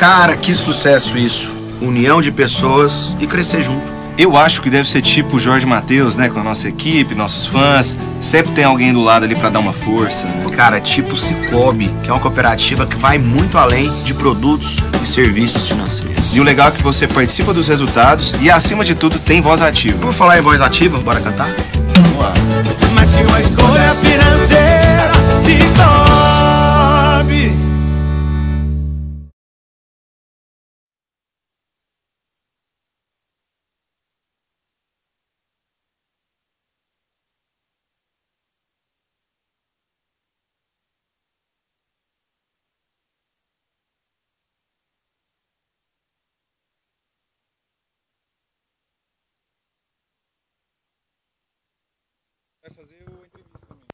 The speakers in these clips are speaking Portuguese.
Cara, que sucesso isso. União de pessoas e crescer junto. Eu acho que deve ser tipo o Jorge Mateus, né? Com a nossa equipe, nossos fãs. Sempre tem alguém do lado ali pra dar uma força, né? Cara, tipo Sicoob, que é uma cooperativa que vai muito além de produtos e serviços financeiros. E o legal é que você participa dos resultados e, acima de tudo, tem voz ativa. Por falar em voz ativa, bora cantar? Vamos lá. Mais que uma escolha financeira, Sicoob. Vai fazer a entrevista também.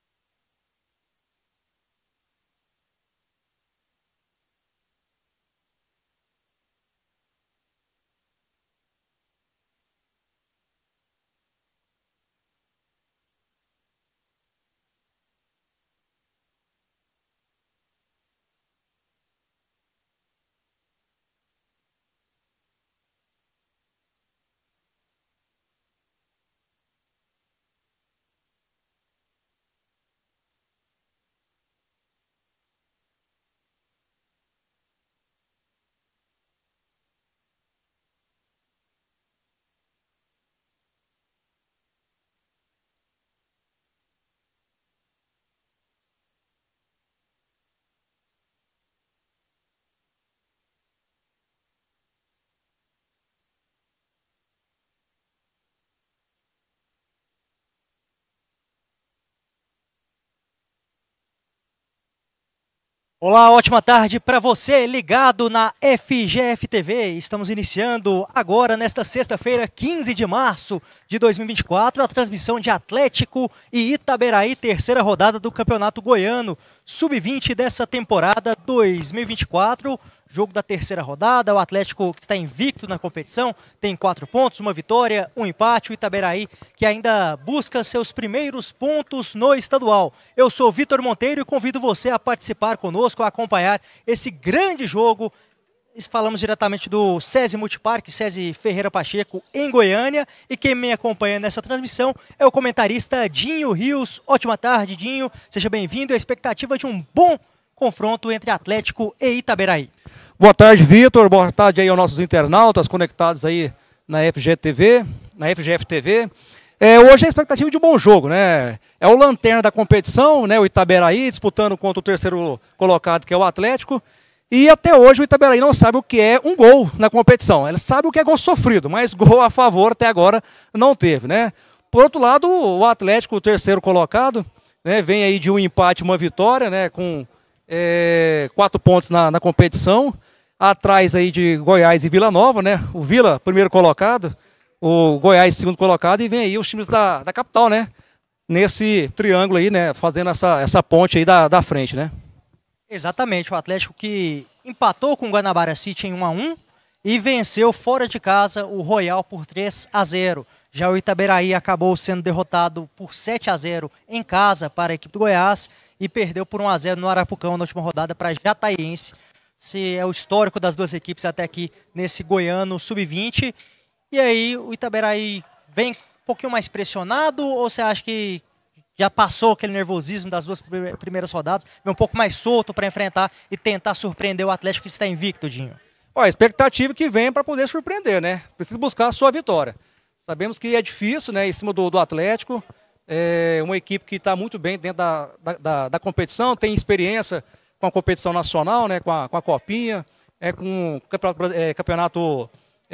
Olá, ótima tarde para você ligado na FGF TV. Estamos iniciando agora, nesta sexta-feira, 15 de março de 2024, a transmissão de Atlético e Itaberaí, terceira rodada do Campeonato Goiano, Sub-20 dessa temporada 2024. Jogo da terceira rodada, o Atlético que está invicto na competição, tem 4 pontos, uma vitória, um empate. O Itaberaí que ainda busca seus primeiros pontos no estadual. Eu sou Vitor Monteiro e convido você a participar conosco, a acompanhar esse grande jogo. Falamos diretamente do SESI Multiparque, SESI Ferreira Pacheco, em Goiânia. E quem me acompanha nessa transmissão é o comentarista Dinho Rios. Ótima tarde, Dinho. Seja bem-vindo. A expectativa de um bom confronto entre Atlético e Itaberaí. Boa tarde, Vitor. Boa tarde aí aos nossos internautas conectados aí na FGF TV. Hoje é a expectativa de um bom jogo, né? É o lanterna da competição, né? O Itaberaí disputando contra o terceiro colocado, que é o Atlético. E até hoje o Itaberaí não sabe o que é um gol na competição. Ele sabe o que é gol sofrido, mas gol a favor até agora não teve, né? Por outro lado, o Atlético, o terceiro colocado, né? Vem aí de um empate e uma vitória, né? Com 4 pontos na competição, atrás aí de Goiás e Vila Nova, né? O Vila, primeiro colocado, o Goiás, segundo colocado, e vem aí os times da capital, né? Nesse triângulo aí, né? Fazendo essa ponte aí da frente, né? Exatamente, o Atlético que empatou com o Guanabara City em 1-1 e venceu fora de casa o Royal por 3-0. Já o Itaberaí acabou sendo derrotado por 7-0 em casa para a equipe do Goiás e perdeu por 1-0 no Arapucão na última rodada para Jataiense. Esse é o histórico das duas equipes até aqui nesse Goiano Sub-20. E aí o Itaberaí vem um pouquinho mais pressionado ou você acha que já passou aquele nervosismo das duas primeiras rodadas, vem um pouco mais solto para enfrentar e tentar surpreender o Atlético que está invicto, Dinho? A expectativa que vem para poder surpreender, né? Precisa buscar a sua vitória. Sabemos que é difícil, né? Em cima do Atlético. É uma equipe que está muito bem dentro da competição, tem experiência com a competição nacional, né, com a Copinha, com o campeonato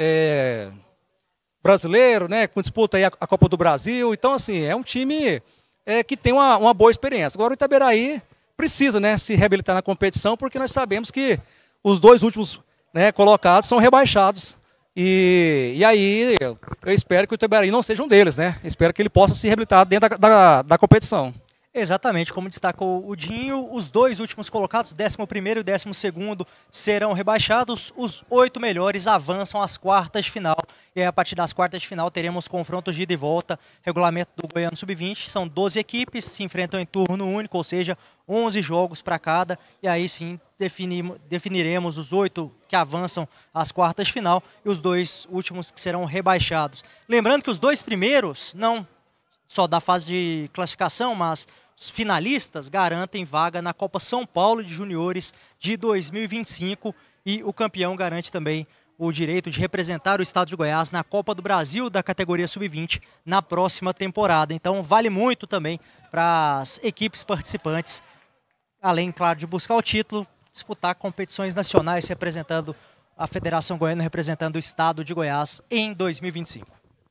brasileiro, né, com disputa aí a Copa do Brasil. Então, assim, é um time que tem uma boa experiência. Agora o Itaberaí precisa, né, se reabilitar na competição, porque nós sabemos que os 2 últimos, né, colocados são rebaixados. E aí eu espero que o Itaberaí não seja um deles, né? Espero que ele possa se reabilitar dentro da competição. Exatamente, como destacou o Dinho, os dois últimos colocados, 11º e 12º, serão rebaixados. Os 8 melhores avançam às quartas de final. E aí, a partir das quartas de final teremos confrontos de ida e volta. Regulamento do Goiano Sub-20, são 12 equipes, se enfrentam em turno único, ou seja, 11 jogos para cada. E aí sim definiremos os 8 que avançam às quartas de final e os 2 últimos que serão rebaixados. Lembrando que os 2 primeiros, não só da fase de classificação, mas os finalistas garantem vaga na Copa São Paulo de Juniores de 2025 e o campeão garante também o direito de representar o estado de Goiás na Copa do Brasil da categoria Sub-20 na próxima temporada. Então vale muito também para as equipes participantes, além, claro, de buscar o título, disputar competições nacionais representando a Federação Goiana, representando o estado de Goiás em 2025.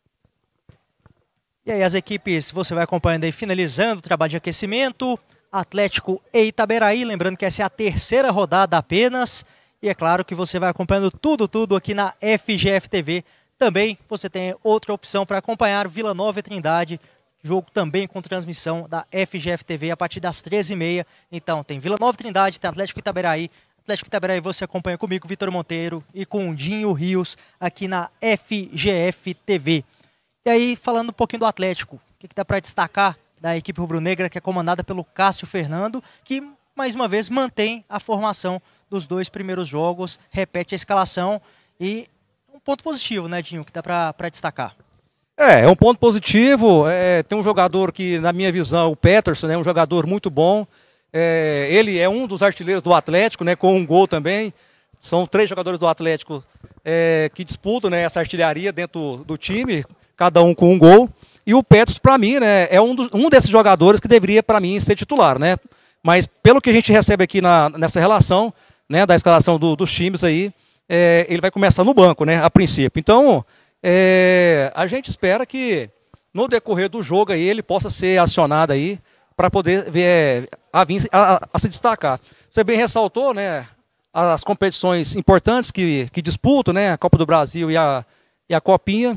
E aí as equipes, você vai acompanhando aí, finalizando o trabalho de aquecimento. Atlético e Itaberaí, lembrando que essa é a 3ª rodada apenas. E é claro que você vai acompanhando tudo aqui na FGF TV. Também você tem outra opção para acompanhar, Vila Nova e Trindade. Jogo também com transmissão da FGF TV a partir das 13h30. Então tem Vila Nova e Trindade, tem Atlético e Itaberaí. Atlético e Itaberaí você acompanha comigo, Vitor Monteiro, e com o Dinho Rios aqui na FGF TV. E aí, falando um pouquinho do Atlético, o que dá para destacar da equipe rubro-negra, que é comandada pelo Cássio Fernando, que, mais uma vez, mantém a formação dos 2 primeiros jogos, repete a escalação e um ponto positivo, né, Dinho, que dá para destacar. É um ponto positivo, tem um jogador que, na minha visão, o Peterson, é um jogador muito bom, ele é um dos artilheiros do Atlético, né, com um gol também, são 3 jogadores do Atlético que disputam, né, essa artilharia dentro do time, cada um com um gol, e o Peterson, para mim, né, é um desses jogadores que deveria, para mim, ser titular, né, mas pelo que a gente recebe aqui nessa relação, né, da escalação dos times aí, ele vai começar no banco, né, a princípio. Então, a gente espera que no decorrer do jogo aí ele possa ser acionado aí para poder vir a se destacar. Você bem ressaltou, né, as competições importantes que disputam, né, a Copa do Brasil e a Copinha.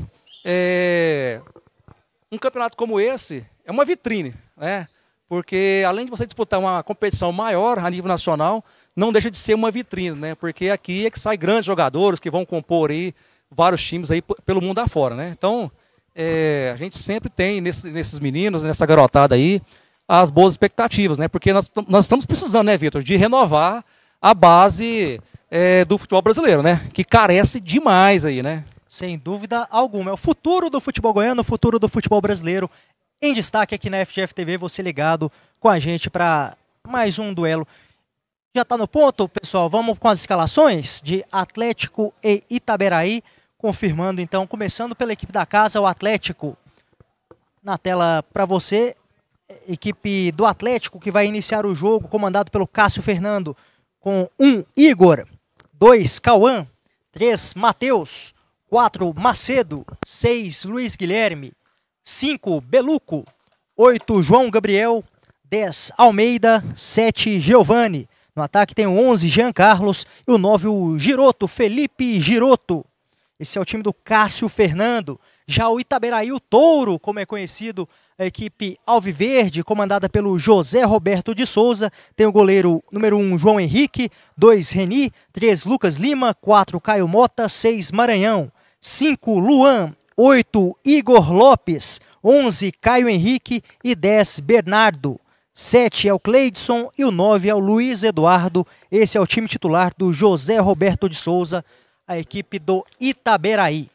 Um campeonato como esse é uma vitrine, né? Porque além de você disputar uma competição maior a nível nacional, não deixa de ser uma vitrine, né? Porque aqui é que saem grandes jogadores que vão compor aí vários times aí pelo mundo afora, né? Então, a gente sempre tem nesses meninos, nessa garotada aí, as boas expectativas, né? Porque nós estamos precisando, né, Vitor, de renovar a base do futebol brasileiro, né? Que carece demais aí, né? Sem dúvida alguma. É o futuro do futebol goiano, o futuro do futebol brasileiro. Em destaque aqui na FGF TV, você ligado com a gente para mais um duelo. Já está no ponto, pessoal? Vamos com as escalações de Atlético e Itaberaí. Confirmando, então, começando pela equipe da casa, o Atlético. Na tela para você, equipe do Atlético que vai iniciar o jogo, comandado pelo Cássio Fernando, com 1, Igor, 2, Cauã, 3, Matheus, 4, Macedo, 6, Luiz Guilherme, 5, Beluco, 8, João Gabriel, 10, Almeida, 7, Giovani. No ataque tem o 11, Jean Carlos, e o 9, o Giroto, Felipe Giroto. Esse é o time do Cássio Fernando. Já o Itaberaí, o Touro, como é conhecido, a equipe alviverde, comandada pelo José Roberto de Souza. Tem o goleiro número 1, João Henrique, 2, Reni, 3, Lucas Lima, 4, Caio Mota, 6, Maranhão, 5, Luan, 8, Igor Lopes, 11, Caio Henrique e 10, Bernardo. 7 é o Cleidson e o 9 é o Luiz Eduardo. Esse é o time titular do José Roberto de Souza, a equipe do Itaberaí.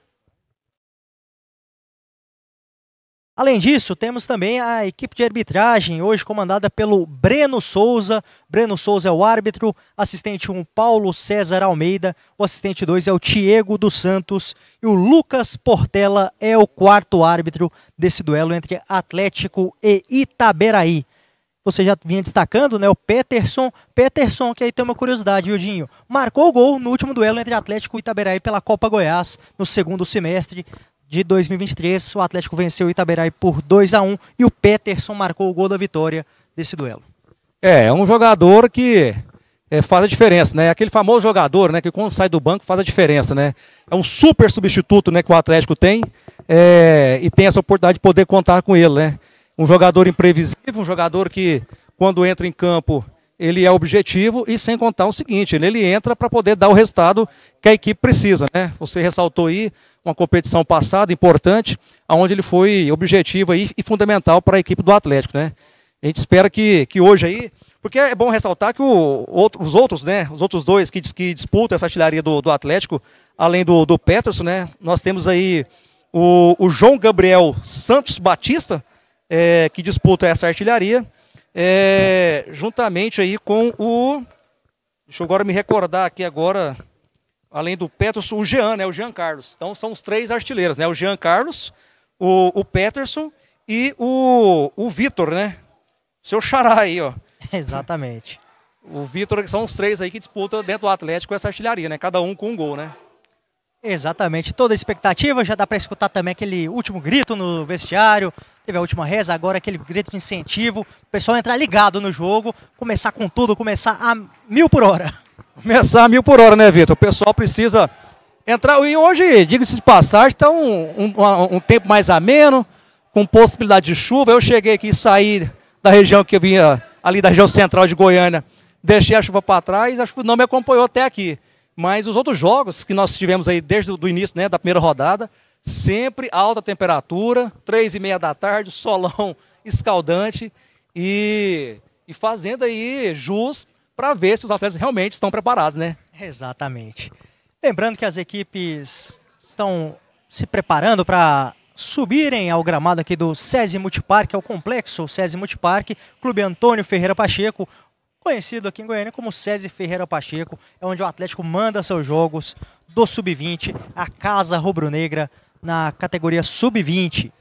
Além disso, temos também a equipe de arbitragem, hoje comandada pelo Breno Souza. Breno Souza é o árbitro, assistente 1, Paulo César Almeida, o assistente 2 é o Diego dos Santos e o Lucas Portela é o 4º árbitro desse duelo entre Atlético e Itaberaí. Você já vinha destacando, né, o Peterson, que aí tem uma curiosidade, viu, Dinho? Marcou o gol no último duelo entre Atlético e Itaberaí pela Copa Goiás, no segundo semestre de 2023. O Atlético venceu o Itaberaí por 2-1 e o Peterson marcou o gol da vitória desse duelo. É um jogador que faz a diferença, né? Aquele famoso jogador, né, que quando sai do banco faz a diferença, né? É um super substituto, né, que o Atlético tem e tem essa oportunidade de poder contar com ele, né? Um jogador imprevisível, um jogador que, quando entra em campo, ele é objetivo, e sem contar o seguinte, ele entra para poder dar o resultado que a equipe precisa, né? Você ressaltou aí uma competição passada importante, onde ele foi objetivo aí e fundamental para a equipe do Atlético, né? A gente espera que hoje aí, porque é bom ressaltar que os outros dois que disputam essa artilharia do Atlético, além do Peterson, né? Nós temos aí o João Gabriel Santos Batista, que disputa essa artilharia, juntamente aí com deixa eu agora me recordar aqui agora, além do Peterson, o Jean, né? O Jean Carlos. Então são os 3 artilheiros, né? O Jean Carlos, o Peterson e o Vitor, né? Seu xará aí, ó. Exatamente. O Vitor, são os 3 aí que disputam dentro do Atlético essa artilharia, né? Cada um com um gol, né? Exatamente. Toda a expectativa, já dá para escutar também aquele último grito no vestiário. Teve a última reza, agora aquele grito de incentivo. O pessoal entrar ligado no jogo, começar com tudo, começar a 1000 por hora. Começar a 1000 por hora, né, Vitor? O pessoal precisa entrar. E hoje, diga-se de passagem, está um tempo mais ameno, com possibilidade de chuva. Eu cheguei aqui e saí da região que eu vinha, ali da região central de Goiânia, deixei a chuva para trás, a chuva não me acompanhou até aqui. Mas os outros jogos que nós tivemos aí desde o início, né, da primeira rodada, sempre alta temperatura, 3h30 da tarde, solão escaldante e fazendo aí jus para ver se os atletas realmente estão preparados, né? Exatamente. Lembrando que as equipes estão se preparando para subirem ao gramado aqui do SESI Multiparque, ao complexo SESI Multiparque, Clube Antônio Ferreira Pacheco, conhecido aqui em Goiânia como SESI Ferreira Pacheco, é onde o Atlético manda seus jogos do Sub-20, a Casa Rubro-Negra na categoria Sub-20.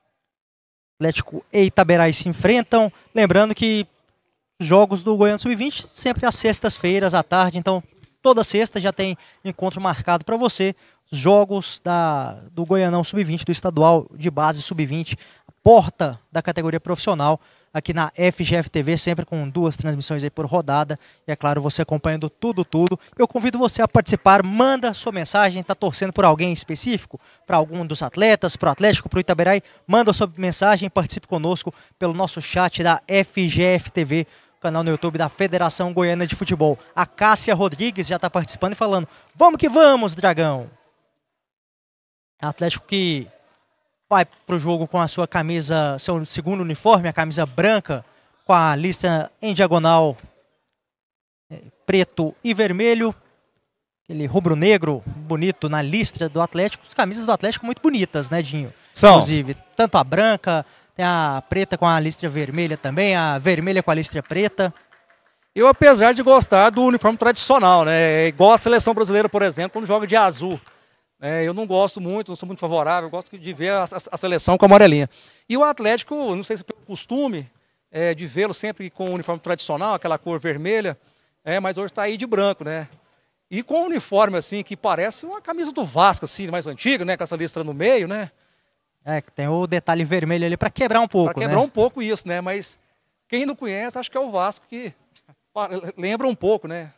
Atlético e Itaberaí se enfrentam, lembrando que os jogos do Goiânia Sub-20 sempre às sextas-feiras à tarde, então toda sexta já tem encontro marcado para você. Os jogos do Goianão Sub-20, do estadual de base Sub-20, porta da categoria profissional, aqui na FGF TV, sempre com 2 transmissões aí por rodada. E é claro, você acompanhando tudo. Eu convido você a participar, manda sua mensagem, está torcendo por alguém específico, para algum dos atletas, para o Atlético, para o Itaberaí, manda sua mensagem, participe conosco pelo nosso chat da FGF TV, canal no YouTube da Federação Goiana de Futebol. A Cássia Rodrigues já está participando e falando, vamos que vamos, Dragão! Atlético que vai para o jogo com a sua camisa, seu segundo uniforme, a camisa branca, com a lista em diagonal preto e vermelho, aquele rubro-negro bonito na listra do Atlético. As camisas do Atlético muito bonitas, né, Dinho? São. Inclusive, tanto a branca, tem a preta com a listra vermelha também, a vermelha com a listra preta. Eu, apesar de gostar do uniforme tradicional, né, igual a seleção brasileira, por exemplo, quando joga de azul. Eu não gosto muito, não sou muito favorável, eu gosto de ver a seleção com a amarelinha. E o Atlético, não sei se pelo costume de vê-lo sempre com o uniforme tradicional, aquela cor vermelha, mas hoje está aí de branco, né? E com um uniforme assim, que parece uma camisa do Vasco, assim, mais antiga, né? Com essa listra no meio, né? Tem o detalhe vermelho ali para quebrar um pouco, Para quebrar um pouco isso, né? Mas quem não conhece, acho que é o Vasco que lembra um pouco, né?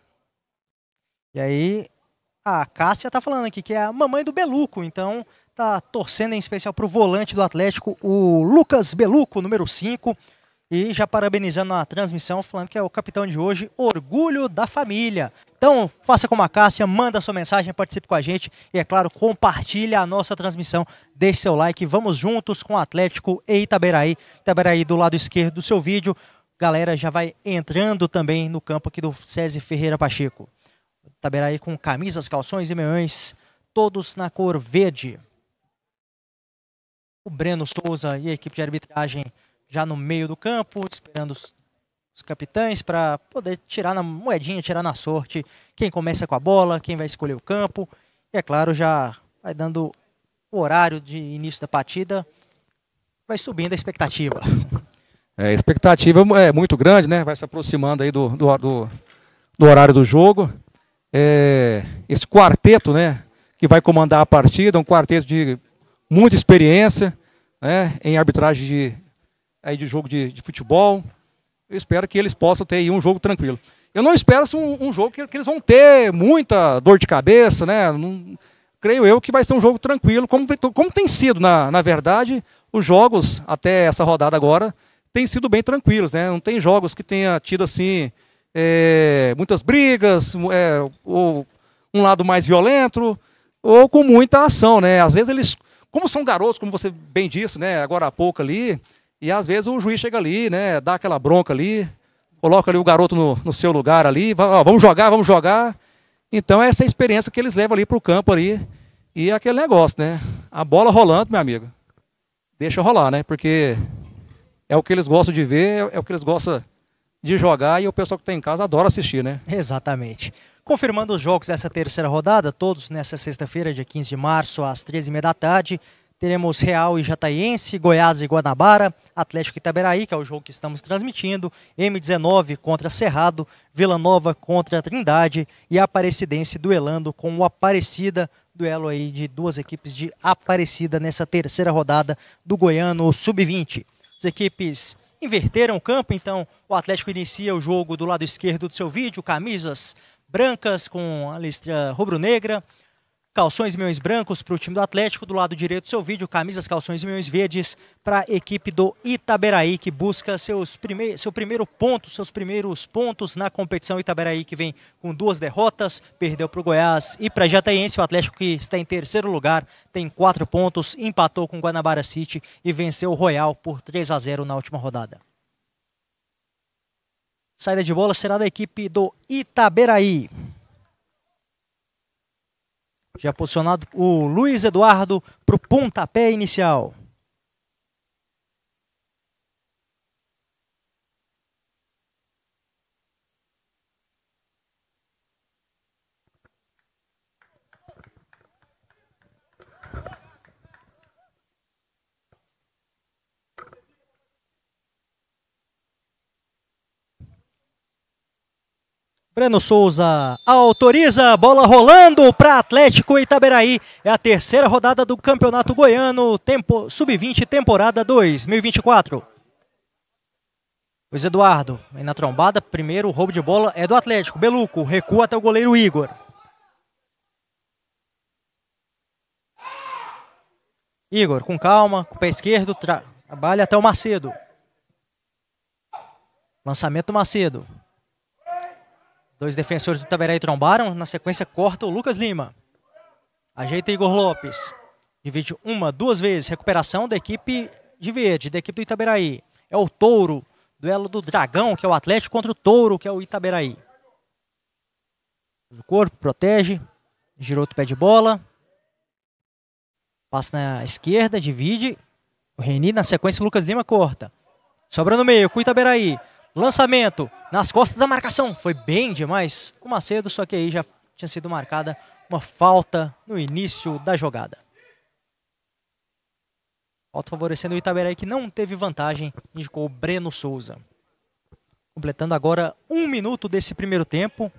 E aí, a Cássia tá falando aqui que é a mamãe do Beluco, então tá torcendo em especial pro volante do Atlético, o Lucas Beluco, número 5, e já parabenizando a transmissão, falando que é o capitão de hoje, orgulho da família. Então, faça como a Cássia, manda sua mensagem, participe com a gente e, é claro, compartilha a nossa transmissão, deixe seu like, vamos juntos com o Atlético e Itaberaí. Itaberaí do lado esquerdo do seu vídeo, galera já vai entrando também no campo aqui do SESI Ferreira Pacheco. Itaberaí com camisas, calções e meiões, todos na cor verde. O Breno Souza e a equipe de arbitragem já no meio do campo, esperando os capitães para poder tirar na moedinha, tirar na sorte quem começa com a bola, quem vai escolher o campo. E é claro, já vai dando o horário de início da partida, vai subindo a expectativa. A expectativa é muito grande, né? Vai se aproximando aí do horário do jogo. Esse quarteto, né, que vai comandar a partida, um quarteto de muita experiência, né, em arbitragem de jogo de futebol. Eu espero que eles possam ter aí um jogo tranquilo. Eu não espero um jogo que eles vão ter muita dor de cabeça, né? Não, creio eu que vai ser um jogo tranquilo, como tem sido, na verdade, os jogos até essa rodada agora têm sido bem tranquilos, né? Não tem jogos que tenha tido assim muitas brigas, ou um lado mais violento, ou com muita ação, né? Às vezes eles, como são garotos, como você bem disse, né, agora há pouco ali, e às vezes o juiz chega ali, né, dá aquela bronca ali, coloca ali o garoto no seu lugar ali, vamos jogar, vamos jogar. Então essa é a experiência que eles levam ali para o campo ali, e é aquele negócio, né? A bola rolando, meu amigo, deixa rolar, né? Porque é o que eles gostam de ver, é o que eles gostam de jogar, e o pessoal que está em casa adora assistir, né? Exatamente. Confirmando os jogos dessa terceira rodada, todos nessa sexta-feira, dia 15 de março, às 13h30 da tarde, teremos Real e Jataiense, Goiás e Guanabara, Atlético e Itaberaí, que é o jogo que estamos transmitindo, M19 contra Cerrado, Vila Nova contra Trindade e Aparecidense duelando com o Aparecida, duelo aí de duas equipes de Aparecida nessa terceira rodada do Goiano Sub-20. As equipes inverteram o campo, então o Atlético inicia o jogo do lado esquerdo do seu vídeo, camisas brancas com a listra rubro-negra, calções e meiões brancos para o time do Atlético, do lado direito do seu vídeo, camisas, calções e meiões verdes para a equipe do Itaberaí, que busca seus primeiros pontos na competição. Itaberaí que vem com 2 derrotas, perdeu para o Goiás e para Jataiense. O Atlético que está em terceiro lugar, tem 4 pontos, empatou com o Guanabara City e venceu o Royal por 3-0 na última rodada. Saída de bola será da equipe do Itaberaí. Já posicionado o Luiz Eduardo para o pontapé inicial. Breno Souza autoriza, bola rolando para Atlético e Itaberaí. É a terceira rodada do Campeonato Goiano, Sub-20, temporada 2024. Luiz Eduardo vem na trombada, primeiro roubo de bola é do Atlético. Beluco recua até o goleiro Igor. Igor com calma, com o pé esquerdo, trabalha até o Macedo. Lançamento do Macedo. 2 defensores do Itaberaí trombaram, na sequência corta o Lucas Lima. Ajeita Igor Lopes. Divide 1, 2 vezes. Recuperação da equipe de verde, da equipe do Itaberaí. É o Touro, duelo do Dragão, que é o Atlético, contra o Touro, que é o Itaberaí. O corpo, protege. Girou o pé de bola. Passa na esquerda, divide. O Reni, na sequência, o Lucas Lima corta. Sobra no meio, com o Itaberaí. Lançamento nas costas da marcação. Foi bem demais o Macedo, só que aí já tinha sido marcada uma falta no início da jogada. Falta favorecendo o Itaberaí, que não teve vantagem, indicou o Breno Souza. Completando agora 1 minuto desse primeiro tempo.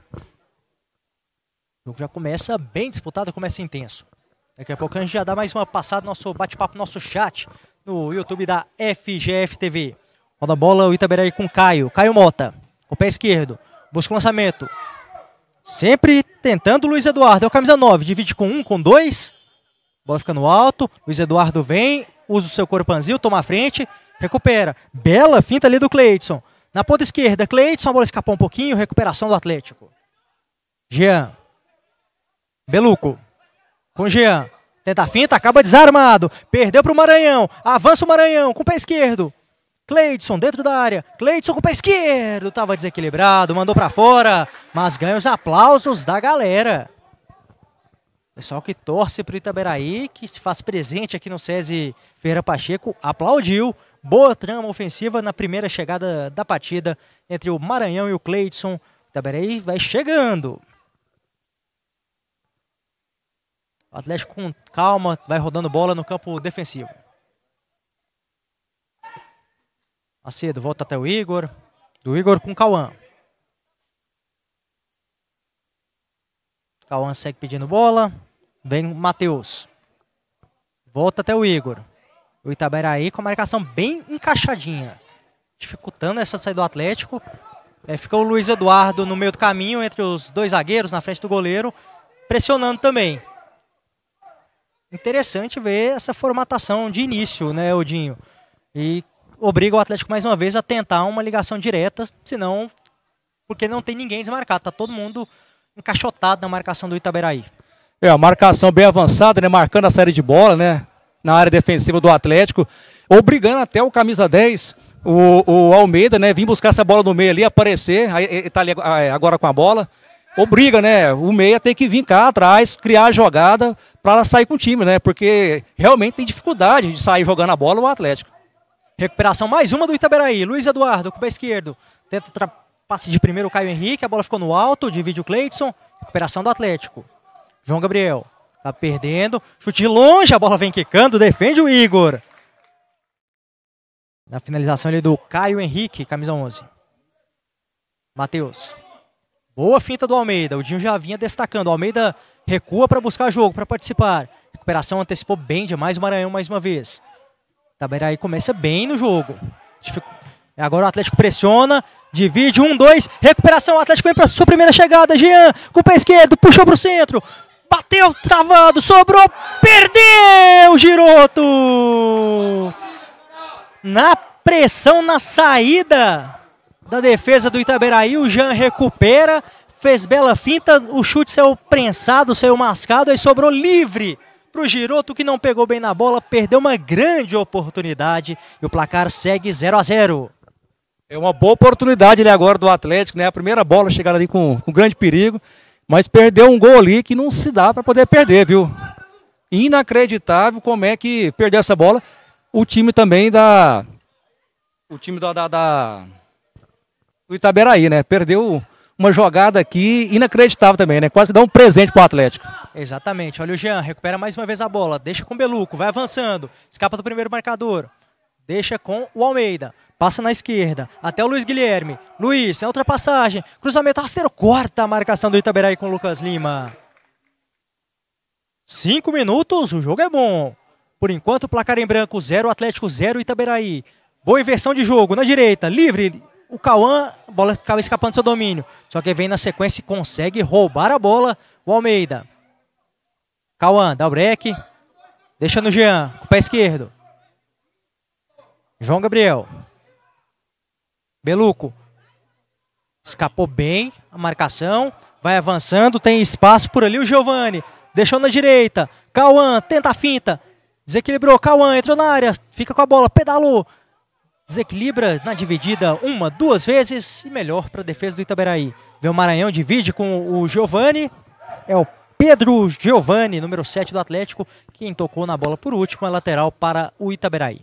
O jogo já começa bem disputado, começa intenso. Daqui a pouco a gente já dá mais uma passada no nosso bate-papo, nosso chat no YouTube da FGF TV. Roda a bola, o Itaberaí com Caio. Caio Mota, com o pé esquerdo. Busca o lançamento. Sempre tentando o Luiz Eduardo. É o camisa 9. Divide com 1, com 2. Bola fica no alto. Luiz Eduardo vem. Usa o seu corpanzil. Toma a frente. Recupera. Bela finta ali do Cleidson. Na ponta esquerda, Cleidson. A bola escapou um pouquinho. Recuperação do Atlético. Jean. Beluco. Com Jean. Tenta a finta. Acaba desarmado. Perdeu para o Maranhão. Avança o Maranhão com o pé esquerdo. Cleidson dentro da área, Cleidson com o pé esquerdo, estava desequilibrado, mandou para fora, mas ganha os aplausos da galera. Pessoal que torce para o Itaberaí, que se faz presente aqui no SESI Ferreira Pacheco, aplaudiu. Boa trama ofensiva na primeira chegada da partida entre o Maranhão e o Cleidson. O Itaberaí vai chegando. O Atlético com calma, vai rodando bola no campo defensivo. Macedo volta até o Igor. Do Igor com o Cauã. Cauã segue pedindo bola. Vem o Matheus. Volta até o Igor. O Itaberaí com a marcação bem encaixadinha. Dificultando essa saída do Atlético. Fica o Luiz Eduardo no meio do caminho entre os 2 zagueiros na frente do goleiro. Pressionando também. interessante ver essa formatação de início, né, Odinho? E obriga o Atlético mais uma vez a tentar uma ligação direta, senão, porque não tem ninguém desmarcado, tá todo mundo encaixotado na marcação do Itaberaí. A marcação bem avançada, né, marcando a saída de bola, né, na área defensiva do Atlético, obrigando até o camisa 10, o Almeida, né, vir buscar essa bola no meio ali, aparecer, aí ele tá ali agora com a bola, obriga, né, o meia tem que vir cá atrás, criar a jogada para sair com o time, né, porque realmente tem dificuldade de sair jogando a bola o Atlético. Recuperação mais uma do Itaberaí, Luiz Eduardo com o pé esquerdo, tenta passe de primeiro o Caio Henrique, a bola ficou no alto, divide o Cleidson, recuperação do Atlético. João Gabriel, tá perdendo, chute de longe, a bola vem quicando, defende o Igor. Na finalização ali do Caio Henrique, camisa 11. Matheus. Boa finta do Almeida, o Dinho já vinha destacando, o Almeida recua para buscar jogo, para participar. Recuperação antecipou bem demais o Maranhão mais uma vez. Itaberaí começa bem no jogo. Agora o Atlético pressiona, divide, 1-2, recuperação, o Atlético vem para sua primeira chegada, Jean, com o pé esquerdo, puxou para o centro, bateu, travado, sobrou, perdeu, Giroto! Na pressão, na saída da defesa do Itaberaí, o Jean recupera, fez bela finta, o chute saiu prensado, saiu mascado, aí sobrou livre para o Giroto, que não pegou bem na bola, perdeu uma grande oportunidade e o placar segue 0-0. É uma boa oportunidade ali agora do Atlético, né? A primeira bola chegada ali com grande perigo, mas perdeu um gol ali que não se dá para poder perder, viu? Inacreditável como é que perdeu essa bola. O time também do Itaberaí, né? Perdeu uma jogada aqui inacreditável também, né? Quase que dá um presente pro Atlético. Exatamente. Olha o Jean, recupera mais uma vez a bola, deixa com o Beluco, vai avançando, escapa do primeiro marcador, deixa com o Almeida, passa na esquerda, até o Luiz Guilherme. Luiz, é ultrapassagem, cruzamento rasteiro, corta a marcação do Itaberaí com o Lucas Lima. 5 minutos, o jogo é bom. Por enquanto, placar em branco, 0 Atlético, 0 Itaberaí. Boa inversão de jogo, na direita, livre, o Cauã, a bola acaba escapando do seu domínio. Só que vem na sequência e consegue roubar a bola, o Almeida. Cauã, dá o break, deixa no Jean, com o pé esquerdo. João Gabriel. Beluco. Escapou bem a marcação, vai avançando, tem espaço por ali o Giovani. Deixou na direita, Cauã, tenta a finta. Desequilibrou, Cauã entrou na área, fica com a bola, pedalou. Desequilibra na dividida 1, 2 vezes e melhor para a defesa do Itaberaí. Vê o Maranhão, divide com o Giovani. É o Pedro Giovani, número 7 do Atlético, quem tocou na bola por último, a lateral para o Itaberaí.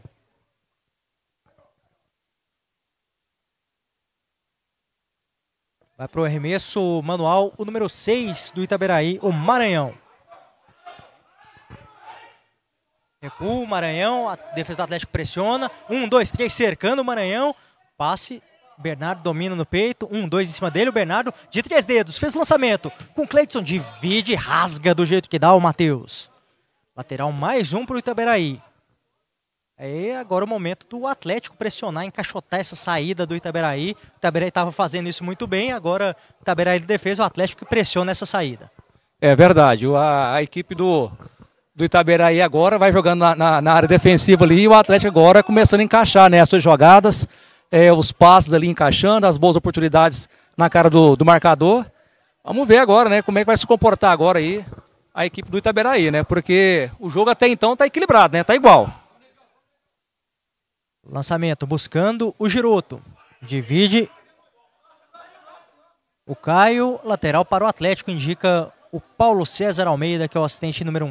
Vai para o arremesso manual, o número 6 do Itaberaí, o Maranhão. Recua o Maranhão, a defesa do Atlético pressiona. 1, 2, 3, cercando o Maranhão. Passe, Bernardo domina no peito. 1, 2 em cima dele, o Bernardo de 3 dedos. Fez o lançamento com o Cleidson, divide, rasga do jeito que dá o Matheus. Lateral mais um para o Itaberaí. Aí agora o momento do Atlético pressionar, encaixotar essa saída do Itaberaí. O Itaberaí estava fazendo isso muito bem, agora o Itaberaí de defesa, o Atlético que pressiona essa saída. É verdade, a equipe do Itaberaí agora vai jogando na área defensiva ali e o Atlético agora começando a encaixar, né, as suas jogadas, os passes ali encaixando, as boas oportunidades na cara do marcador. Vamos ver agora, né, como é que vai se comportar agora aí a equipe do Itaberaí, né, porque o jogo até então está equilibrado, né, está igual. Lançamento buscando o Giroto, divide o Caio, lateral para o Atlético, indica o Paulo César Almeida, que é o assistente número 1.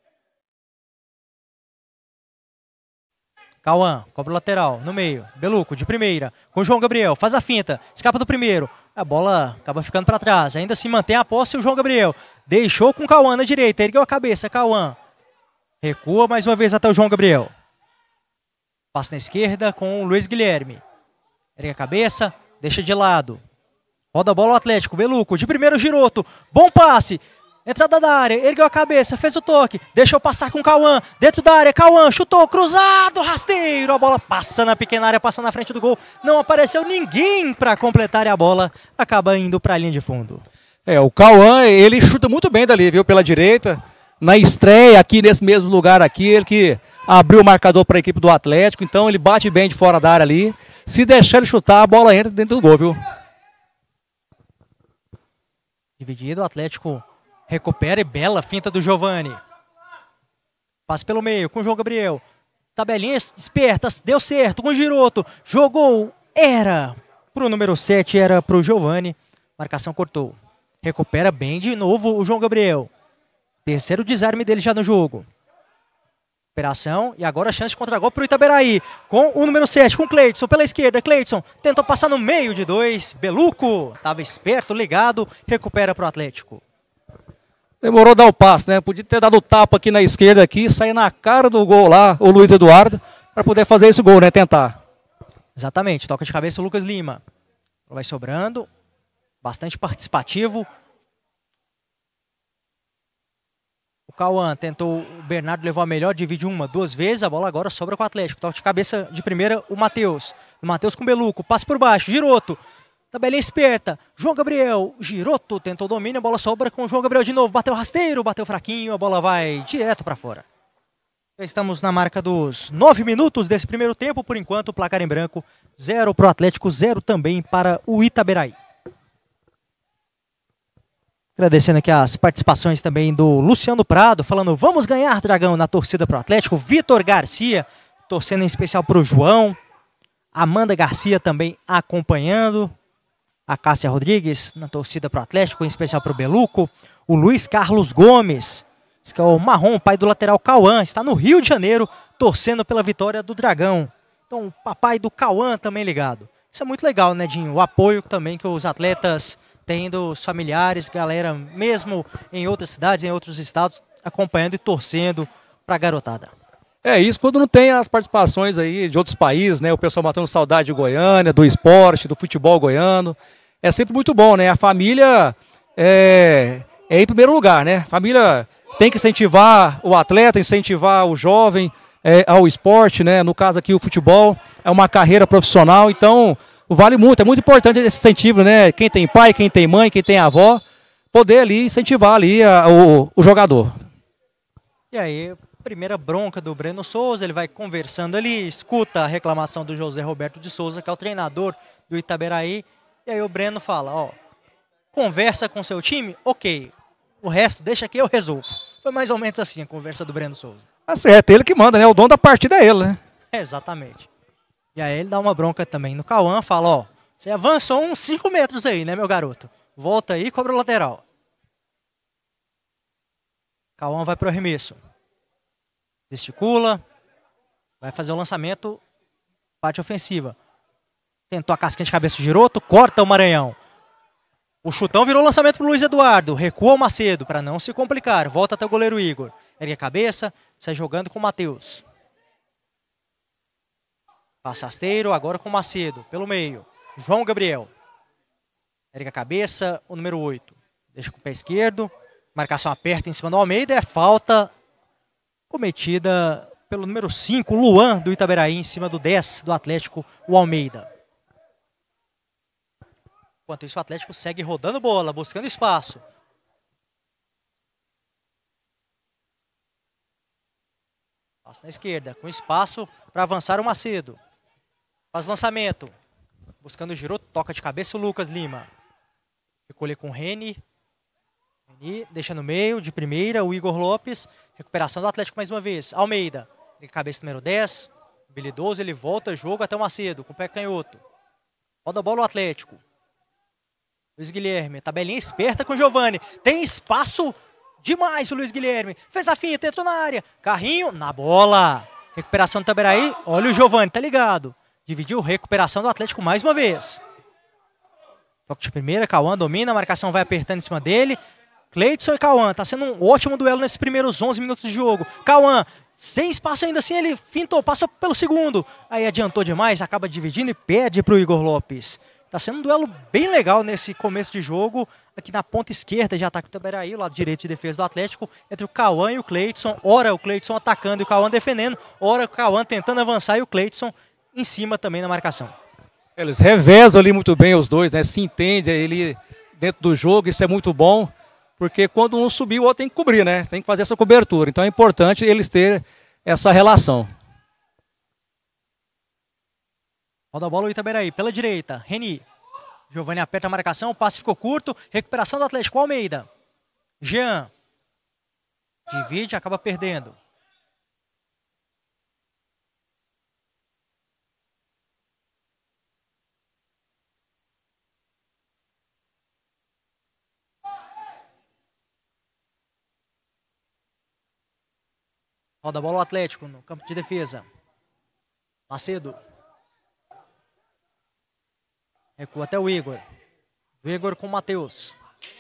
Cauã, cobra o lateral, no meio, Beluco, de primeira, com o João Gabriel, faz a finta, escapa do primeiro, a bola acaba ficando para trás, ainda assim mantém a posse o João Gabriel, deixou com o Cauã na direita, ergueu a cabeça, Cauã, recua mais uma vez até o João Gabriel, passa na esquerda com o Luiz Guilherme, ergue a cabeça, deixa de lado, roda a bola o Atlético, Beluco, de primeiro Giroto, bom passe, entrada da área, ergueu a cabeça, fez o toque, deixou passar com o Cauã, dentro da área, Cauã chutou, cruzado, rasteiro, a bola passa na pequena área, passa na frente do gol, não apareceu ninguém para completar e a bola acaba indo para a linha de fundo. O Cauã, ele chuta muito bem dali, viu, pela direita, na estreia aqui nesse mesmo lugar aqui, ele que abriu o marcador para a equipe do Atlético, então ele bate bem de fora da área ali. Se deixar ele chutar, a bola entra dentro do gol, viu? Dividido, o Atlético recupera e bela finta do Giovani. Passa pelo meio com o João Gabriel. Tabelinha esperta, deu certo com o Giroto. Jogou, era pro número 7, era pro Giovani. Marcação cortou. Recupera bem de novo o João Gabriel. Terceiro desarme dele já no jogo. Operação e agora a chance de contra-gol pro Itaberaí. Com o número 7, com o Cleidson pela esquerda. Cleidson tentou passar no meio de 2. Beluco estava esperto, ligado. Recupera pro Atlético. Demorou a dar o passe, né? Podia ter dado o tapa aqui na esquerda aqui, sair na cara do gol lá, o Luiz Eduardo, para poder fazer esse gol, né? Tentar. Exatamente. Toca de cabeça o Lucas Lima. Vai sobrando. Bastante participativo. O Cauã tentou, o Bernardo levou a melhor, dividiu uma, 2 vezes, a bola agora sobra com o Atlético. Toca de cabeça de primeira o Matheus. O Matheus com o Beluco, passe por baixo, Giroto. Tabelinha esperta, João Gabriel, Giroto tentou o domínio, a bola sobra com o João Gabriel de novo. Bateu rasteiro, bateu fraquinho, a bola vai direto para fora. Já estamos na marca dos 9 minutos desse primeiro tempo. Por enquanto, o placar em branco, 0 para o Atlético, 0 também para o Itaberaí. Agradecendo aqui as participações também do Luciano Prado, falando vamos ganhar, Dragão, na torcida para o Atlético. Vitor Garcia, torcendo em especial para o João. Amanda Garcia também acompanhando. A Cássia Rodrigues, na torcida para o Atlético, em especial para o Beluco. O Luiz Carlos Gomes, que é o Marrom, pai do lateral Cauã, está no Rio de Janeiro, torcendo pela vitória do Dragão. Então, o papai do Cauã também ligado. Isso é muito legal, né, Dinho? O apoio também que os atletas têm dos familiares, galera, mesmo em outras cidades, em outros estados, acompanhando e torcendo para a garotada. É isso, quando não tem as participações aí de outros países, né? O pessoal matando saudade de Goiânia, do esporte, do futebol goiano. É sempre muito bom, né? A família é em primeiro lugar, né? A família tem que incentivar o atleta, incentivar o jovem ao esporte, né? No caso aqui o futebol é uma carreira profissional, então vale muito, é muito importante esse incentivo, né? Quem tem pai, quem tem mãe, quem tem avó, poder ali incentivar ali o jogador. E aí, primeira bronca do Breno Souza, ele vai conversando ali, escuta a reclamação do José Roberto de Souza, que é o treinador do Itaberaí, e aí o Breno fala, ó, conversa com seu time, ok, o resto deixa que eu resolvo. Foi mais ou menos assim a conversa do Breno Souza. Tá certo, ele que manda, né? O dono da partida é ele, né? Exatamente. E aí ele dá uma bronca também no Cauã, fala, ó, você avançou uns 5 metros aí, né, meu garoto? Volta aí e cobra o lateral. Cauã vai pro arremesso. Gesticula, vai fazer o lançamento, parte ofensiva. Tentou a casquinha de cabeça do Giroto, corta o Maranhão. O chutão virou lançamento para o Luiz Eduardo, recua o Macedo para não se complicar, volta até o goleiro Igor. Ergue a cabeça, sai jogando com o Matheus. Passa rasteiro, agora com o Macedo, pelo meio. João Gabriel. Ergue a cabeça, o número 8. Deixa com o pé esquerdo, marcação aperta em cima do Almeida, é falta cometida pelo número 5, Luan, do Itaberaí, em cima do 10 do Atlético, o Almeida. Enquanto isso, o Atlético segue rodando bola, buscando espaço. Passa na esquerda, com espaço para avançar o Macedo. Faz lançamento. Buscando o Giroto, toca de cabeça o Lucas Lima. Recolhe com o Reni. Reni deixa no meio, de primeira, o Igor Lopes. Recuperação do Atlético mais uma vez. Almeida, cabeça número 10. Habilidoso, ele volta, jogo até o Macedo, com o pé canhoto. Roda a bola o Atlético. Luiz Guilherme, tabelinha esperta com o Giovani. Tem espaço demais o Luiz Guilherme. Fez a finta, entrou na área. Carrinho, na bola. Recuperação do Itaberaí. Olha o Giovani, tá ligado. Dividiu, recuperação do Atlético mais uma vez. Toque de primeira, Cauã domina, a marcação vai apertando em cima dele. Cleidson e Cauã, tá sendo um ótimo duelo nesses primeiros 11 minutos de jogo. Cauã, sem espaço ainda assim, ele fintou, passou pelo segundo. Aí adiantou demais, acaba dividindo e pede pro Igor Lopes. Tá sendo um duelo bem legal nesse começo de jogo, aqui na ponta esquerda de ataque do Itaberaí, o lado direito de defesa do Atlético, entre o Cauã e o Cleidson. Ora o Cleidson atacando e o Cauã defendendo, ora o Cauã tentando avançar e o Cleidson em cima também na marcação. Eles revezam ali muito bem os dois, né? Se entende ali dentro do jogo, isso é muito bom. porque quando um subir, o outro tem que cobrir, né? Tem que fazer essa cobertura. Então é importante eles terem essa relação. Roda a bola o Itaberaí, pela direita, Reni. Giovani aperta a marcação, o passe ficou curto, recuperação do Atlético, Almeida. Jean. Divide, acaba perdendo. Roda a bola o Atlético no campo de defesa. Macedo. Recua até o Igor. O Igor com o Matheus.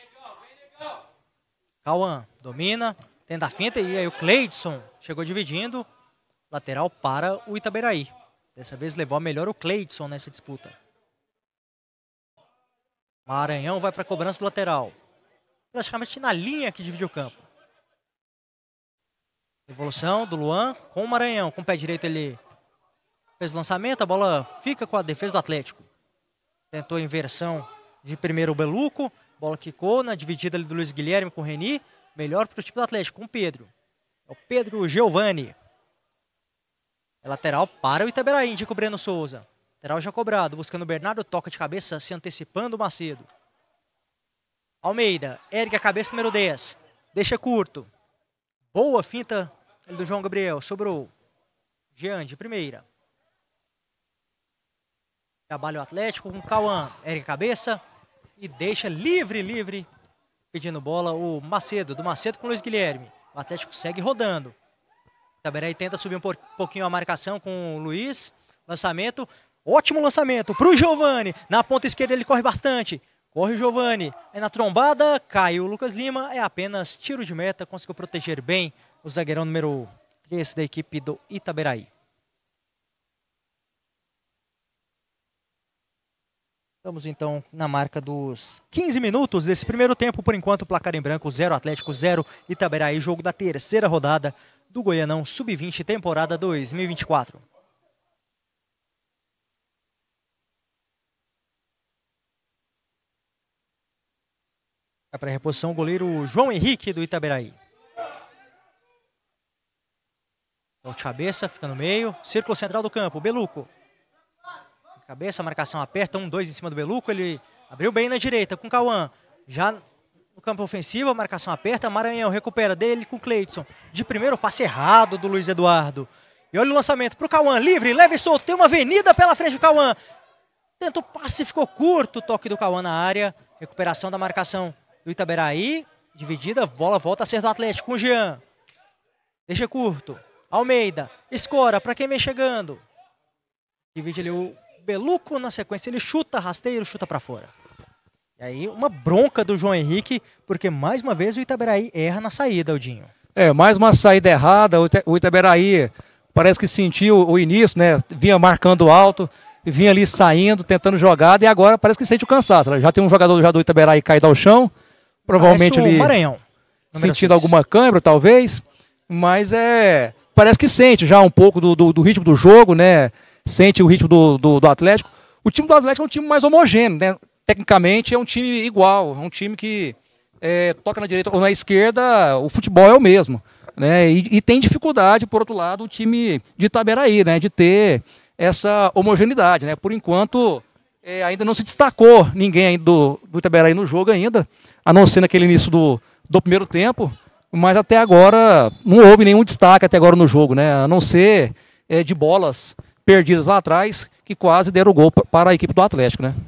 Cauã domina, tenta a finta e aí o Cleidson chegou dividindo. Lateral para o Itaberaí. Dessa vez levou a melhor o Cleidson nessa disputa. Maranhão vai para a cobrança do lateral. Praticamente na linha que divide o campo. Evolução do Luan com o Maranhão. Com o pé direito ele fez o lançamento. A bola fica com a defesa do Atlético. Tentou a inversão de primeiro o Beluco. Bola quicou na dividida ali do Luiz Guilherme com o Reni. Melhor para o time do Atlético com o Pedro. É o Pedro Giovani. É lateral para o Itaberaí, indica o Breno Souza. Lateral já cobrado, buscando o Bernardo. Toca de cabeça, se antecipando o Macedo. Almeida, ergue a cabeça, número 10. Deixa curto. Boa finta do João Gabriel. Sobrou. Jean de primeira. Trabalha o Atlético com o Cauã. Ergue a cabeça e deixa livre. Pedindo bola o Macedo. Do Macedo com o Luiz Guilherme. O Atlético segue rodando. Itaberaí tenta subir um pouquinho a marcação com o Luiz. Lançamento. Ótimo lançamento para o Giovani. Na ponta esquerda ele corre bastante. Corre o Giovani. Aí na trombada caiu o Lucas Lima. É apenas tiro de meta. Conseguiu proteger bem o zagueirão número 3 da equipe do Itaberaí. Estamos então na marca dos 15 minutos desse primeiro tempo. Por enquanto, placar em branco, 0 Atlético, 0 Itaberaí. Jogo da terceira rodada do Goianão Sub-20, temporada 2024. Vai para a reposição o goleiro João Henrique do Itaberaí. Então, de cabeça, fica no meio. Círculo central do campo, Beluco. Cabeça, marcação aperta, 1-2 em cima do Beluco. Ele abriu bem na direita com o Cauã. Já no campo ofensivo, a marcação aperta. Maranhão recupera dele com o Cleidson. De primeiro, passe errado do Luiz Eduardo. E olha o lançamento para o Cauã, livre, leve e solto. Tem uma avenida pela frente do Cauã. Tenta o passe, ficou curto. Toque do Cauã na área. Recuperação da marcação do Itaberaí. Dividida, bola volta a ser do Atlético com o Jean. Deixa curto. Almeida, escora para quem vem chegando. Divide ali o Beluco, na sequência ele chuta rasteiro, chuta para fora. E aí uma bronca do João Henrique, porque mais uma vez o Itaberaí erra na saída, Aldinho. Mais uma saída errada, o Itaberaí parece que sentiu o início, né? Vinha marcando alto, vinha ali saindo, tentando jogada, e agora parece que sente o cansaço. Já tem um jogador já do Itaberaí caído ao chão, provavelmente ali Maranhão, sentindo alguma câimbra, talvez, mas parece que sente já um pouco do ritmo do jogo, né? Sente o ritmo do Atlético. O time do Atlético é um time mais homogêneo, né? Tecnicamente é um time igual, é um time que toca na direita ou na esquerda, o futebol é o mesmo, né? E tem dificuldade, por outro lado, o time de Itaberaí, né? De ter essa homogeneidade, né? Por enquanto, ainda não se destacou ninguém do Itaberaí no jogo ainda, a não ser naquele início do primeiro tempo, mas até agora não houve nenhum destaque até agora no jogo, né? A não ser de bolas perdidas lá atrás, que quase deram o gol para a equipe do Atlético, né?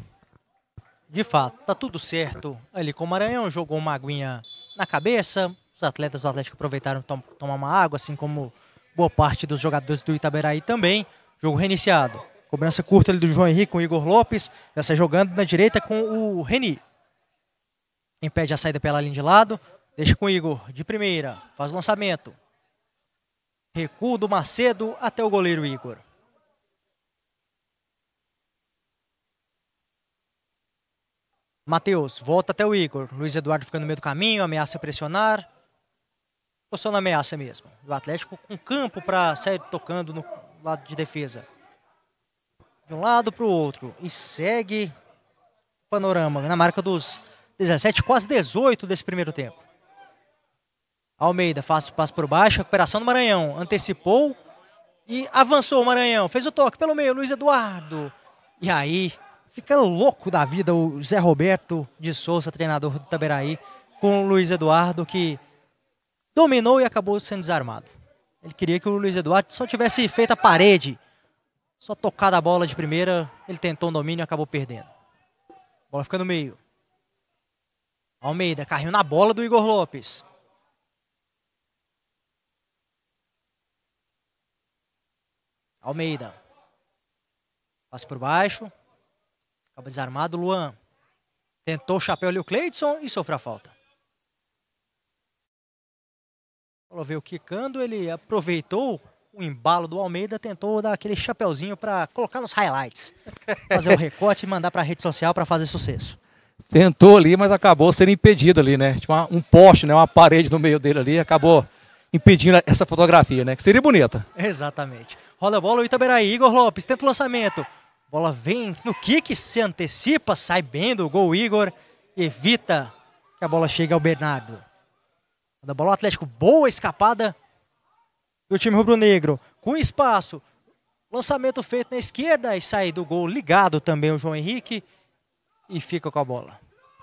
De fato, tá tudo certo ali com o Maranhão, jogou uma aguinha na cabeça, os atletas do Atlético aproveitaram tomar uma água, assim como boa parte dos jogadores do Itaberaí também. Jogo reiniciado, cobrança curta ali do João Henrique com o Igor Lopes, já sai jogando na direita com o Reni. Impede a saída pela linha de lado, deixa com o Igor de primeira, faz o lançamento. Recuo do Macedo até o goleiro Igor. Matheus, volta até o Igor. Luiz Eduardo fica no meio do caminho, ameaça pressionar. Ou só na ameaça mesmo. O Atlético com campo para sair tocando no lado de defesa. De um lado para o outro. E segue o panorama na marca dos 17, quase 18 desse primeiro tempo. Almeida faz passo por baixo, recuperação do Maranhão. Antecipou e avançou o Maranhão. Fez o toque pelo meio, Luiz Eduardo. E aí, fica louco da vida o Zé Roberto de Souza, treinador do Itaberaí, com o Luiz Eduardo, que dominou e acabou sendo desarmado. Ele queria que o Luiz Eduardo só tivesse feito a parede, só tocado a bola de primeira. Ele tentou um domínio e acabou perdendo. Bola fica no meio. Almeida, carrinho na bola do Igor Lopes. Almeida. Passa por baixo. Acaba desarmado. Luan. Tentou o chapéu ali o Cleidson e sofreu a falta. Ela veio quicando, ele aproveitou o embalo do Almeida, tentou dar aquele chapéuzinho para colocar nos highlights. Fazer o recorte e mandar para a rede social para fazer sucesso. Tentou ali, mas acabou sendo impedido ali, né? Tinha um poste, né? Uma parede no meio dele ali, acabou impedindo essa fotografia, né? Que seria bonita. Exatamente. Roda a bola o Itaberaí, Igor Lopes, tenta o lançamento. Bola vem no kick, se antecipa, sai bem do gol Igor, evita que a bola chegue ao Bernardo. Roda a bola o Atlético, boa escapada do time rubro-negro, com espaço. Lançamento feito na esquerda e sai do gol ligado também o João Henrique e fica com a bola.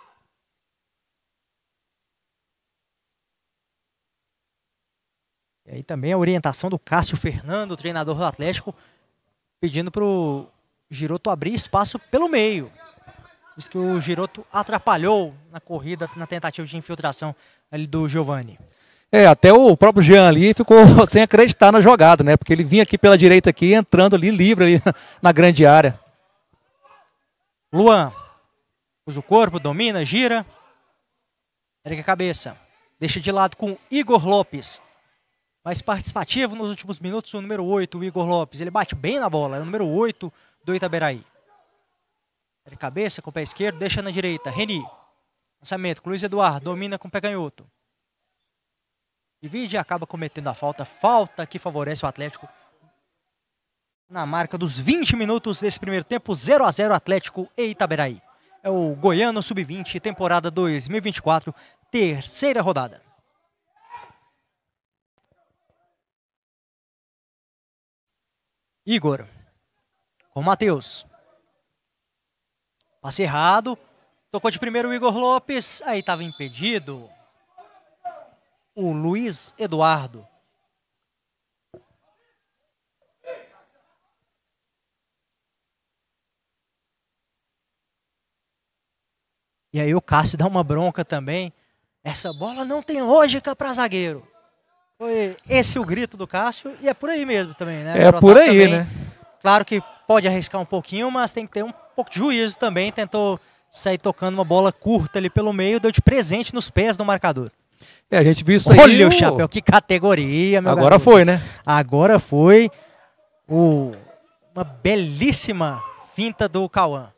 E aí também a orientação do Cássio Fernando, treinador do Atlético, pedindo para o Giroto abrir espaço pelo meio. Por isso que o Giroto atrapalhou na corrida, na tentativa de infiltração ali do Giovani. Até o próprio Jean ali ficou sem acreditar na jogada, né? Porque ele vinha aqui pela direita aqui, entrando ali livre ali na grande área. Luan usa o corpo, domina, gira. Ergue a cabeça. Deixa de lado com Igor Lopes. Mais participativo nos últimos minutos, o número 8, o Igor Lopes. Ele bate bem na bola, é o número 8 do Itaberaí. Ergue a cabeça com o pé esquerdo, deixa na direita. Reni. Lançamento com Luiz Eduardo, domina com o pé canhoto. Divide e acaba cometendo a falta. Falta que favorece o Atlético. Na marca dos 20 minutos desse primeiro tempo, 0-0 Atlético e Itaberaí. É o Goiano Sub-20, temporada 2024, terceira rodada. Igor. Com o Matheus. Passe errado. Tocou de primeiro o Igor Lopes. Aí estava impedido o Luiz Eduardo. E aí o Cássio dá uma bronca também. Essa bola não tem lógica para zagueiro. Foi esse o grito do Cássio e é por aí mesmo também, né? É por aí, também, né? Claro que pode arriscar um pouquinho, mas tem que ter um pouco de juízo também. Tentou sair tocando uma bola curta ali pelo meio, deu de presente nos pés do marcador. A gente viu isso aí. Olha o chapéu, que categoria, meu Agora garoto. foi, né? Agora foi uma belíssima finta do Cauã.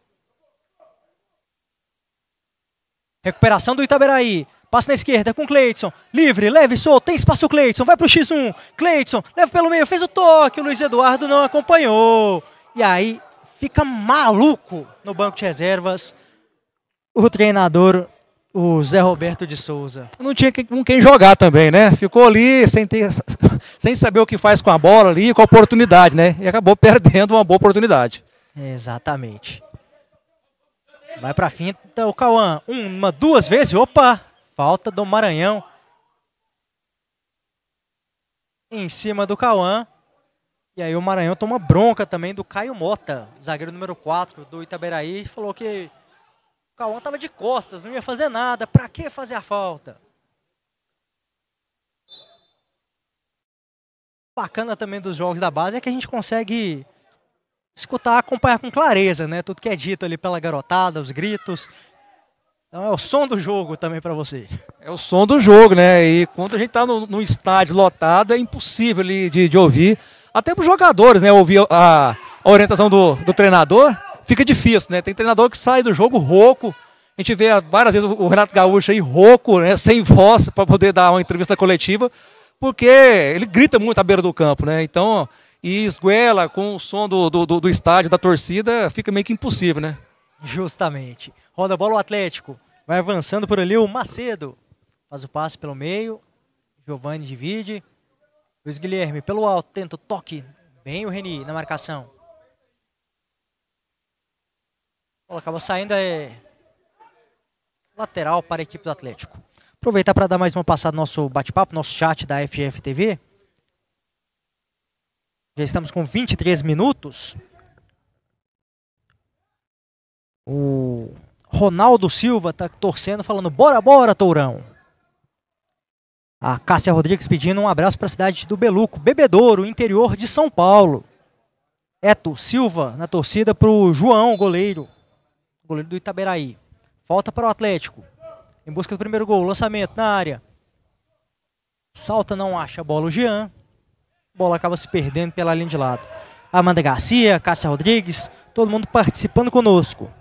Recuperação do Itaberaí. Passa na esquerda com o Cleidson. Livre, leve, solto. Tem espaço o Cleidson. Vai pro X1. Cleidson, leva pelo meio. Fez o toque. O Luiz Eduardo não acompanhou. E aí fica maluco no banco de reservas o treinador, o Zé Roberto de Souza. Não tinha com quem jogar também, né? Ficou ali sem saber o que faz com a bola ali, com a oportunidade, né? E acabou perdendo uma boa oportunidade. Exatamente. Vai pra finta o Cauã. Duas vezes. Opa! Falta do Maranhão. Em cima do Cauã. E aí o Maranhão toma bronca também do Caio Mota, zagueiro número 4 do Itaberaí. Falou que o Cauã tava de costas, não ia fazer nada. Pra que fazer a falta? Bacana também dos jogos da base é que a gente consegue escutar, acompanhar com clareza, né? Tudo que é dito ali pela garotada, os gritos. Então é o som do jogo também para você. É o som do jogo, né? E quando a gente tá no estádio lotado, é impossível ali de ouvir. Até para os jogadores, né? Ouvir a orientação do treinador, fica difícil, né? Tem treinador que sai do jogo rouco. A gente vê várias vezes o Renato Gaúcho aí rouco, né? Sem voz para poder dar uma entrevista coletiva, porque ele grita muito à beira do campo, né? Então, e esguela com o som do estádio, da torcida, fica meio que impossível, né? Justamente. Roda a bola o Atlético. Vai avançando por ali o Macedo. Faz o passe pelo meio. Giovani divide. Luiz Guilherme pelo alto, tenta o toque. Bem o Reni na marcação. A bola acaba saindo, lateral para a equipe do Atlético. Aproveitar para dar mais uma passada no nosso bate-papo, nosso chat da FGF-TV. Já estamos com 23 minutos. O Ronaldo Silva está torcendo, falando: bora, bora, Tourão. A Cássia Rodrigues pedindo um abraço para a cidade do Beluco, Bebedouro, interior de São Paulo. Eto Silva na torcida para o João, goleiro do Itaberaí. Falta para o Atlético. Em busca do primeiro gol, lançamento na área. Salta, não acha a bola o Jean. A bola acaba se perdendo pela linha de lado. Amanda Garcia, Cássia Rodrigues, todo mundo participando conosco.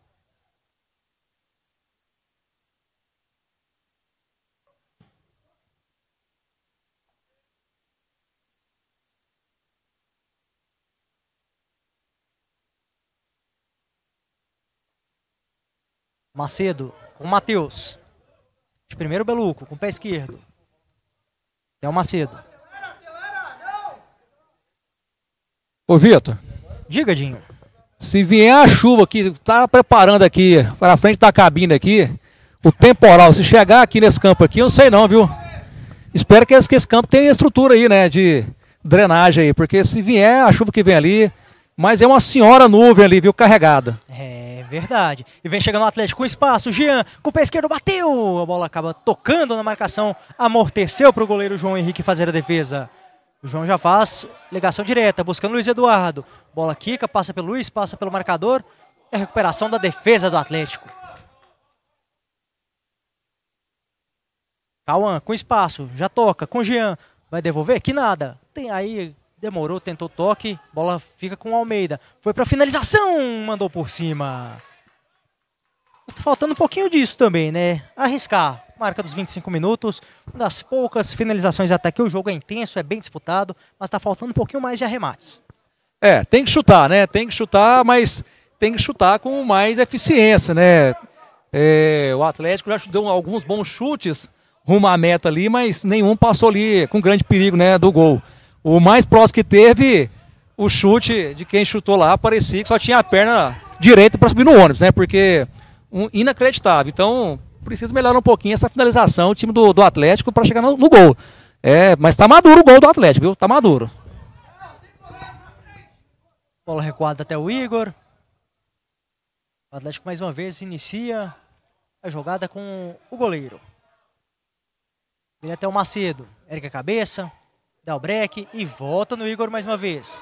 Macedo com o Matheus. De primeiro Beluco, com o pé esquerdo. É o Macedo. Ô, Vitor. Diga, Dinho. Se vier a chuva aqui, tá preparando aqui, para frente da cabine aqui, o temporal, se chegar aqui nesse campo aqui, eu não sei não, viu? Espero que esse campo tenha estrutura aí, né, de drenagem aí, porque se vier a chuva que vem ali, mas é uma senhora nuvem ali, viu, carregada. É verdade. E vem chegando o Atlético com espaço. Jean com o pé esquerdo bateu. A bola acaba tocando na marcação. Amorteceu para o goleiro João Henrique fazer a defesa. O João já faz ligação direta, buscando o Luiz Eduardo. Bola quica, passa pelo Luiz, passa pelo marcador. É a recuperação da defesa do Atlético. Cauã com espaço, já toca com o Jean. Vai devolver? Que nada. Tem aí... Demorou, tentou toque, bola fica com o Almeida. Foi para finalização, mandou por cima. Está faltando um pouquinho disso também, né? Arriscar. Marca dos 25 minutos, uma das poucas finalizações até que o jogo é intenso, é bem disputado, mas está faltando um pouquinho mais de arremates. Tem que chutar, né? Tem que chutar, mas tem que chutar com mais eficiência, né? O Atlético já deu alguns bons chutes rumo à meta ali, mas nenhum passou ali com grande perigo, né, do gol. O mais próximo que teve, o chute de quem chutou lá, parecia que só tinha a perna direita para subir no ônibus, né? Porque inacreditável. Então, precisa melhorar um pouquinho essa finalização, o time do Atlético, para chegar no gol. Mas tá maduro o gol do Atlético, viu? Tá maduro. Bola recuada até o Igor. O Atlético mais uma vez inicia a jogada com o goleiro. Ele até o Macedo. Ergue a cabeça. Dá o break e volta no Igor mais uma vez.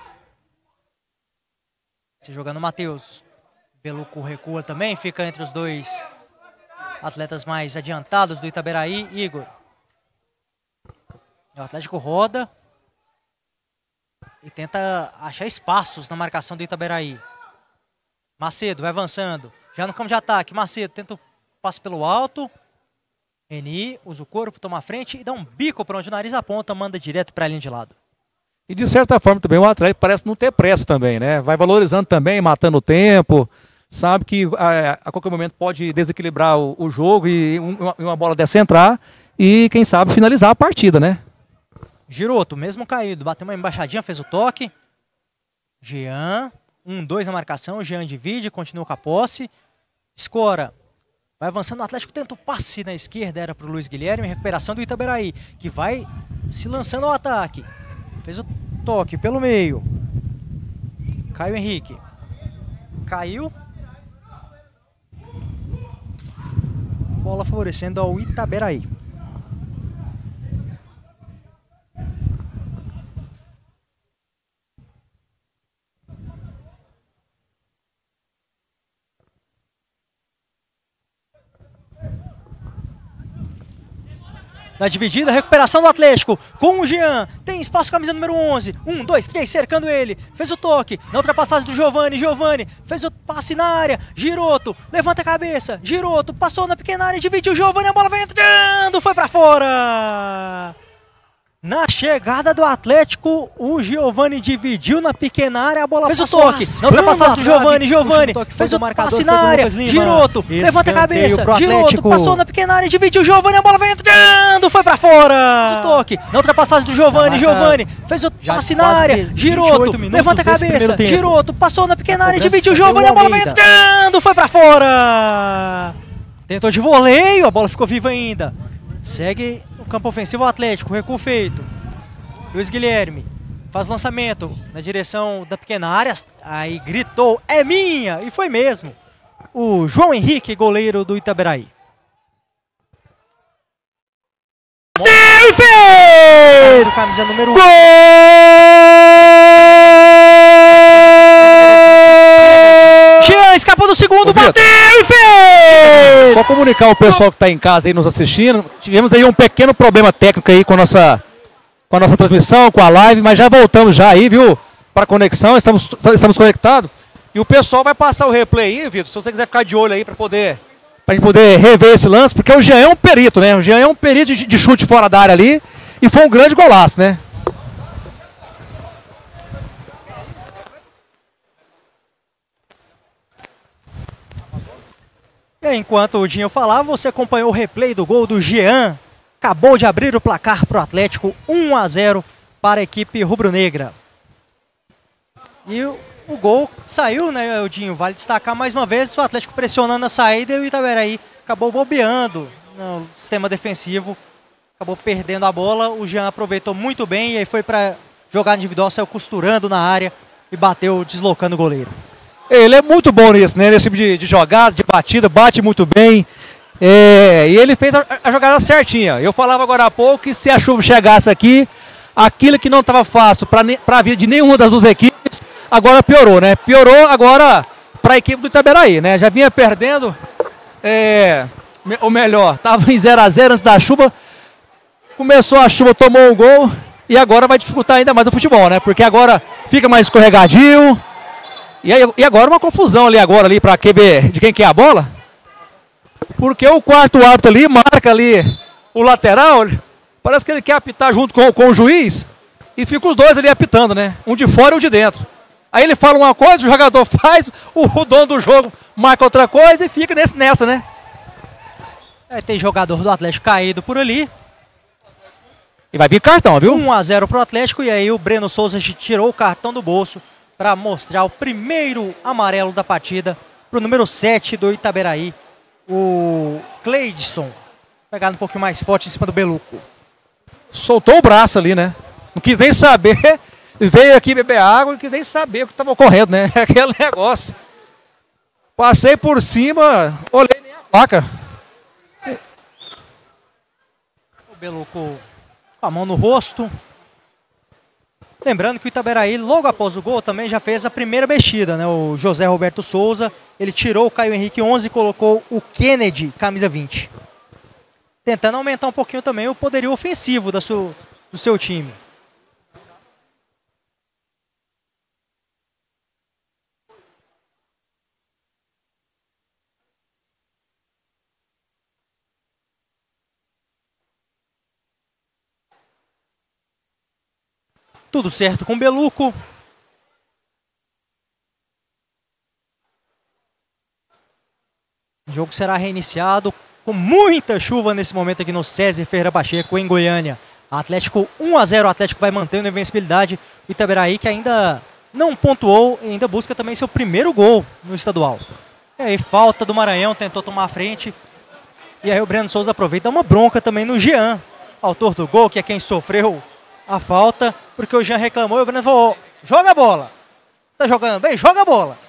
Se jogando o Matheus. Beluco recua também, fica entre os dois atletas mais adiantados do Itaberaí. Igor. O Atlético roda e tenta achar espaços na marcação do Itaberaí. Macedo vai avançando. Já no campo de ataque, Macedo tenta o passe pelo alto. Reni usa o corpo, toma a frente e dá um bico para onde o nariz aponta, manda direto para a linha de lado. E de certa forma também o Atlético parece não ter pressa também, né? Vai valorizando também, matando o tempo, sabe que a qualquer momento pode desequilibrar o jogo e uma bola dessa entrar e quem sabe finalizar a partida, né? Giroto, mesmo caído, bateu uma embaixadinha, fez o toque. Jean, 1-2 na marcação, Jean divide, continua com a posse. Escora. Vai avançando, o Atlético tenta o passe na esquerda, era para o Luiz Guilherme, recuperação do Itaberaí, que vai se lançando ao ataque. Fez o toque pelo meio. Caio Henrique. Caiu. Bola favorecendo ao Itaberaí. Na dividida, recuperação do Atlético com o Jean. Tem espaço, camisa número 11. 1, 2, 3, cercando ele. Fez o toque. Na ultrapassagem do Giovani. Giovani fez o passe na área. Giroto, levanta a cabeça. Giroto passou na pequena área, dividiu o Giovani. A bola vai entrando. Foi pra fora. Na chegada do Atlético, o Giovani dividiu na pequena área, a bola fez o toque. Na ultrapassagem do Giovani, fez o passe na área. Giroto, levanta a cabeça. Giroto passou na pequena área, dividiu o Giovani, a bola vai entrando, foi pra fora. Fez o toque. Na ultrapassagem do Giovani, fez o passe na área. Giroto, levanta a cabeça. Giroto passou na pequena área, dividiu o Giovani, a bola vai entrando, foi pra fora. Tentou de voleio, a bola ficou viva ainda. Segue o campo ofensivo Atlético, recuo feito. Luiz Guilherme faz lançamento na direção da pequena área. Aí gritou, é minha! E foi mesmo. O João Henrique, goleiro do Itaberaí. E fez! Camisa número 1. Gol! Jean escapou do segundo, bateu e fez! Só comunicar o pessoal que está em casa aí nos assistindo, tivemos aí um pequeno problema técnico aí com a nossa transmissão, com a live, mas já voltamos já aí, viu? Para a conexão, estamos conectados. E o pessoal vai passar o replay aí, Vitor, se você quiser ficar de olho aí para a gente poder rever esse lance, porque o Jean é um perito, né? O Jean é um perito de chute fora da área ali, e foi um grande golaço, né? E enquanto o Dinho falava, você acompanhou o replay do gol do Jean. Acabou de abrir o placar para o Atlético, 1-0 para a equipe rubro-negra. E o gol saiu, né, o Dinho? Vale destacar mais uma vez o Atlético pressionando a saída e o Itaberaí acabou bobeando no sistema defensivo. Acabou perdendo a bola, o Jean aproveitou muito bem e aí foi para jogar individual, saiu costurando na área e bateu, deslocando o goleiro. Ele é muito bom nisso, né? Nesse tipo de jogada, de batida, bate muito bem. E ele fez a jogada certinha. Eu falava agora há pouco que se a chuva chegasse aqui, aquilo que não estava fácil para a vida de nenhuma das duas equipes, agora piorou, né? Piorou agora para a equipe do Itaberaí, né? Já vinha perdendo, ou melhor, estava em 0-0 antes da chuva. Começou a chuva, tomou um gol e agora vai dificultar ainda mais o futebol, né? Porque agora fica mais escorregadio. E agora uma confusão ali para ver de quem que é a bola. Porque o quarto árbitro ali marca ali o lateral, parece que ele quer apitar junto com o juiz e fica os dois ali apitando, né? Um de fora e um de dentro. Aí ele fala uma coisa, o jogador faz, o dono do jogo marca outra coisa e fica nessa, né? Tem jogador do Atlético caído por ali. E vai vir cartão, viu? 1-0 pro Atlético e aí o Breno Souza tirou o cartão do bolso para mostrar o primeiro amarelo da partida para o número 7 do Itaberaí, o Cleidson. Pegado um pouquinho mais forte em cima do Beluco. Soltou o braço ali, né? Não quis nem saber, veio aqui beber água, não quis nem saber o que estava ocorrendo, né? Aquele negócio. Passei por cima, olhei nem a placa. O Beluco com a mão no rosto. Lembrando que o Itaberaí, logo após o gol, também já fez a primeira mexida, né? O José Roberto Souza, ele tirou o Caio Henrique 11 e colocou o Kennedy, camisa 20. Tentando aumentar um pouquinho também o poderio ofensivo do seu time. Tudo certo com o Beluco. O jogo será reiniciado com muita chuva nesse momento aqui no César Ferreira Pacheco, em Goiânia. Atlético 1-0, o Atlético vai mantendo a invencibilidade. O Itaberaí que ainda não pontuou e ainda busca também seu primeiro gol no estadual. E aí falta do Maranhão, tentou tomar a frente. E aí o Breno Souza aproveita uma bronca também no Jean, autor do gol, que é quem sofreu a falta, porque o Jean reclamou e o Breno falou, joga a bola. Você tá jogando bem? Joga a bola.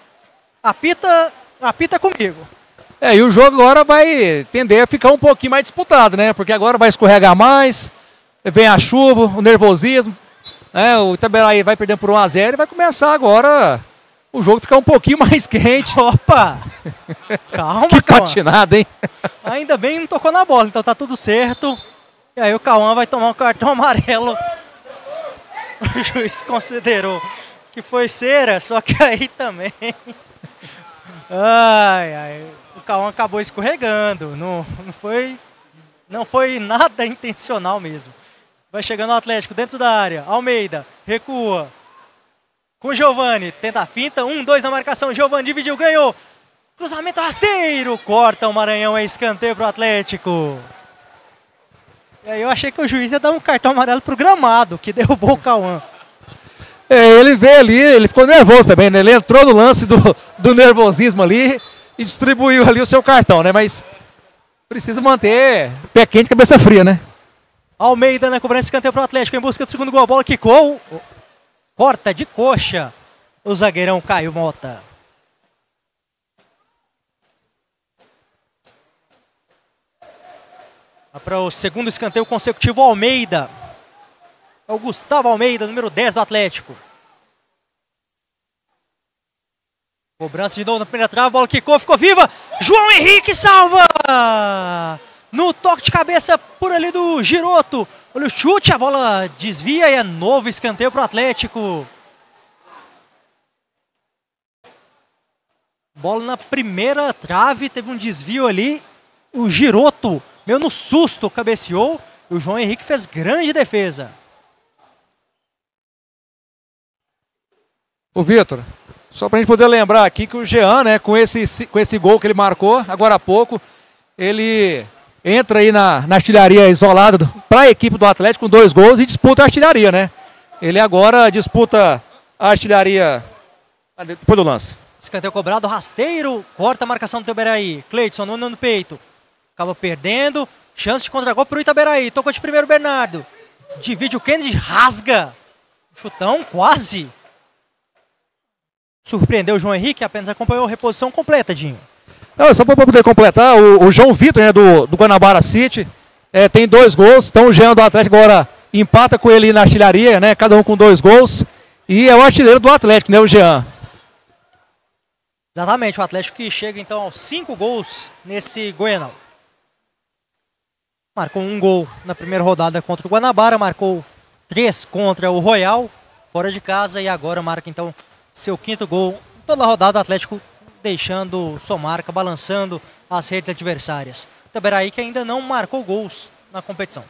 Apita comigo. E o jogo agora vai tender a ficar um pouquinho mais disputado, né? Porque agora vai escorregar mais, vem a chuva, o nervosismo, né? O Itaberaí vai perdendo por 1-0 e vai começar agora o jogo ficar um pouquinho mais quente. Opa! Calma, que Cauã. patinada, hein? Ainda bem que não tocou na bola, então tá tudo certo. E aí o Cauã vai tomar um cartão amarelo. O juiz considerou que foi cera, só que aí também... O Cauã acabou escorregando. Não foi nada intencional mesmo. Vai chegando o Atlético dentro da área. Almeida, recua. Com o Giovani, tenta a finta. 1-2 na marcação. Giovani dividiu, ganhou. Cruzamento rasteiro. Corta o Maranhão, é escanteio pro Atlético. E aí eu achei que o juiz ia dar um cartão amarelo pro Gramado, que derrubou o Cauã. Ele veio ali, ele ficou nervoso também, né? Ele entrou no lance do nervosismo ali e distribuiu ali o seu cartão, né? Mas precisa manter pé quente, cabeça fria, né? Almeida na cobrança de escanteio pro Atlético em busca do segundo gol. A bola quicou. Corta de coxa o zagueirão Caio Mota. Para o segundo escanteio consecutivo, Almeida. É o Gustavo Almeida, número 10 do Atlético. Cobrança de novo na primeira trave, a bola quicou, ficou viva. João Henrique salva! No toque de cabeça por ali do Giroto. Olha o chute, a bola desvia e é novo escanteio para o Atlético. Bola na primeira trave, teve um desvio ali. O Giroto, meio no susto, cabeceou. E o João Henrique fez grande defesa. Ô Vitor, só pra gente poder lembrar aqui que o Jean, né, com esse gol que ele marcou agora há pouco, ele entra aí na artilharia isolada para a equipe do Atlético com 2 gols e disputa a artilharia, né? Ele agora disputa a artilharia depois do lance. Escanteio cobrado, rasteiro, corta a marcação do Itaberaí. Cleidson no peito, acaba perdendo, chance de contra-golpe para o Itaberaí. Tocou de primeiro Bernardo, divide o Kennedy, rasga, chutão quase. Surpreendeu o João Henrique, apenas acompanhou a reposição completa, Dinho. Não, só para poder completar, o João Vitor, né, do Guanabara City, tem 2 gols, então o Jean do Atlético agora empata com ele na artilharia, né, cada um com 2 gols, e é o artilheiro do Atlético, né, o Jean. Exatamente, o Atlético que chega então aos 5 gols nesse Goianão. Marcou 1 gol na primeira rodada contra o Guanabara, marcou 3 contra o Royal, fora de casa, e agora marca então seu 5º gol. Toda a rodada o Atlético deixando sua marca, balançando as redes adversárias. O Itaberaí que ainda não marcou gols na competição.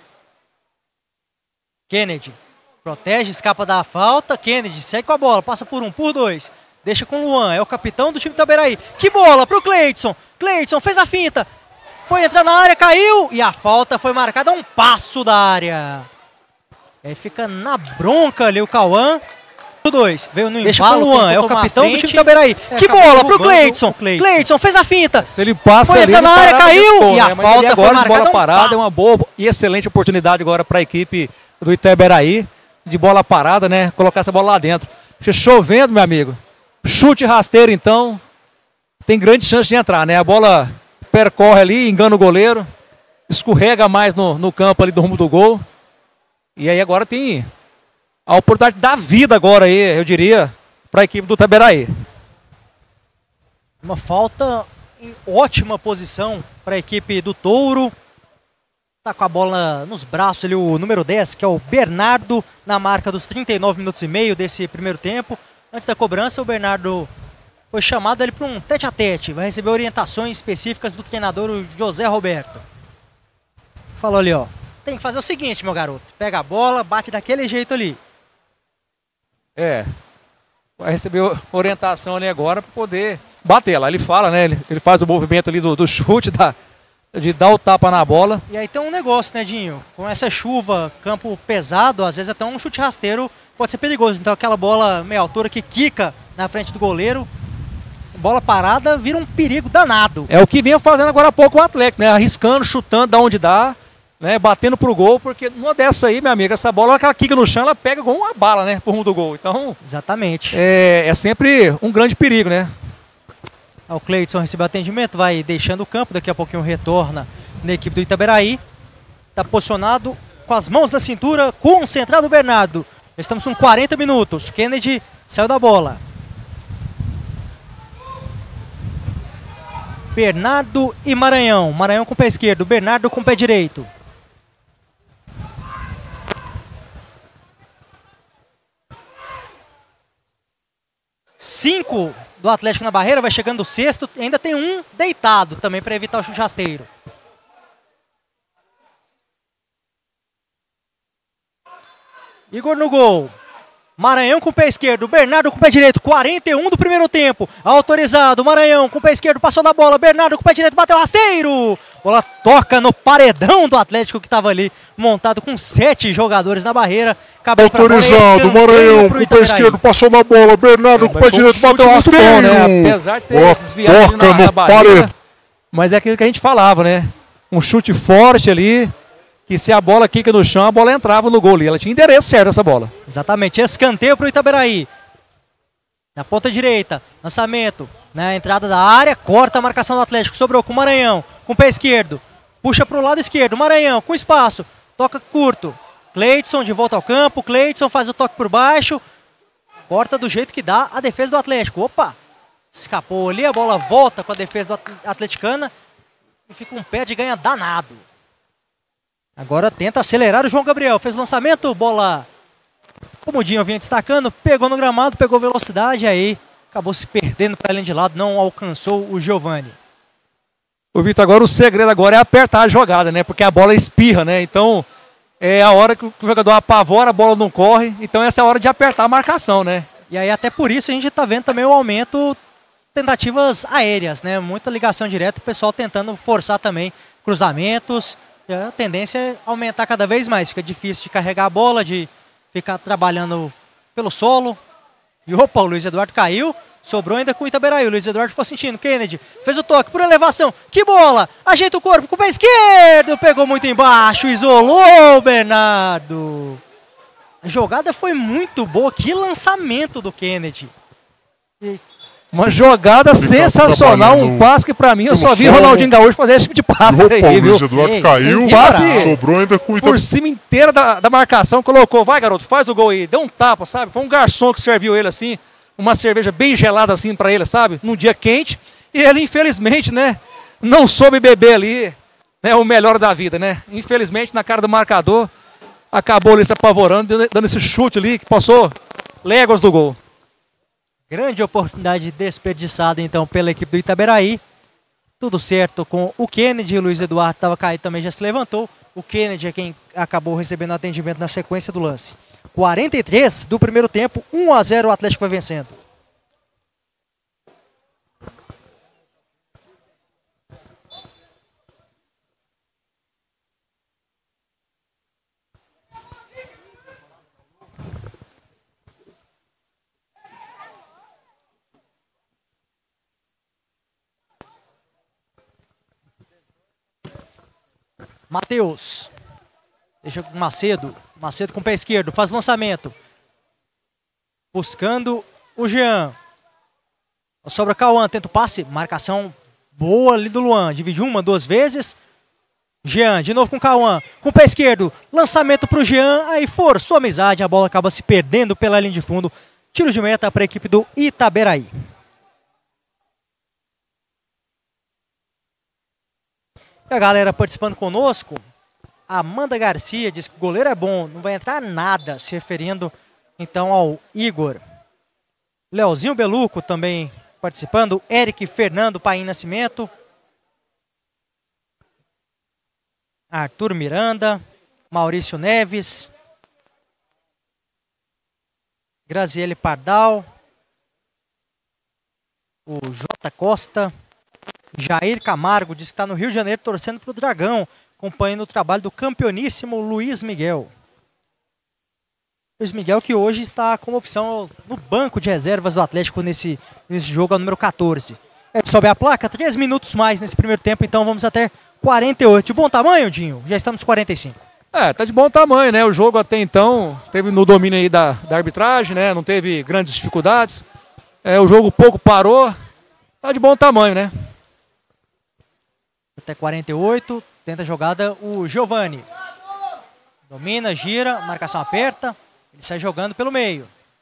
Kennedy protege, escapa da falta. Kennedy segue com a bola, passa por 1, por 2. Deixa com o Luan, é o capitão do time do Itaberaí. Que bola pro Cleidson. Cleidson fez a finta. Foi entrar na área, caiu. E a falta foi marcada a um passo da área. Aí fica na bronca ali o Cauã. 2, veio no deixa embalo, com o Luan, é o capitão do time do Itaberaí. Que bola pro Cleidson. Cleidson fez a finta. Se ele passa foi ali, entrar na área, caiu. Pô, e a né? falta foi marcada bola parada, é uma boa e excelente oportunidade agora para a equipe do Itaberaí de bola parada, né? Colocar essa bola lá dentro. Chovendo, meu amigo. Chute rasteiro, então, tem grande chance de entrar, né? A bola percorre ali, engana o goleiro, escorrega mais no campo ali do rumo do gol. E aí agora tem a oportunidade da vida agora aí, eu diria, para a equipe do Itaberaí. Uma falta em ótima posição para a equipe do Touro. Tá com a bola nos braços ali o número 10, que é o Bernardo, na marca dos 39 minutos e meio desse primeiro tempo. Antes da cobrança, o Bernardo foi chamado ali para um tete-a-tete. Vai receber orientações específicas do treinador o José Roberto. Falou ali, ó. Tem que fazer o seguinte, meu garoto. Pega a bola, bate daquele jeito ali. Vai receber orientação ali agora para poder bater lá. Ele fala, né? Ele faz o movimento ali do chute, de dar o tapa na bola. E aí tem um negócio, né, Dinho? Com essa chuva, campo pesado, às vezes até um chute rasteiro pode ser perigoso. Então aquela bola meia altura que quica na frente do goleiro, bola parada, vira um perigo danado. É o que vinha fazendo agora há pouco o Atlético, né? Arriscando, chutando da onde dá, né? Batendo pro gol, porque numa dessa aí, meu amigo, essa bola, aquela quica no chão, ela pega com uma bala, né? Por rumo do gol. Então, exatamente. É sempre um grande perigo, né? O Cleidson recebeu atendimento, vai deixando o campo, daqui a pouquinho retorna na equipe do Itaberaí. Está posicionado com as mãos na cintura, concentrado o Bernardo. Estamos com 40 minutos. Kennedy saiu da bola. Bernardo e Maranhão. Maranhão com o pé esquerdo, Bernardo com o pé direito. Cinco do Atlético na barreira, vai chegando o sexto, ainda tem um deitado também para evitar o chute rasteiro. Igor no gol. Maranhão com o pé esquerdo, Bernardo com o pé direito, 41 do primeiro tempo, autorizado, Maranhão com o pé esquerdo, passou da bola, Bernardo com o pé direito, bateu rasteiro, bola toca no paredão do Atlético que estava ali, montado com 7 jogadores na barreira, autorizado, Maranhão com o pé esquerdo, passou na bola, Bernardo com o pé direito, bateu rasteiro, bom, né? Apesar de ter desviado na barreira, mas é aquilo que a gente falava, né? Um chute forte ali, que se a bola quica no chão, a bola entrava no gol ali. Ela tinha endereço certo, essa bola. Exatamente. Escanteio para o Itaberaí. Na ponta direita, lançamento. Na entrada da área, corta a marcação do Atlético. Sobrou com o Maranhão, com o pé esquerdo. Puxa para o lado esquerdo. Maranhão, com espaço. Toca curto. Cleidson de volta ao campo. Cleidson faz o toque por baixo. Corta do jeito que dá a defesa do Atlético. Opa! Escapou ali, a bola volta com a defesa do atleticana. E fica um pé de ganha danado. Agora tenta acelerar o João Gabriel. Fez o lançamento, bola, como o Dinho vinha destacando, pegou no gramado, pegou velocidade, aí acabou se perdendo para além de lado, não alcançou o Giovani. O Vitor, agora o segredo agora é apertar a jogada, né? Porque a bola espirra, né? Então é a hora que o jogador apavora, a bola não corre. Então essa é a hora de apertar a marcação, né? E aí até por isso a gente está vendo também o aumento tentativas aéreas, né? Muita ligação direta, o pessoal tentando forçar também cruzamentos. A tendência é aumentar cada vez mais. Fica difícil de carregar a bola, de ficar trabalhando pelo solo. E opa, o Luiz Eduardo caiu. Sobrou ainda com o Itaberaí. O Luiz Eduardo ficou sentindo. Kennedy fez o toque por elevação. Que bola! Ajeita o corpo com o pé esquerdo. Pegou muito embaixo. Isolou o Bernardo. A jogada foi muito boa. Que lançamento do Kennedy. Uma jogada sensacional, um passe que pra mim eu só vi Ronaldinho Gaúcho fazer esse tipo de passe aí, viu? O Eduardo caiu, sobrou ainda com o por cima inteira da marcação, colocou, vai garoto, faz o gol aí, deu um tapa, sabe? Foi um garçom que serviu ele assim, uma cerveja bem gelada assim pra ele, sabe? Num dia quente, e ele infelizmente, né, não soube beber ali, né, o melhor da vida, né? Infelizmente na cara do marcador, acabou ali se apavorando, dando esse chute ali que passou léguas do gol. Grande oportunidade desperdiçada, então, pela equipe do Itaberaí. Tudo certo com o Kennedy. O Luiz Eduardo estava caído, também já se levantou. O Kennedy é quem acabou recebendo atendimento na sequência do lance. 43 do primeiro tempo, 1-0 o Atlético vai vencendo. Matheus, deixa com Macedo, Macedo com o pé esquerdo, faz o lançamento, buscando o Jean, sobra Cauã, tenta o passe, marcação boa ali do Luan, dividiu uma, 2 vezes, Jean, de novo com Cauã, com o pé esquerdo, lançamento para o Jean, aí forçou a amizade, a bola acaba se perdendo pela linha de fundo, tiro de meta para a equipe do Itaberaí. E a galera participando conosco, Amanda Garcia diz que o goleiro é bom, não vai entrar nada, se referindo então ao Igor. Leozinho Beluco também participando, Eric Fernando Paim Nascimento, Arthur Miranda, Maurício Neves, Graziele Pardal, o J. Costa, Jair Camargo diz que está no Rio de Janeiro torcendo para o Dragão, acompanhando o trabalho do campeoníssimo Luiz Miguel. Luiz Miguel que hoje está como opção no banco de reservas do Atlético nesse jogo, a número 14. Sobe a placa, 3 minutos mais nesse primeiro tempo, então vamos até 48. De bom tamanho, Dinho? Já estamos 45. Tá de bom tamanho, né? O jogo até então teve no domínio aí da arbitragem, né? Não teve grandes dificuldades. O jogo pouco parou, tá de bom tamanho, né? Até 48, tenta a jogada o Giovani. Domina, gira, marcação aperta, ele sai jogando pelo meio.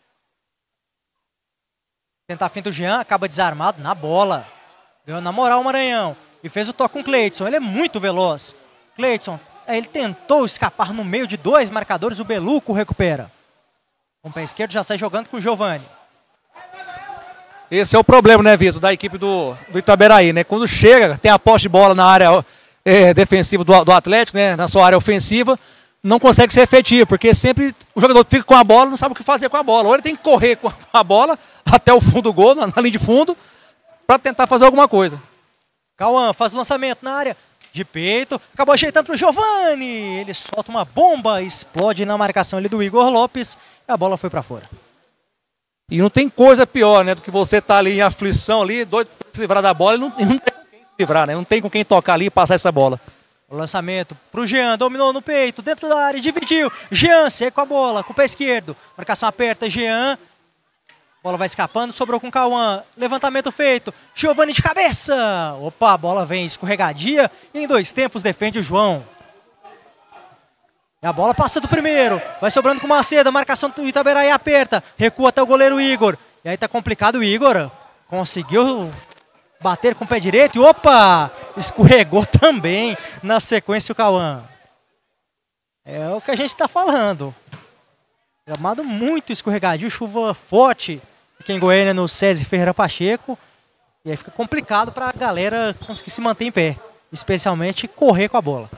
Tenta a finta o Jean, acaba desarmado na bola. Ganhou na moral o Maranhão. E fez o toque com o Cleidson, ele é muito veloz. Cleidson, ele tentou escapar no meio de 2 marcadores, o Beluco recupera. Com o pé esquerdo já sai jogando com o Giovani. Esse é o problema, né, Vitor, da equipe do Itaberaí, né? Quando chega, tem a posse de bola na área defensiva do Atlético, né? Na sua área ofensiva, não consegue ser efetivo, porque sempre o jogador fica com a bola, não sabe o que fazer com a bola. Ou ele tem que correr com a bola até o fundo do gol, na linha de fundo, para tentar fazer alguma coisa. Cauã faz o lançamento na área, de peito, acabou ajeitando para o Giovani. Ele solta uma bomba, explode na marcação ali do Igor Lopes e a bola foi para fora. E não tem coisa pior, né, do que você tá ali em aflição ali, doido para se livrar da bola e não tem com quem se livrar, né? Não tem com quem tocar ali e passar essa bola. O lançamento pro Jean, dominou no peito, dentro da área, dividiu. Jean segue com a bola, com o pé esquerdo. Marcação aperta, Jean. Bola vai escapando, sobrou com o Cauã. Levantamento feito, Giovani de cabeça. Opa, a bola vem escorregadia e em 2 tempos defende o João. E a bola passa do primeiro, vai sobrando com o Macedo, a marcação do Itaberaí aperta. Recua até o goleiro Igor. E aí tá complicado o Igor. Conseguiu bater com o pé direito e opa! Escorregou também na sequência o Cauã. É o que a gente está falando. Gramado muito escorregadio, chuva forte aqui em Goiânia no SESI Ferreira Pacheco. E aí fica complicado para a galera conseguir se manter em pé. Especialmente correr com a bola.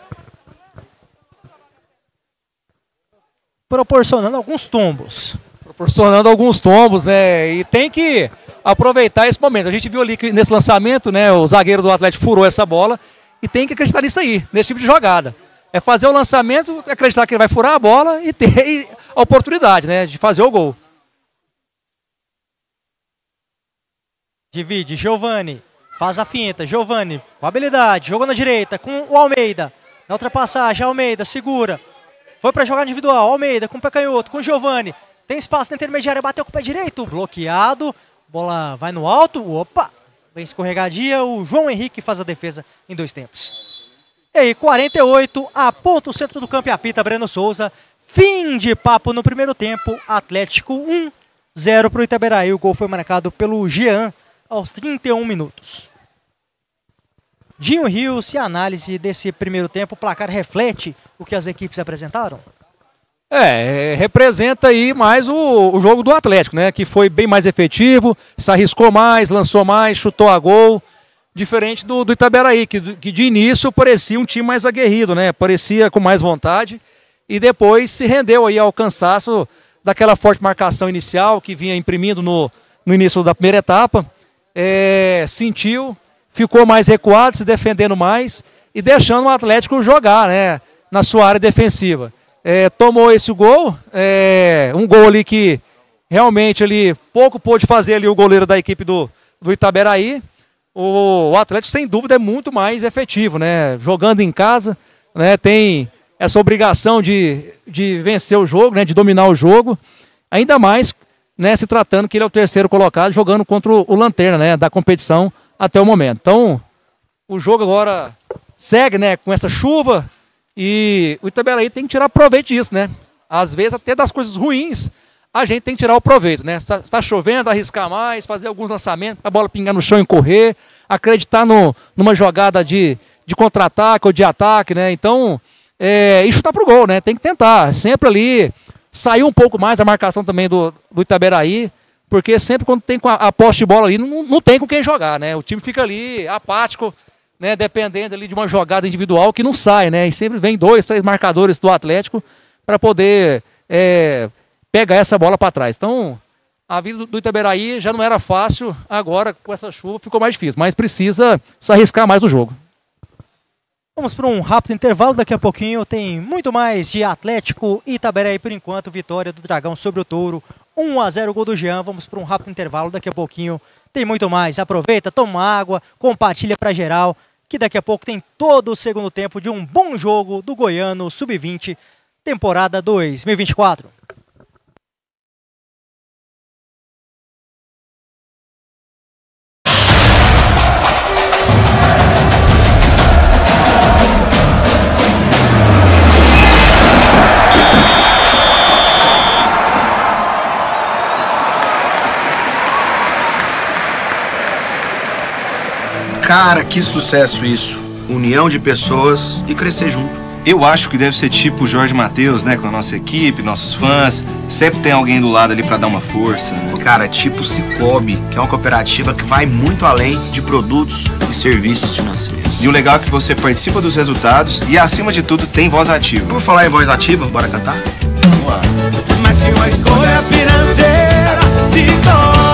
Proporcionando alguns tombos. Proporcionando alguns tombos, né? E tem que aproveitar esse momento. A gente viu ali que nesse lançamento, né, o zagueiro do Atlético furou essa bola e tem que acreditar nisso aí, nesse tipo de jogada. É fazer o lançamento, acreditar que ele vai furar a bola e ter a oportunidade, né, de fazer o gol. Divide, Giovani, faz a finta, Giovani com habilidade, jogou na direita com o Almeida. Na ultrapassagem, Almeida segura. Foi para jogar individual, Almeida com o pé canhoto, com o Giovani. Tem espaço na intermediária, bateu com o pé direito, bloqueado. Bola vai no alto, opa, vem escorregadia, o João Henrique faz a defesa em 2 tempos. E aí, 48, aponta o centro do campo e apita Breno Souza. Fim de papo no primeiro tempo, Atlético 1-0 para o Itaberaí. O gol foi marcado pelo Jean aos 31 minutos. Dinho Rios, e a análise desse primeiro tempo, o placar reflete o que as equipes apresentaram? Representa aí mais o jogo do Atlético, né? Que foi bem mais efetivo, se arriscou mais, lançou mais, chutou a gol. Diferente do Itaberaí, que de início parecia um time mais aguerrido, né? Parecia com mais vontade e depois se rendeu aí ao cansaço daquela forte marcação inicial que vinha imprimindo no início da primeira etapa. Sentiu, ficou mais recuado, se defendendo mais e deixando o Atlético jogar, né? Na sua área defensiva. Tomou esse gol, um gol ali que realmente ali pouco pôde fazer ali o goleiro da equipe do Itaberaí. O Atlético sem dúvida é muito mais efetivo, né? Jogando em casa, né? Tem essa obrigação de vencer o jogo, né? De dominar o jogo, ainda mais, né? Se tratando que ele é o terceiro colocado jogando contra o Lanterna, né? Da competição até o momento. Então o jogo agora segue, né? Com essa chuva. E o Itaberaí tem que tirar proveito disso, né? Às vezes até das coisas ruins, a gente tem que tirar o proveito, né? Está chovendo, arriscar mais, fazer alguns lançamentos, a bola pingar no chão e correr, acreditar numa jogada de contra-ataque ou de ataque, né? Então, e chutar pro gol, né? Tem que tentar, sempre ali, sair um pouco mais a marcação também do Itaberaí, porque sempre quando tem a posse de bola ali, não tem com quem jogar, né? O time fica ali apático, né, dependendo ali de uma jogada individual que não sai, né? E sempre vem 2, 3 marcadores do Atlético para poder pegar essa bola para trás. Então, a vida do Itaberaí já não era fácil, agora com essa chuva ficou mais difícil, mas precisa se arriscar mais no jogo. Vamos para um rápido intervalo, daqui a pouquinho tem muito mais de Atlético e Itaberaí. Por enquanto, vitória do Dragão sobre o Touro, 1-0 gol do Jean. Vamos para um rápido intervalo, daqui a pouquinho tem muito mais. Aproveita, toma água, compartilha para geral, que daqui a pouco tem todo o segundo tempo de um bom jogo do Goiano Sub-20, temporada 2024. Cara, que sucesso isso. União de pessoas e crescer junto. Eu acho que deve ser tipo o Jorge Matheus, né? Com a nossa equipe, nossos fãs. Sempre tem alguém do lado ali pra dar uma força. Cara, tipo Cicobi, que é uma cooperativa que vai muito além de produtos e serviços financeiros. E o legal é que você participa dos resultados e, acima de tudo, tem voz ativa. Vamos falar em voz ativa? Bora cantar? Vamos lá. Mais que uma escolha financeira, Cicobi.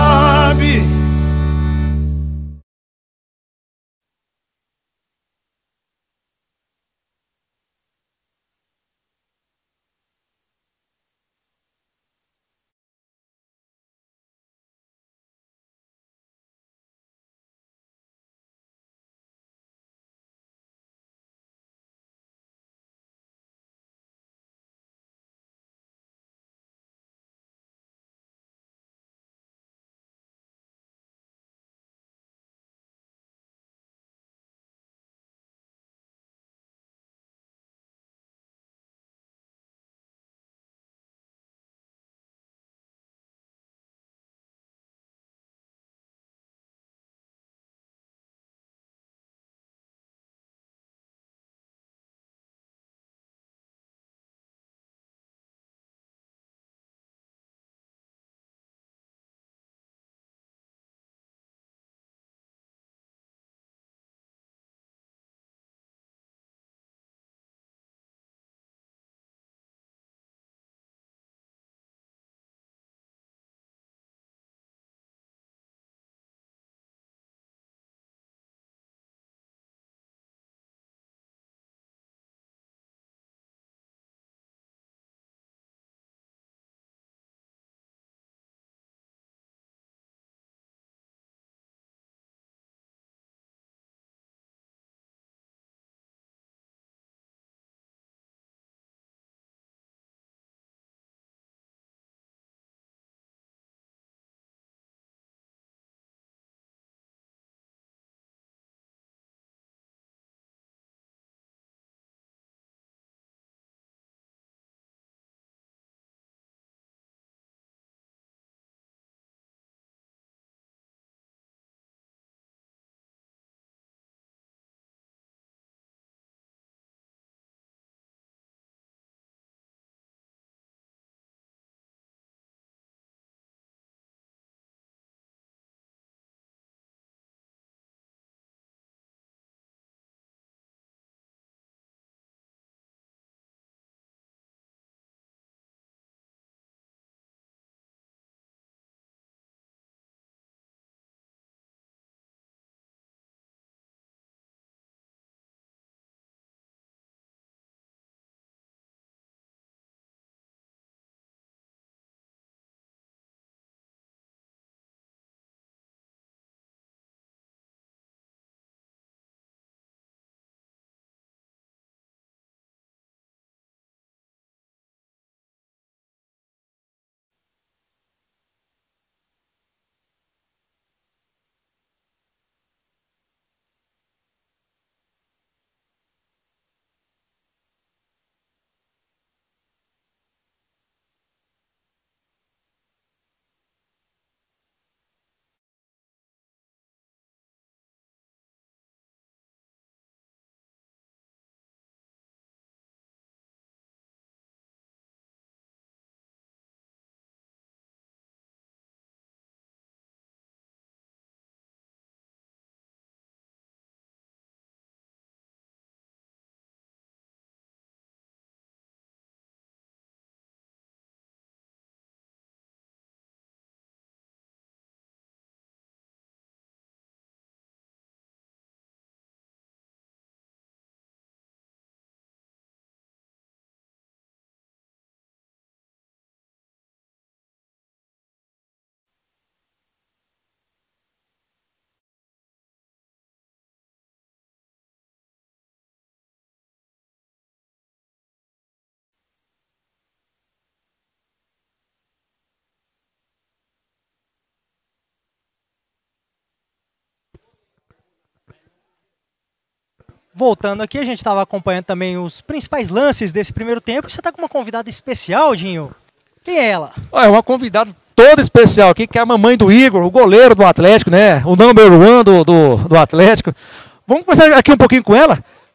Voltando aqui, a gente estava acompanhando também os principais lances desse primeiro tempo. Você está com uma convidada especial, Dinho. Quem é ela? É uma convidada toda especial aqui, que é a mamãe do Igor, o goleiro do Atlético, né? O number one do Atlético. Vamos começar aqui um pouquinho com ela.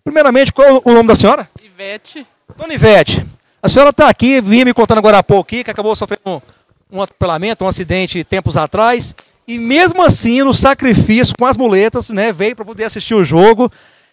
Primeiramente, qual é o nome da senhora? Ivete. Dona Ivete, a senhora está aqui, vinha me contando agora há pouco aqui, que acabou sofrendo um atropelamento, um acidente tempos atrás, e mesmo assim, no sacrifício, com as muletas, né, veio para poder assistir o jogo.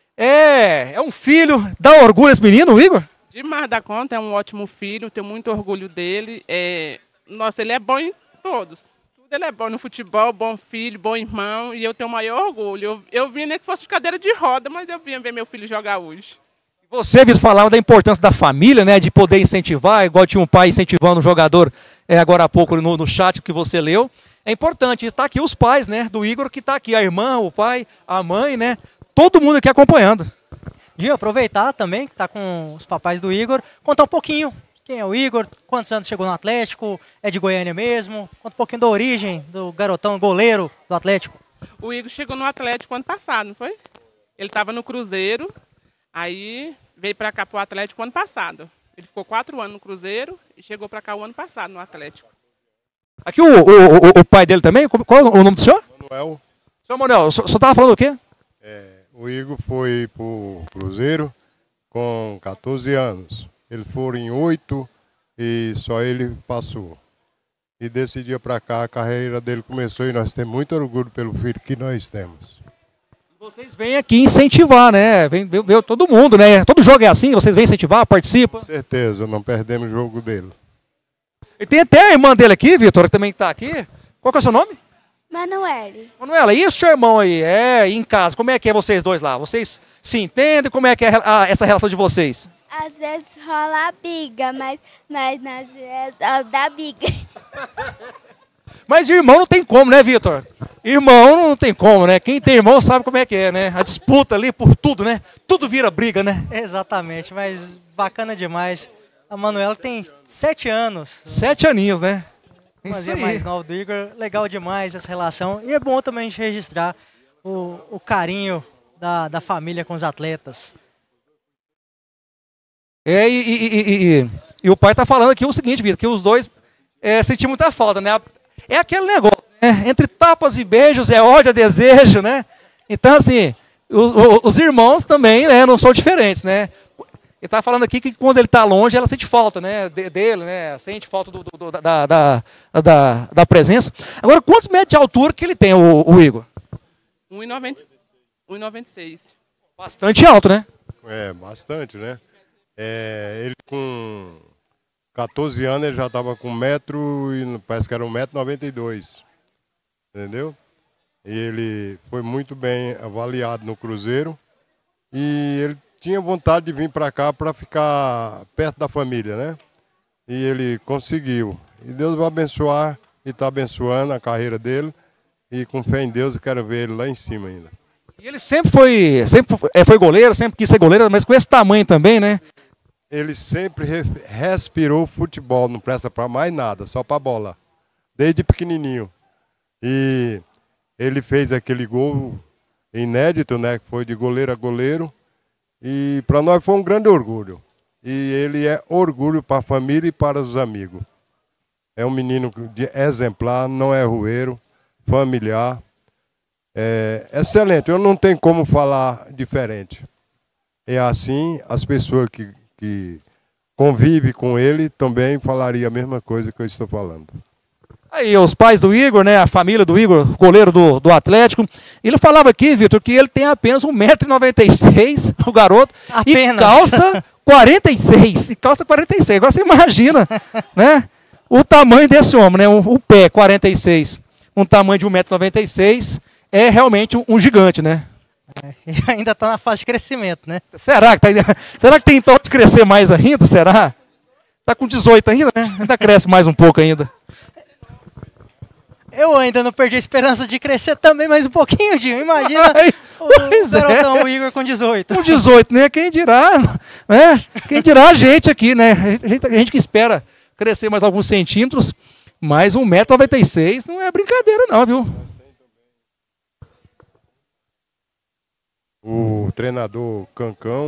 É um filho, dá orgulho esse menino, o Igor? Demais da conta, é um ótimo filho, tenho muito orgulho dele. Nossa, ele é bom em todos. Tudo ele é bom no futebol, bom filho, bom irmão, e eu tenho o maior orgulho. Eu vim nem que fosse de cadeira de roda, mas eu vim ver meu filho jogar hoje. Você, Vitor, falava da importância da família, né, de poder incentivar, igual tinha um pai incentivando o jogador agora há pouco no chat que você leu. É importante, está aqui os pais, né, do Igor, que está aqui, a irmã, o pai, a mãe, né, todo mundo aqui acompanhando. Gil, aproveitar também que está com os papais do Igor, contar um pouquinho quem é o Igor, quantos anos chegou no Atlético, é de Goiânia mesmo, conta um pouquinho da origem do garotão goleiro do Atlético. O Igor chegou no Atlético ano passado, não foi? Ele estava no Cruzeiro, aí veio para cá para o Atlético ano passado. Ele ficou 4 anos no Cruzeiro e chegou para cá o ano passado no Atlético. Aqui o pai dele também, qual é o nome do senhor? Manuel. Senhor Manuel, o senhor estava falando o quê? O Igor foi pro Cruzeiro com 14 anos. Eles foram em 8 e só ele passou. E desse dia para cá a carreira dele começou e nós temos muito orgulho pelo filho que nós temos. Vocês vêm aqui incentivar, né? Vem todo mundo, né? Todo jogo é assim, vocês vêm incentivar, participam. Com certeza, não perdemos o jogo dele. E tem até a irmã dele aqui, Vitor, que também está aqui. Qual que é o seu nome? Manuele. Manuela, e o seu irmão aí? Em casa, como é que é vocês dois lá? Vocês se entendem? Como é que é essa relação de vocês? Às vezes rola briga, mas às vezes dá briga. Mas irmão não tem como, né, Vitor? Irmão não tem como, né? Quem tem irmão sabe como é que é, né? A disputa ali por tudo, né? Tudo vira briga, né? Exatamente, mas bacana demais. A Manuela tem 7 anos. 7 aninhos, né? Fazia mais novo do Igor, legal demais essa relação. E é bom também a gente registrar o carinho da família com os atletas. E o pai tá falando aqui o seguinte, Vitor, que os dois sentiram muita falta, né? É aquele negócio, né? Entre tapas e beijos é ódio, é desejo, né? Então, assim, os irmãos também, né, não são diferentes, né? Ele tá falando aqui que quando ele tá longe, ela sente falta, né, dele, né? Sente falta da presença. Agora, quantos metros de altura que ele tem, o Igor? 1,96. Bastante alto, né? Bastante, né? Ele com 14 anos, ele já estava com 1 metro e parece que era 1,92 m. Entendeu? E ele foi muito bem avaliado no Cruzeiro. E ele tinha vontade de vir para cá para ficar perto da família, né? E ele conseguiu. E Deus vai abençoar e está abençoando a carreira dele. E com fé em Deus eu quero ver ele lá em cima ainda. E ele sempre foi goleiro, sempre quis ser goleiro, mas com esse tamanho também, né? Ele sempre respirou futebol, não presta para mais nada, só para bola. Desde pequenininho. E ele fez aquele gol inédito, né? Que foi de goleiro a goleiro. E para nós foi um grande orgulho. E ele é orgulho para a família e para os amigos. É um menino exemplar, não é rueiro, familiar. É excelente, eu não tenho como falar diferente. É assim, as pessoas que convivem com ele também falariam a mesma coisa que eu estou falando. Aí, os pais do Igor, né, a família do Igor, goleiro do Atlético. Ele falava aqui, Vitor, que ele tem apenas 1,96 m, o garoto, apenas. E calça 46. E calça 46. Agora você imagina, né, o tamanho desse homem, né, o pé 46, um tamanho de 1,96 m, é realmente um gigante, né? E ainda está na fase de crescimento, né? Será que tem então de crescer mais ainda? Será? Está com 18 ainda, né? Ainda cresce mais um pouco ainda. Eu ainda não perdi a esperança de crescer também mais um pouquinho, Dinho. Imagina o garotão, o Igor com 18. Com 18, né? Quem dirá, né? Quem dirá a gente aqui, né? A gente que espera crescer mais alguns centímetros, mas 1,96 m não é brincadeira não, viu? O treinador Cancão,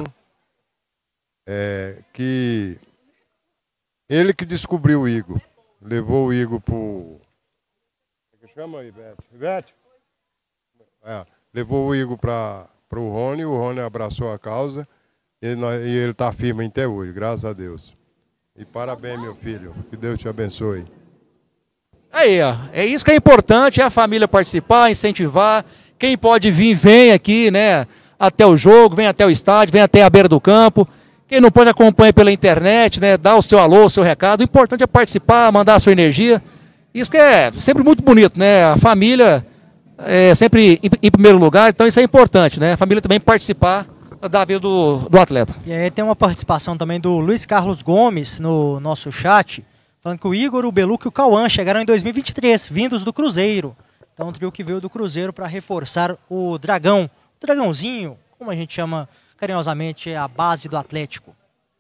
que ele que descobriu o Igor, levou o Igor pro... Chama aí, Ivete. Levou o Igor para o Rony abraçou a causa E ele está firme até hoje, graças a Deus. E parabéns, meu filho. Que Deus te abençoe. Aí, ó, é isso que é importante, é a família participar, incentivar. Quem pode vir, vem aqui, né? Até o jogo, vem até o estádio, vem até a beira do campo. Quem não pode acompanhar pela internet, né? Dá o seu alô, o seu recado. O importante é participar, mandar a sua energia. Isso que é sempre muito bonito, né? A família é sempre em primeiro lugar, então isso é importante, né? A família também participar da vida do atleta. E aí tem uma participação também do Luiz Carlos Gomes no nosso chat, falando que o Igor, o Beluca e o Cauã chegaram em 2023, vindos do Cruzeiro. Então o trio que veio do Cruzeiro para reforçar o Dragão, o Dragãozinho, como a gente chama carinhosamente a base do Atlético.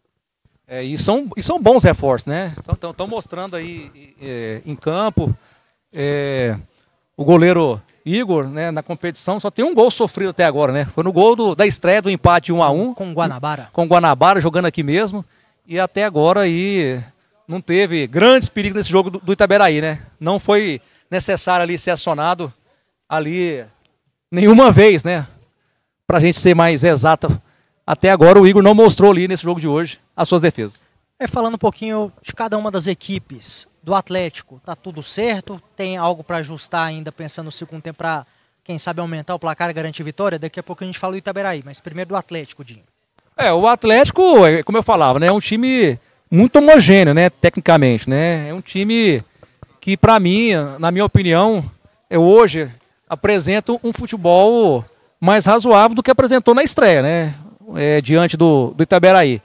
E são bons reforços, né? Estão mostrando aí em campo. O goleiro Igor, né, na competição, só tem um gol sofrido até agora, né? Foi no gol da estreia do empate 1-1. Com o Guanabara. Com o Guanabara, jogando aqui mesmo. E até agora aí não teve grandes perigos nesse jogo do Itaberaí, né? Não foi necessário ali ser acionado ali nenhuma vez, né? Pra gente ser mais exata. Até agora o Igor não mostrou ali nesse jogo de hoje as suas defesas. Falando um pouquinho de cada uma das equipes, do Atlético, tá tudo certo? Tem algo para ajustar ainda, pensando no segundo tempo, para, quem sabe, aumentar o placar e garantir vitória? Daqui a pouco a gente fala do Itaberaí, mas primeiro do Atlético, Dinho. O Atlético, como eu falava, né, é um time muito homogêneo, né, tecnicamente, né? É um time que, para mim, na minha opinião, hoje apresenta um futebol mais razoável do que apresentou na estreia, né? Diante do Itaberaí.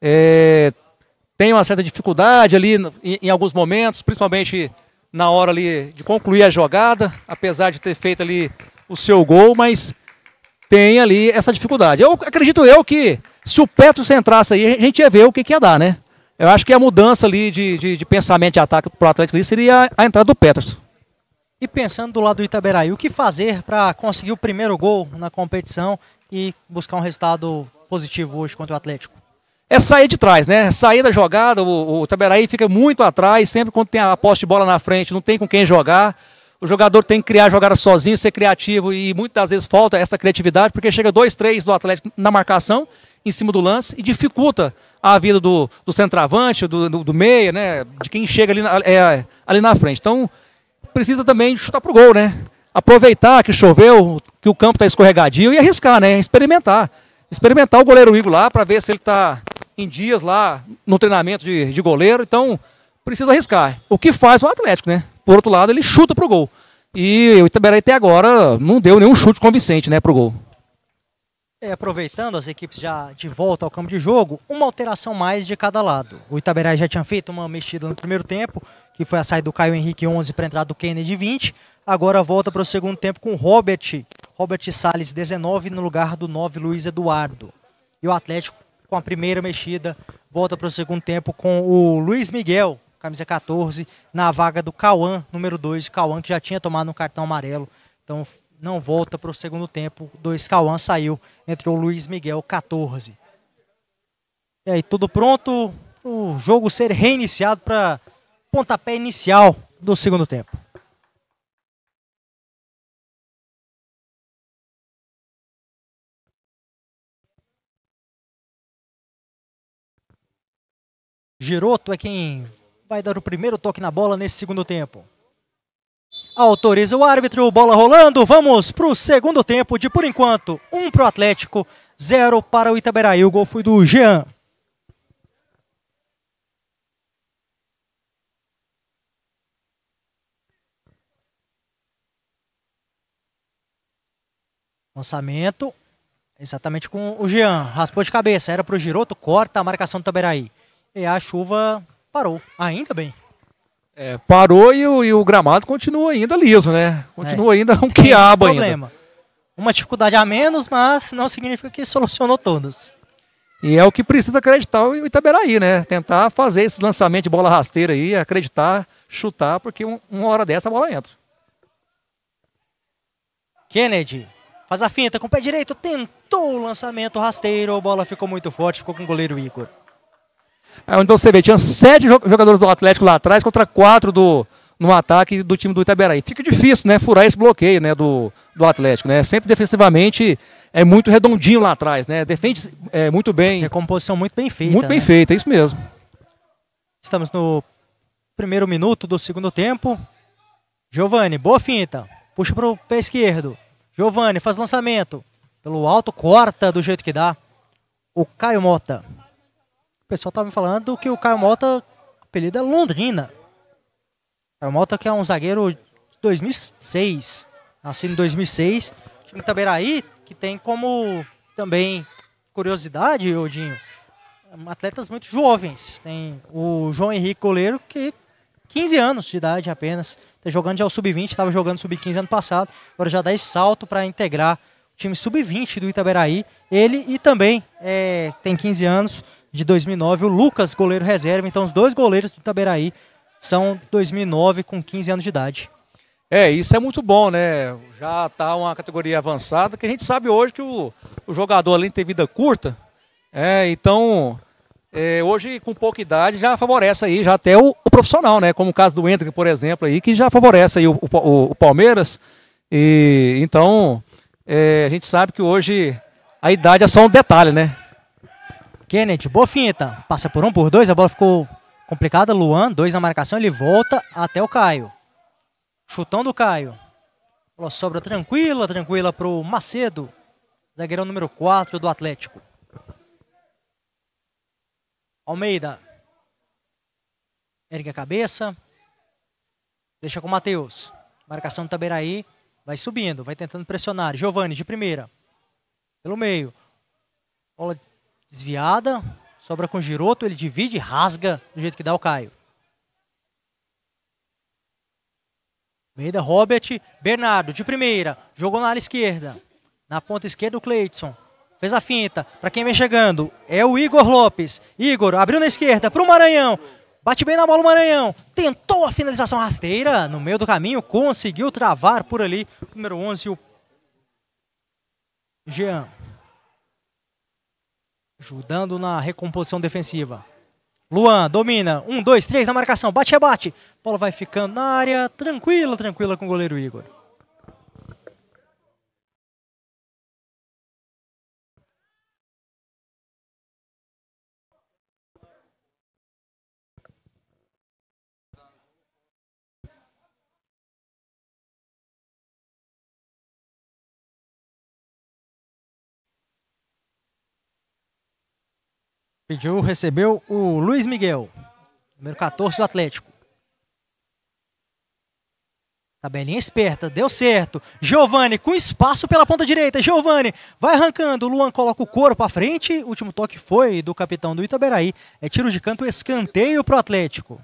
Tem uma certa dificuldade ali em alguns momentos, principalmente na hora ali de concluir a jogada, apesar de ter feito ali o seu gol, mas tem ali essa dificuldade. Eu acredito que se o Petros entrasse aí, a gente ia ver o que ia dar, né? Eu acho que a mudança ali de pensamento de ataque para o Atlético seria a entrada do Petros. E pensando do lado do Itaberaí, o que fazer para conseguir o primeiro gol na competição e buscar um resultado positivo hoje contra o Atlético? É sair de trás, né? Sair da jogada, o Itaberaí fica muito atrás, sempre quando tem a posse de bola na frente, não tem com quem jogar. O jogador tem que criar jogada sozinho, ser criativo, e muitas vezes falta essa criatividade, porque chega 2, 3 do Atlético na marcação, em cima do lance, e dificulta a vida do centroavante, do meia, né? De quem chega ali na frente. Então, precisa também chutar pro gol, né? Aproveitar que choveu, que o campo está escorregadio e arriscar, né? Experimentar o goleiro Igor lá para ver se ele está em dias lá no treinamento de goleiro. Então, precisa arriscar. O que faz o Atlético, né? Por outro lado, ele chuta pro gol. E o Itaberaí até agora não deu nenhum chute convincente, né, pro gol. Aproveitando as equipes já de volta ao campo de jogo, uma alteração mais de cada lado. O Itaberaí já tinha feito uma mexida no primeiro tempo, que foi a saída do Caio Henrique 11 para a entrada do Kennedy 20. Agora volta para o segundo tempo com Robert Salles 19 no lugar do 9 Luiz Eduardo. E o Atlético, com a primeira mexida, volta para o segundo tempo com o Luiz Miguel, camisa 14, na vaga do Cauã, número 2. Cauã que já tinha tomado um cartão amarelo, então não volta para o segundo tempo. 2 Cauã saiu, entrou o Luiz Miguel, 14. E aí, tudo pronto, o jogo ser reiniciado para pontapé inicial do segundo tempo. Giroto é quem vai dar o primeiro toque na bola nesse segundo tempo. Autoriza o árbitro, bola rolando, vamos para o segundo tempo de, por enquanto, 1 para o Atlético, 0 para o Itaberaí. O gol foi do Jean. Lançamento, exatamente com o Jean, raspou de cabeça, era para o Giroto, corta a marcação do Itaberaí. E a chuva parou, ainda bem. Parou e o gramado continua ainda liso, né? Continua ainda um quiabo ainda. Uma dificuldade a menos, mas não significa que solucionou todas. E é o que precisa acreditar o Itaberaí, né? Tentar fazer esse lançamento de bola rasteira aí, acreditar, chutar, porque uma hora dessa a bola entra. Kennedy faz a finta com o pé direito, tentou o lançamento rasteiro, a bola ficou muito forte, ficou com o goleiro Igor. Então você vê, tinha 7 jogadores do Atlético lá atrás contra 4 no ataque do time do Itaberaí. Fica difícil, né, furar esse bloqueio, né, do Atlético, né? Sempre defensivamente é muito redondinho lá atrás, né? Defende muito bem. Recomposição muito bem feita. Muito bem feita, é isso mesmo. Estamos no primeiro minuto do segundo tempo. Giovani, boa finta. Puxa para o pé esquerdo. Giovani faz lançamento. Pelo alto, corta do jeito que dá. O Caio Mota. O pessoal estava me falando que o Caio Mota, o apelido é Londrina. Caio Mota que é um zagueiro de 2006. Nascido em 2006. O time do Itaberaí, que tem como também curiosidade, Odinho, atletas muito jovens. Tem o João Henrique, goleiro, que 15 anos de idade apenas. Está jogando já o Sub-20, estava jogando Sub-15 ano passado. Agora já dá esse salto para integrar o time Sub-20 do Itaberaí. Ele e também tem 15 anos, de 2009, o Lucas, goleiro reserva. Então os dois goleiros do Itaberaí são 2009 com 15 anos de idade. Isso é muito bom, né? Já está uma categoria avançada, que a gente sabe hoje que o jogador, além de ter vida curta, então hoje com pouca idade já favorece aí já até o profissional, né? Como o caso do Hendrick, por exemplo, aí, que já favorece aí o Palmeiras. E então a gente sabe que hoje a idade é só um detalhe, né? Kennedy, boa finta. Passa por 1, por 2, a bola ficou complicada. Luan, 2 na marcação, ele volta até o Caio. Chutão do Caio. Bola sobra tranquila para o Macedo, zagueirão número 4 do Atlético. Almeida. Ergue a cabeça. Deixa com o Matheus. Marcação do Itaberaí. Vai subindo, vai tentando pressionar. Giovani de primeira. Pelo meio. Bola desviada. Sobra com o Giroto. Ele divide, rasga do jeito que dá o Caio. Almeida, Robert. Bernardo de primeira. Jogou na ala esquerda. Na ponta esquerda o Cleidson. Fez a finta. Para quem vem chegando é o Igor Lopes. Igor abriu na esquerda para o Maranhão. Bate bem na bola o Maranhão. Tentou a finalização rasteira. No meio do caminho conseguiu travar por ali. Número 11, o Jean. Ajudando na recomposição defensiva. Luan domina. 1, 2, 3 na marcação. Bate, rebate. Bola vai ficando na área. Tranquila com o goleiro Igor. Recebeu o Luiz Miguel, número 14 do Atlético. Tabelinha esperta, deu certo. Giovani com espaço pela ponta direita. Giovani vai arrancando. Luan coloca o corpo à frente. O último toque foi do capitão do Itaberaí. É tiro de canto, escanteio para o Atlético.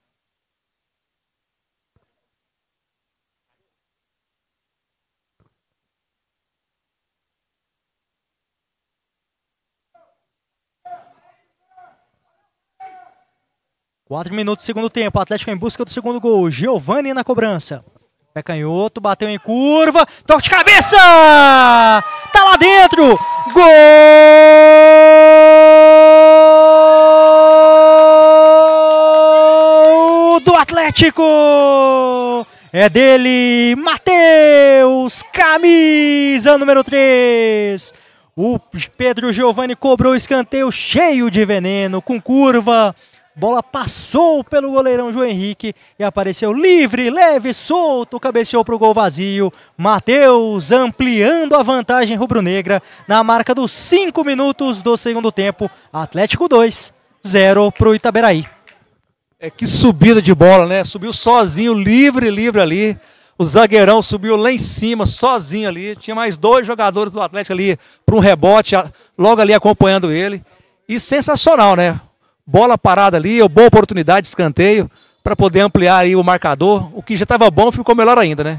Quatro minutos do segundo tempo, o Atlético em busca do segundo gol. Giovani na cobrança. Pé canhoto, bateu em curva. Toque de cabeça! Tá lá dentro! Gol do Atlético! É dele, Matheus, camisa número 3. O Pedro Giovani cobrou o escanteio cheio de veneno, com curva. Bola passou pelo goleirão João Henrique e apareceu livre, leve, solto, cabeceou para o gol vazio. Matheus ampliando a vantagem rubro-negra na marca dos 5 minutos do segundo tempo. Atlético 2, 0 para o Itaberaí. Que subida de bola, né? Subiu sozinho, livre ali. O zagueirão subiu lá em cima, sozinho ali. Tinha mais 2 jogadores do Atlético ali para um rebote, logo ali acompanhando ele. E sensacional, né? Bola parada ali, boa oportunidade de escanteio para poder ampliar aí o marcador. O que já estava bom ficou melhor ainda, né?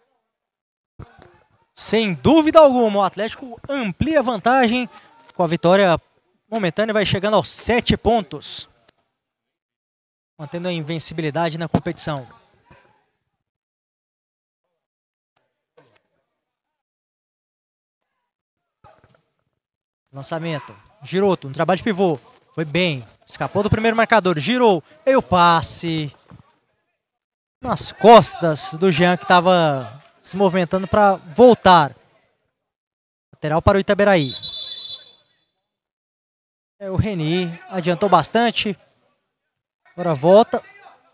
Sem dúvida alguma, o Atlético amplia a vantagem com a vitória momentânea, vai chegando aos 7 pontos. Mantendo a invencibilidade na competição. Lançamento. Giroto, um trabalho de pivô. Foi bem. Escapou do primeiro marcador. Girou. E o passe nas costas do Jean, que estava se movimentando para voltar. Lateral para o Itaberaí. O Reni adiantou bastante. Agora volta.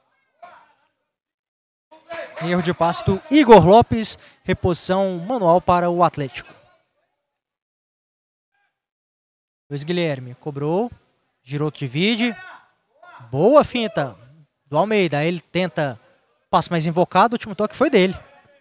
Erro de passe do Igor Lopes. Reposição manual para o Atlético. Luiz Guilherme cobrou. Giroto divide. Boa finta do Almeida. Ele tenta passe mais invocado. O último toque foi dele.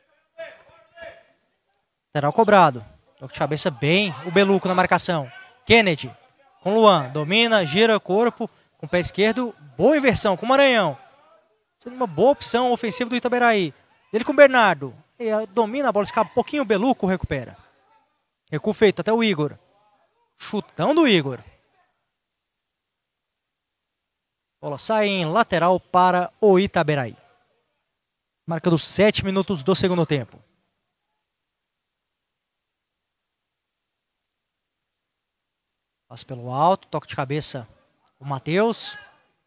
Lateral cobrado. Toque de cabeça bem. O Beluco na marcação. Kennedy com Luan. Domina, gira corpo. Com o pé esquerdo. Boa inversão com o Maranhão. Sendo uma boa opção ofensiva do Itaberaí. Ele com o Bernardo. Domina a bola, escapa um pouquinho. O Beluco recupera. Recuo feito até o Igor. Chutão do Igor. Bola sai em lateral para o Itaberaí. Marca dos 7 minutos do segundo tempo. Passa pelo alto, toque de cabeça o Matheus.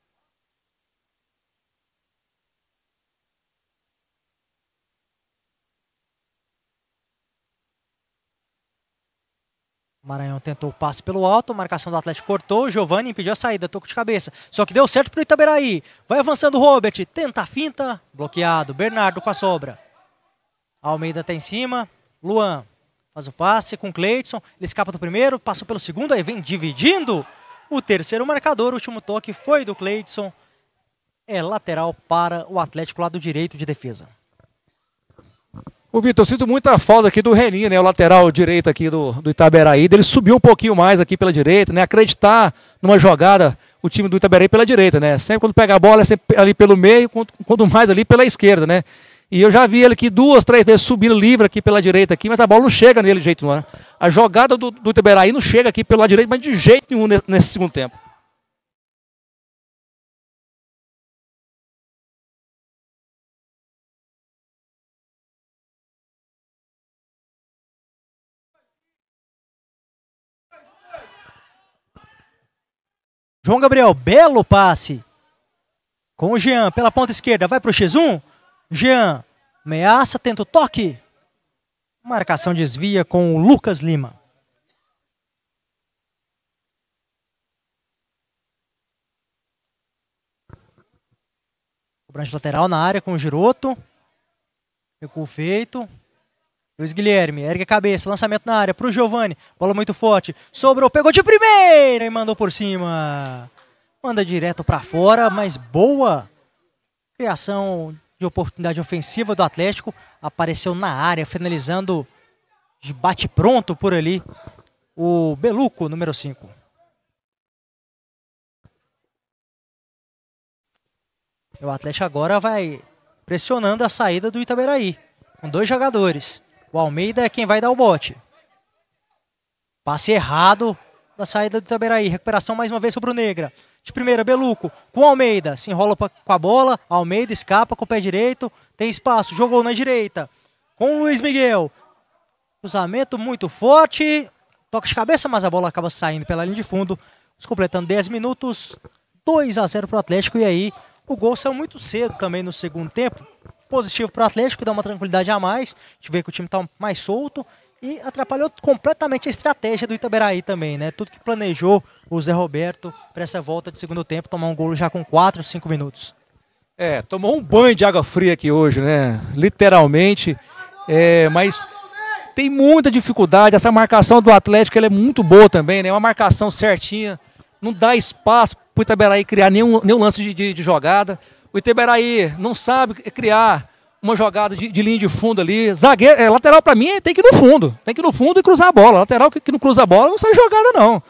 Maranhão tentou o passe pelo alto, a marcação do Atlético cortou, o Giovani impediu a saída, toque de cabeça. Só que deu certo para o Itaberaí. Vai avançando o Robert, tenta a finta, bloqueado. Bernardo com a sobra. Almeida está em cima, Luan faz o passe com o Cleidson, ele escapa do primeiro, passou pelo segundo, aí vem dividindo o terceiro marcador. O último toque foi do Cleidson. É lateral para o Atlético, lado direito de defesa. Ô Vitor, eu sinto muita falta aqui do Reni, né? O lateral direito aqui do Itaberaí. Ele subiu um pouquinho mais aqui pela direita, né? Acreditar numa jogada, o time do Itaberaí pela direita, né? Sempre quando pega a bola é sempre ali pelo meio, quanto mais ali pela esquerda, né? E eu já vi ele aqui 2, 3 vezes subindo livre aqui pela direita aqui, mas a bola não chega nele de jeito nenhum, né? A jogada do Itaberaí não chega aqui pela direita, mas de jeito nenhum nesse segundo tempo. João Gabriel, belo passe. Com o Jean pela ponta esquerda, vai para o X1. Jean, ameaça, tenta o toque. Marcação desvia com o Lucas Lima. Cobrança lateral na área com o Giroto. Recuo feito. Luiz Guilherme, ergue a cabeça, lançamento na área para o Giovani. Bola muito forte, sobrou, pegou de primeira e mandou por cima. Manda direto para fora, mas boa criação de oportunidade ofensiva do Atlético. Apareceu na área, finalizando de bate pronto por ali o Beluco, número 5. O Atlético agora vai pressionando a saída do Itaberaí, com 2 jogadores. O Almeida é quem vai dar o bote. Passe errado da saída do Itaberaí. Recuperação mais uma vez sobre o Negra. De primeira, Beluco com o Almeida. Se enrola com a bola. Almeida escapa com o pé direito. Tem espaço. Jogou na direita. Com o Luiz Miguel. Cruzamento muito forte. Toque de cabeça, mas a bola acaba saindo pela linha de fundo. Completando 10 minutos. 2-0 para o Atlético. E aí, o gol saiu muito cedo também no segundo tempo. Positivo para o Atlético, dá uma tranquilidade a mais. A gente vê que o time está mais solto e atrapalhou completamente a estratégia do Itaberaí também, né? Tudo que planejou o Zé Roberto para essa volta de segundo tempo, tomar um gol já com 4, 5 minutos. Tomou um banho de água fria aqui hoje, né? Literalmente. Mas tem muita dificuldade. Essa marcação do Atlético ela é muito boa também, né? Uma marcação certinha. Não dá espaço para o Itaberaí criar nenhum lance de jogada. O Itaberaí não sabe criar uma jogada de linha de fundo ali. Zagueiro, lateral para mim tem que ir no fundo. Tem que ir no fundo e cruzar a bola. Lateral que não cruza a bola não sai jogada não.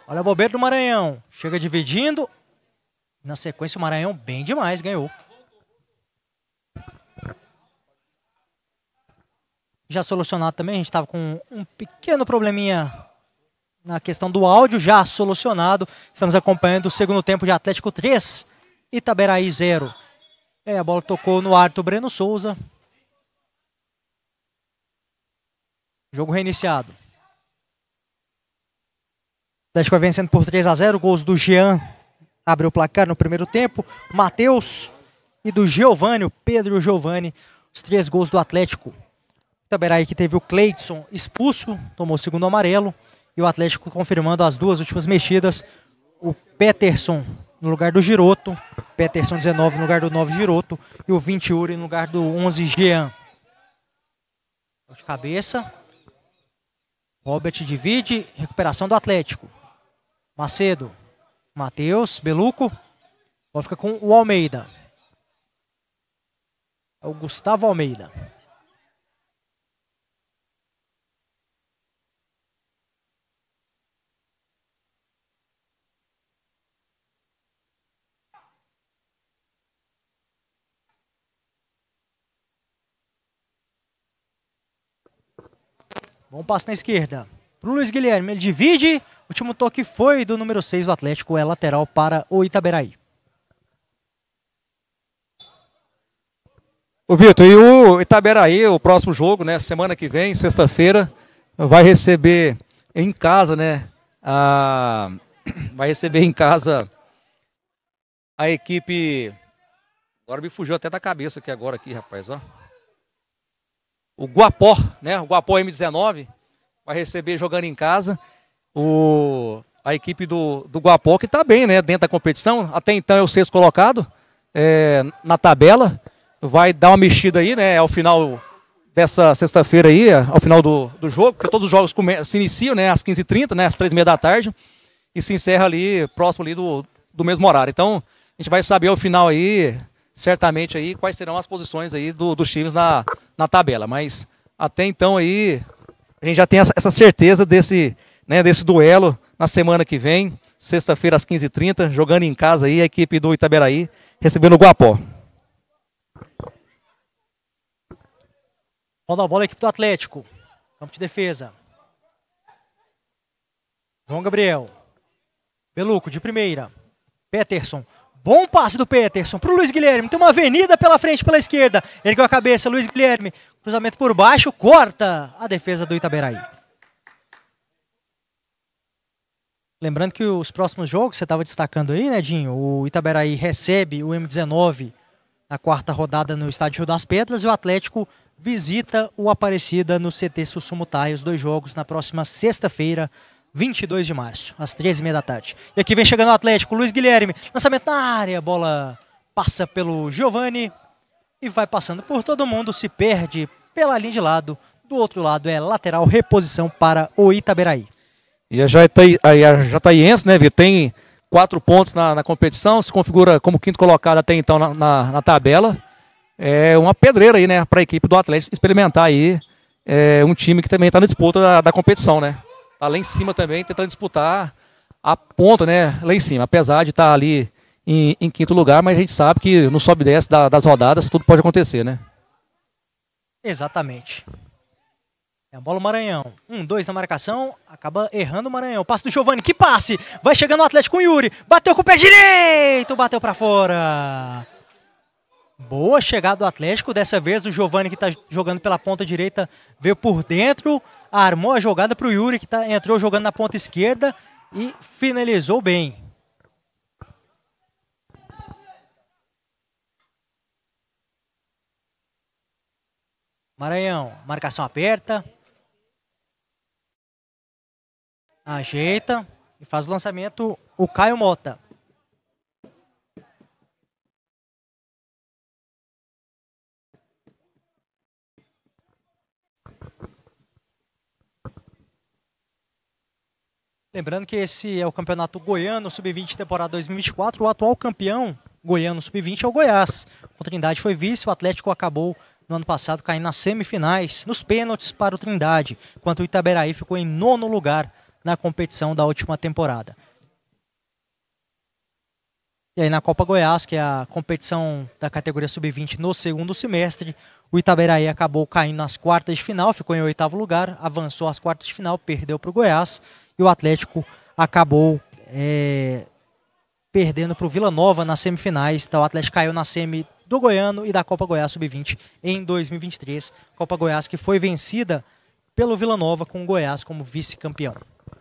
Olha a bobeira do Maranhão. Chega dividindo. Na sequência o Maranhão bem demais, ganhou. Já solucionado também, a gente estava com um pequeno probleminha na questão do áudio, já solucionado. Estamos acompanhando o segundo tempo de Atlético 3, Itaberaí 0. A bola tocou no árbitro Breno Souza. Jogo reiniciado. O Atlético vai vencendo por 3-0, gols do Jean abriu o placar no primeiro tempo, Matheus e do Giovani, o Pedro Giovani, os 3 gols do Atlético. Itaberaí que teve o Cleidson expulso, tomou o segundo amarelo, e o Atlético confirmando as 2 últimas mexidas, o Peterson no lugar do Giroto, Peterson 19 no lugar do 9 Giroto, e o 20 Uri no lugar do 11 Jean. De cabeça, Robert divide, recuperação do Atlético. Macedo, Matheus, Beluco, bola fica com o Almeida. É o Gustavo Almeida. Bom passe na esquerda. Pro Luiz Guilherme, ele divide. O último toque foi do número 6 do Atlético, é lateral para o Itaberaí. Ô Vitor, e o Itaberaí, o próximo jogo, né, semana que vem, sexta-feira, vai receber em casa, né, vai receber em casa a equipe, agora me fugiu até da cabeça aqui agora, rapaz, ó. O Guapó, né, o Guapó M19, vai receber jogando em casa a equipe do Guapó, que está bem, né, dentro da competição, até então é o 6º colocado na tabela. Vai dar uma mexida aí, né, ao final dessa sexta-feira aí, ao final do jogo, porque todos os jogos se iniciam, né, às 15h30, né, às 3h30 da tarde, e se encerra ali, próximo ali do mesmo horário. Então, a gente vai saber ao final aí, certamente aí, quais serão as posições aí dos times na tabela. Mas, até então aí, a gente já tem essa certeza desse duelo na semana que vem, sexta-feira às 15h30, jogando em casa aí, a equipe do Itaberaí, recebendo o Guapó. Roda a bola a equipe do Atlético. Campo de defesa. João Gabriel. Beluco de primeira. Peterson. Bom passe do Peterson para o Luiz Guilherme. Tem uma avenida pela frente, pela esquerda. Ergueu a cabeça, Luiz Guilherme. Cruzamento por baixo, corta a defesa do Itaberaí. Lembrando que os próximos jogos, você estava destacando aí, né, Dinho? O Itaberaí recebe o M19 na 4ª rodada no estádio Rio das Pedras e o Atlético visita o Aparecida no CT Sussumutaí, os 2 jogos na próxima sexta-feira, 22 de março, às 13h30 da tarde. E aqui vem chegando o Atlético, Luiz Guilherme, lançamento na área, a bola passa pelo Giovani e vai passando por todo mundo, se perde pela linha de lado. Do outro lado é lateral, reposição para o Itaberaí. E a Jataiense, né, Vitor, tem 4 pontos na competição, se configura como 5º colocado até então na tabela. É uma pedreira aí, né, para a equipe do Atlético experimentar aí um time que também está na disputa da competição, né. Tá lá em cima também, tentando disputar a ponta, né, lá em cima. Apesar de estar ali em 5º lugar, mas a gente sabe que no sobe e desce das rodadas tudo pode acontecer, né. Exatamente. É a bola o Maranhão. 1-2 na marcação. Acaba errando o Maranhão. Passe do Giovani. Que passe! Vai chegando o Atlético com o Yuri. Bateu com o pé direito. Bateu pra fora. Boa chegada do Atlético. Dessa vez o Giovani, que tá jogando pela ponta direita, veio por dentro. Armou a jogada pro Yuri, que entrou jogando na ponta esquerda. E finalizou bem. Maranhão. Marcação aperta. Ajeita e faz o lançamento o Caio Mota. Lembrando que esse é o Campeonato Goiano Sub-20 temporada 2024. O atual campeão goiano Sub-20 é o Goiás. O Trindade foi vice, o Atlético acabou no ano passado caindo nas semifinais, nos pênaltis para o Trindade, enquanto o Itaberaí ficou em 9º lugar na competição da última temporada. E aí na Copa Goiás, que é a competição da categoria sub-20 no segundo semestre, o Itaberaí acabou caindo nas quartas de final, ficou em 8º lugar, avançou às quartas de final, perdeu para o Goiás, e o Atlético acabou perdendo para o Vila Nova nas semifinais. Então o Atlético caiu na semi do Goiano e da Copa Goiás Sub-20 em 2023. Copa Goiás que foi vencida pelo Vila Nova, com o Goiás como vice-campeão.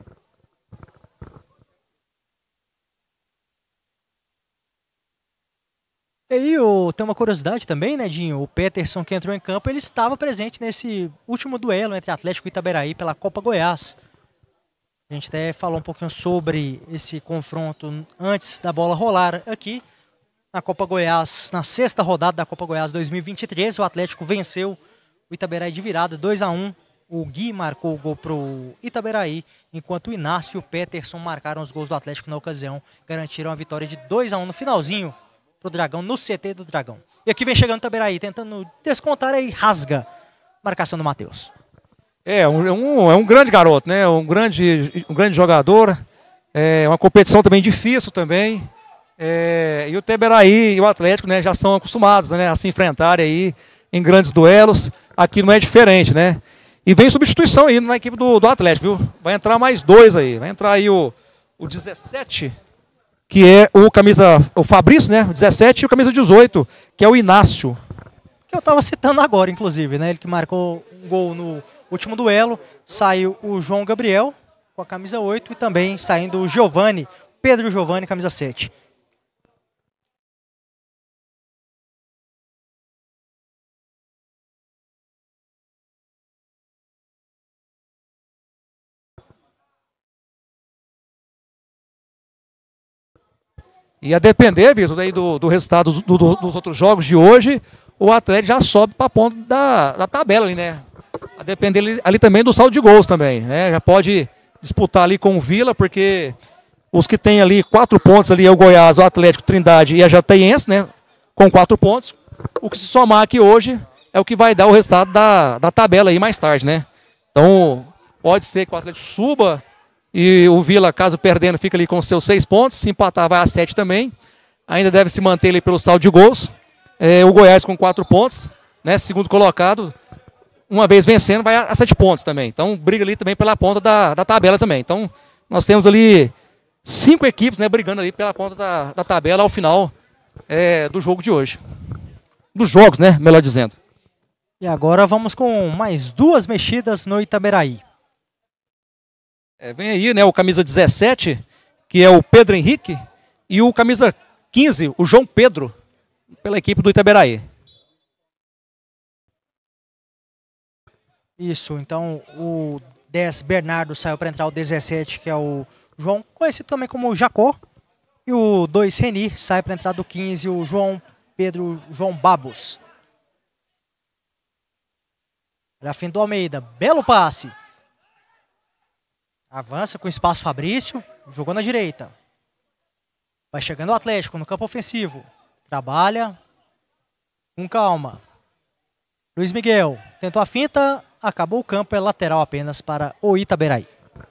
E aí, tem uma curiosidade também, né, Dinho? O Peterson, que entrou em campo, ele estava presente nesse último duelo entre Atlético e Itaberaí pela Copa Goiás. A gente até falou um pouquinho sobre esse confronto antes da bola rolar aqui. Na Copa Goiás, na 6ª rodada da Copa Goiás 2023, o Atlético venceu o Itaberaí de virada, 2-1. O Gui marcou o gol para o Itaberaí, enquanto o Inácio e o Peterson marcaram os gols do Atlético na ocasião. Garantiram a vitória de 2-1 no finalzinho pro Dragão, no CT do Dragão. E aqui vem chegando o Itaberaí, tentando descontar, aí rasga. Marcação do Matheus. É um grande garoto, né? Um grande jogador. É uma competição também difícil também. E o Itaberaí e o Atlético, né, já são acostumados, né, a se enfrentarem aí em grandes duelos. Aqui não é diferente, né? E vem substituição aí na equipe do Atlético, viu? Vai entrar mais 2 aí. Vai entrar aí o 17, que é o Fabrício, né? O 17, e o camisa 18, que é o Inácio. Que eu estava citando agora, inclusive, né? Ele que marcou um gol no último duelo. Saiu o João Gabriel com a camisa 8 e também saindo o Giovani, Pedro Giovani, camisa 7. E a depender, Vitor, daí do resultado dos outros jogos de hoje, o Atlético já sobe para a ponta da tabela ali, né? A depender ali também do saldo de gols também, né? Já pode disputar ali com o Vila, porque os que tem ali 4 pontos ali é o Goiás, o Atlético, Trindade e a Jataiense, né? Com 4 pontos. O que se somar aqui hoje é o que vai dar o resultado da tabela aí mais tarde, né? Então, pode ser que o Atlético suba e o Vila, caso perdendo, fica ali com seus 6 pontos. Se empatar, vai a 7 também. Ainda deve se manter ali pelo saldo de gols. O Goiás com 4 pontos, né? Segundo colocado, uma vez vencendo, vai a 7 pontos também. Então, briga ali também pela ponta da tabela também. Então, nós temos ali 5 equipes, né, brigando ali pela ponta da tabela ao final do jogo de hoje. Dos jogos, né? Melhor dizendo. E agora vamos com mais 2 mexidas no Itaberaí. Vem aí, né, o camisa 17, que é o Pedro Henrique, e o camisa 15, o João Pedro, pela equipe do Itaberaí. Isso, então o 10 Bernardo saiu para entrar o 17, que é o João, conhecido também como Jacó. E o 2 Reni sai para entrar do 15, o João Pedro João Babos. Olha a fim do Almeida, belo passe. Avança com espaço Fabrício, jogou na direita. Vai chegando o Atlético no campo ofensivo. Trabalha com calma. Luiz Miguel tentou a finta, acabou o campo, é lateral apenas para o Itaberaí.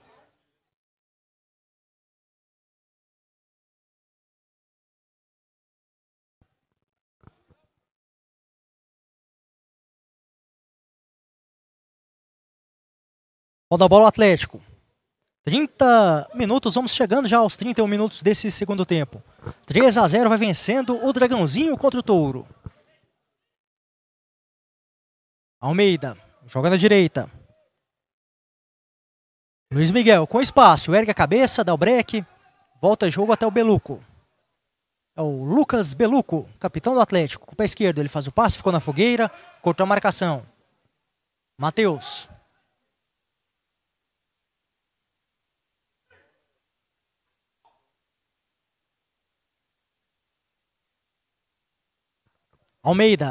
Roda a bola o Atlético. 30 minutos, vamos chegando já aos 31 minutos desse segundo tempo. 3-0 vai vencendo o Dragãozinho contra o Touro. Almeida, joga na direita. Luiz Miguel com espaço, ergue a cabeça, dá o break, volta jogo até o Beluco. É o Lucas Beluco, capitão do Atlético. Com o pé esquerdo ele faz o passe, ficou na fogueira, cortou a marcação. Matheus. Almeida.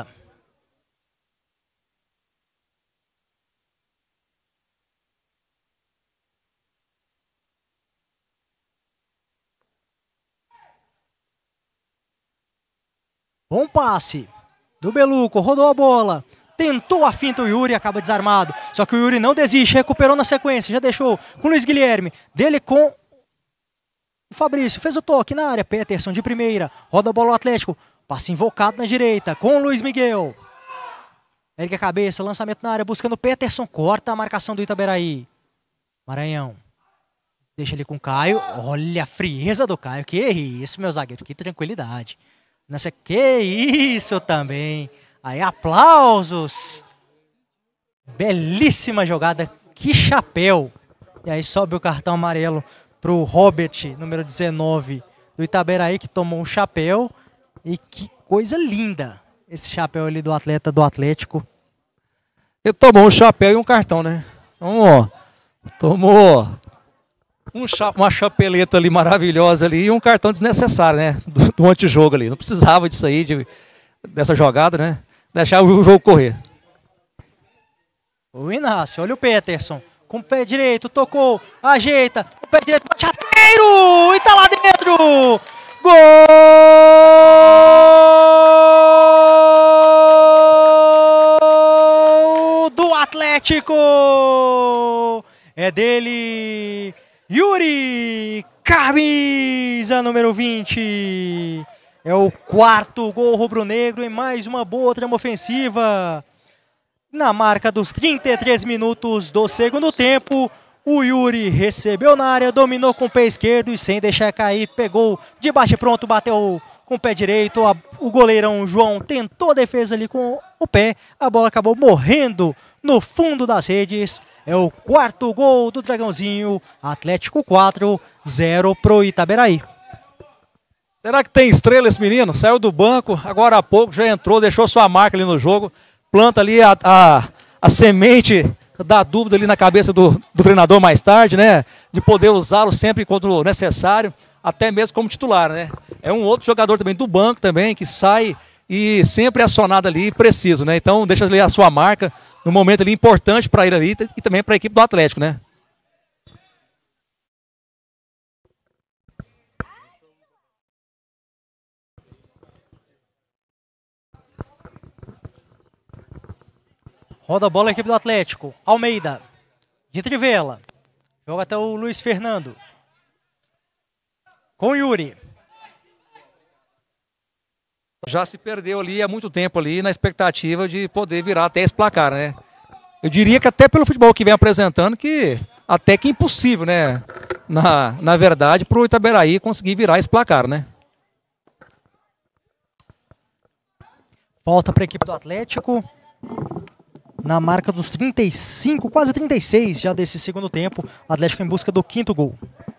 Bom passe do Beluco, rodou a bola, tentou a finta o Yuri, acaba desarmado. Só que o Yuri não desiste, recuperou na sequência, já deixou com o Luiz Guilherme, dele com O Fabrício fez o toque na área. Peterson de primeira. Roda a bola o Atlético. Passe invocado na direita com o Luiz Miguel. Ergue a cabeça, lançamento na área, buscando o Peterson. Corta a marcação do Itaberaí. Maranhão. Deixa ele com o Caio. Olha a frieza do Caio. Que isso, meu zagueiro. Que tranquilidade. Nessa... Que isso também. Aí, aplausos. Belíssima jogada. Que chapéu. E aí sobe o cartão amarelo para o Robert, número 19 do Itaberaí, que tomou um chapéu. E que coisa linda esse chapéu ali do atleta do Atlético. Ele tomou um chapéu e um cartão, né? Então, ó, tomou uma chapeleta ali maravilhosa ali e um cartão desnecessário, né? Do antijogo ali. Não precisava disso aí, dessa jogada, né? Deixar o jogo correr. O Inácio, olha o Peterson. Com o pé direito, tocou, ajeita. O pé direito, bate rasteiro! E tá lá dentro! Gol do Atlético! É dele, Yuri, camisa número 20. É o quarto gol rubro-negro em mais uma boa trama ofensiva. Na marca dos 33 minutos do segundo tempo, o Yuri recebeu na área, dominou com o pé esquerdo e sem deixar cair, pegou de bate pronto, bateu com o pé direito. O goleirão João tentou a defesa ali com o pé, a bola acabou morrendo no fundo das redes. É o quarto gol do Dragãozinho, Atlético 4, 0 pro Itaberaí. Será que tem estrela esse menino? Saiu do banco, agora há pouco já entrou, deixou sua marca ali no jogo. Planta ali a semente da dúvida ali na cabeça do treinador mais tarde, né? De poder usá-lo sempre quando necessário, até mesmo como titular, né? É um outro jogador também do banco também, que sai e sempre é acionado ali, preciso, né? Então deixa ali a sua marca no momento ali importante para ele ali e também para a equipe do Atlético, né? Roda a bola a equipe do Atlético. Almeida. De trivela. Joga até o Luiz Fernando. Com o Yuri. Já se perdeu ali há muito tempo ali na expectativa de poder virar até esse placar, né? Eu diria que até pelo futebol que vem apresentando, que até que impossível, né? Na verdade, para o Itaberaí conseguir virar esse placar, né? Volta para a equipe do Atlético. Na marca dos 35, quase 36 já desse segundo tempo. Atlético em busca do quinto gol.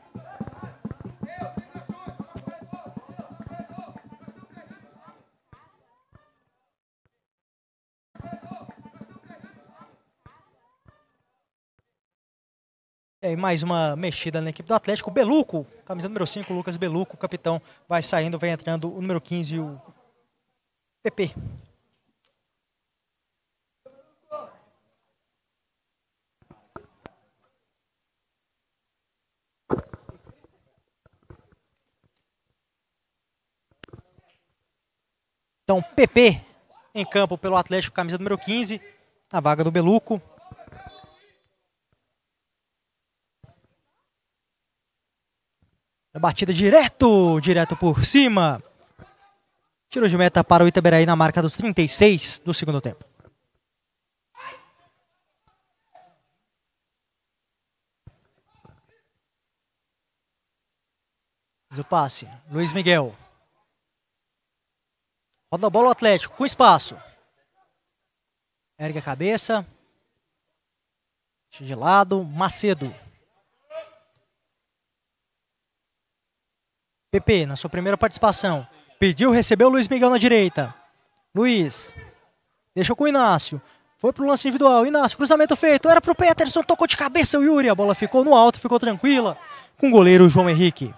E aí mais uma mexida na equipe do Atlético. Beluco, camisa número 5, Lucas Beluco, capitão, vai saindo, vai entrando o número 15, o PP. Então, PP em campo pelo Atlético, camisa número 15, na vaga do Beluco. A batida direto por cima. Tiro de meta para o Itaberaí na marca dos 36 do segundo tempo. O passe, Luiz Miguel. Roda a bola o Atlético, com espaço. Ergue a cabeça. De lado, Macedo. PP, na sua primeira participação. Pediu, recebeu o Luiz Miguel na direita. Luiz. Deixou com o Inácio. Foi pro lance individual. Inácio, cruzamento feito. Era pro Peterson, tocou de cabeça o Yuri. A bola ficou no alto, ficou tranquila. Com o goleiro João Henrique.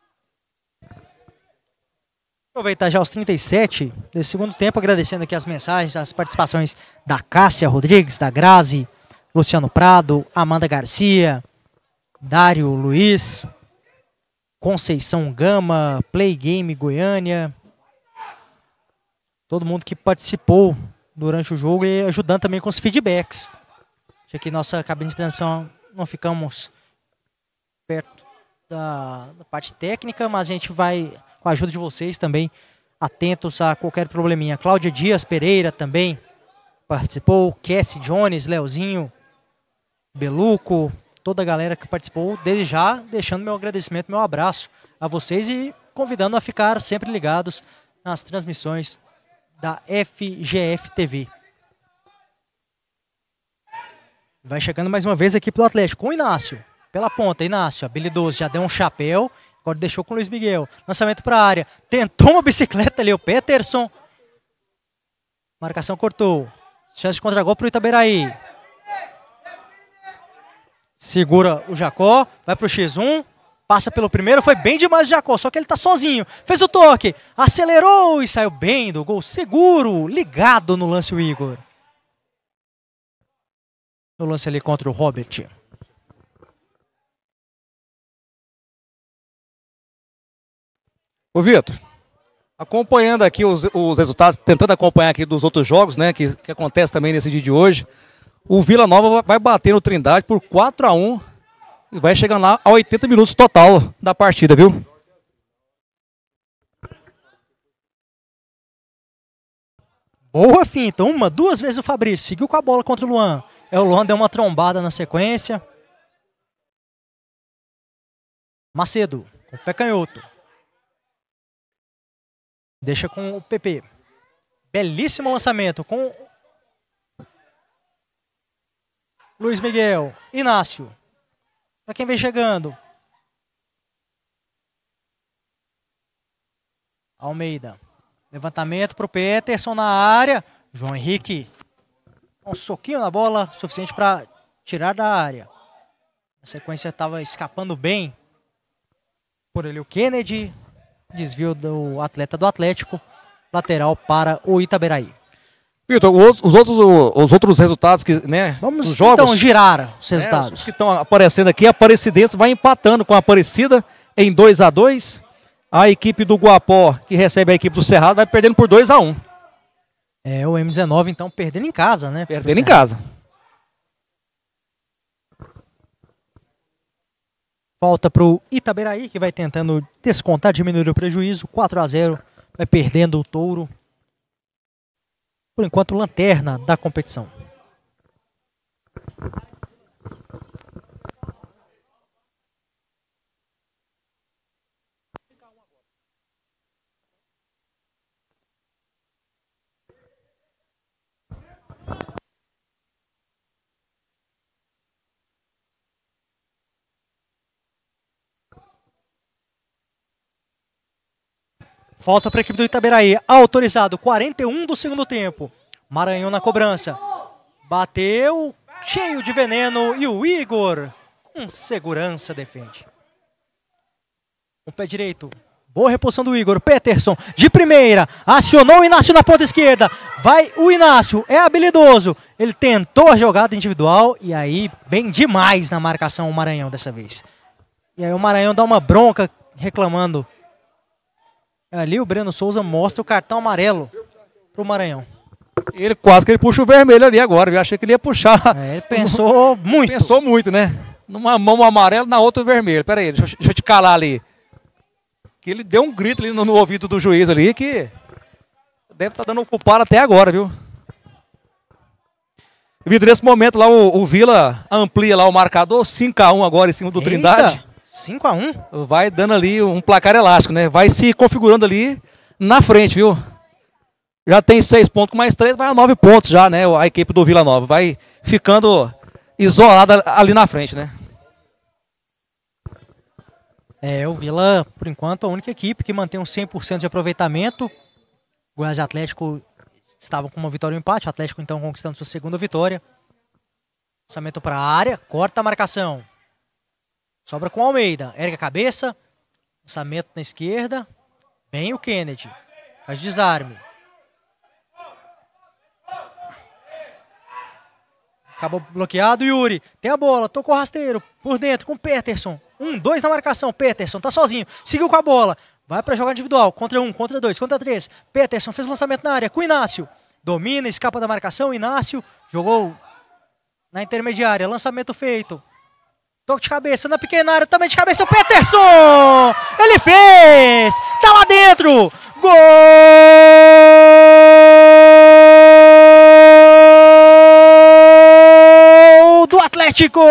Aproveitar já os 37 desse segundo tempo, agradecendo aqui as mensagens, as participações da Cássia Rodrigues, da Grazi, Luciano Prado, Amanda Garcia, Dário Luiz, Conceição Gama, Play Game Goiânia. Todo mundo que participou durante o jogo e ajudando também com os feedbacks. Já que nossa cabine de transmissão não ficamos perto da parte técnica, mas a gente vai, com a ajuda de vocês também, atentos a qualquer probleminha. Cláudia Dias Pereira também participou, Cassie Jones, Leozinho, Beluco, toda a galera que participou, desde já deixando meu agradecimento, meu abraço a vocês e convidando a ficar sempre ligados nas transmissões da FGF TV. Vai chegando mais uma vez a equipe do Atlético com o Inácio. Pela ponta, Inácio, habilidoso, já deu um chapéu, agora deixou com o Luiz Miguel. Lançamento para a área, tentou uma bicicleta ali, o Peterson. Marcação cortou. Chance de contra-gol para o Itaberaí. Segura o Jacó, vai para o X1, passa pelo primeiro, foi bem demais o Jacó, só que ele está sozinho. Fez o toque, acelerou e saiu bem do gol seguro, ligado no lance o Igor. No lance ali contra o Robert. Ô Vitor, acompanhando aqui os resultados, tentando acompanhar aqui dos outros jogos, né, que acontece também nesse dia de hoje, o Vila Nova vai bater no Trindade por 4-1 e vai chegando lá a 80 minutos total da partida, viu? Boa finta, duas vezes o Fabrício, seguiu com a bola contra o Luan. O Luan deu uma trombada na sequência. Macedo, com o pé canhoto. Deixa com o PP. Belíssimo lançamento com Luiz Miguel. Inácio. Para quem vem chegando. Almeida. Levantamento para o Peterson na área. João Henrique. Um soquinho na bola, suficiente para tirar da área. A sequência estava escapando bem. Por ali o Kennedy. Desvio do atleta do Atlético. Lateral para o Itaberaí. Vitor, os outros resultados que, né? Vamos os jogos, então girar os resultados. Os que estão aparecendo aqui, a Aparecidense vai empatando com a Aparecida em 2-2. A equipe do Guapó, que recebe a equipe do Cerrado, vai perdendo por 2-1. O M19 então perdendo em casa, né? Perdendo em casa. Falta para o Itaberaí, que vai tentando descontar, diminuir o prejuízo. 4-0, vai perdendo o Touro. Por enquanto, lanterna da competição. Falta para a equipe do Itaberaí. Autorizado, 41 do segundo tempo. Maranhão na cobrança. Bateu, cheio de veneno. E o Igor, com segurança, defende. O pé direito. Boa reposição do Igor. Peterson, de primeira. Acionou o Inácio na ponta esquerda. Vai o Inácio, é habilidoso. Ele tentou a jogada individual. E aí, bem demais na marcação o Maranhão dessa vez. E aí o Maranhão dá uma bronca reclamando. Ali o Breno Souza mostra o cartão amarelo pro Maranhão. Ele quase que ele puxa o vermelho ali agora. Eu achei que ele ia puxar. Ele pensou muito. Pensou muito, né? Numa mão o amarelo, na outra o vermelho. Pera aí, deixa eu te calar ali. Que ele deu um grito ali no ouvido do juiz ali que deve estar dando o culpado até agora, viu? Vitor, nesse momento lá o Vila amplia lá o marcador, 5-1 agora em cima do Trindade. 5-1? Vai dando ali um placar elástico, né? Vai se configurando ali na frente, viu? Já tem 6 pontos com mais 3, vai a 9 pontos já, né? A equipe do Vila Nova vai ficando isolada ali na frente, né? O Vila, por enquanto, a única equipe que mantém um 100% de aproveitamento. Goiás e Atlético estavam com uma vitória e um empate. O Atlético, então, conquistando sua segunda vitória. Lançamento para a área, corta a marcação. Sobra com o Almeida. Erga a cabeça. Lançamento na esquerda. Bem o Kennedy. Faz desarme. Acabou bloqueado. Yuri tem a bola. Tocou rasteiro. Por dentro com o Peterson. 1-2 na marcação. Peterson tá sozinho. Seguiu com a bola. Vai para jogar individual. Contra 1, contra 2, contra 3. Peterson fez o lançamento na área com o Inácio. Domina, escapa da marcação. Inácio jogou na intermediária. Lançamento feito. Toque de cabeça na pequena área, também de cabeça o Peterson! Ele fez! Tá lá dentro! Gol do Atlético!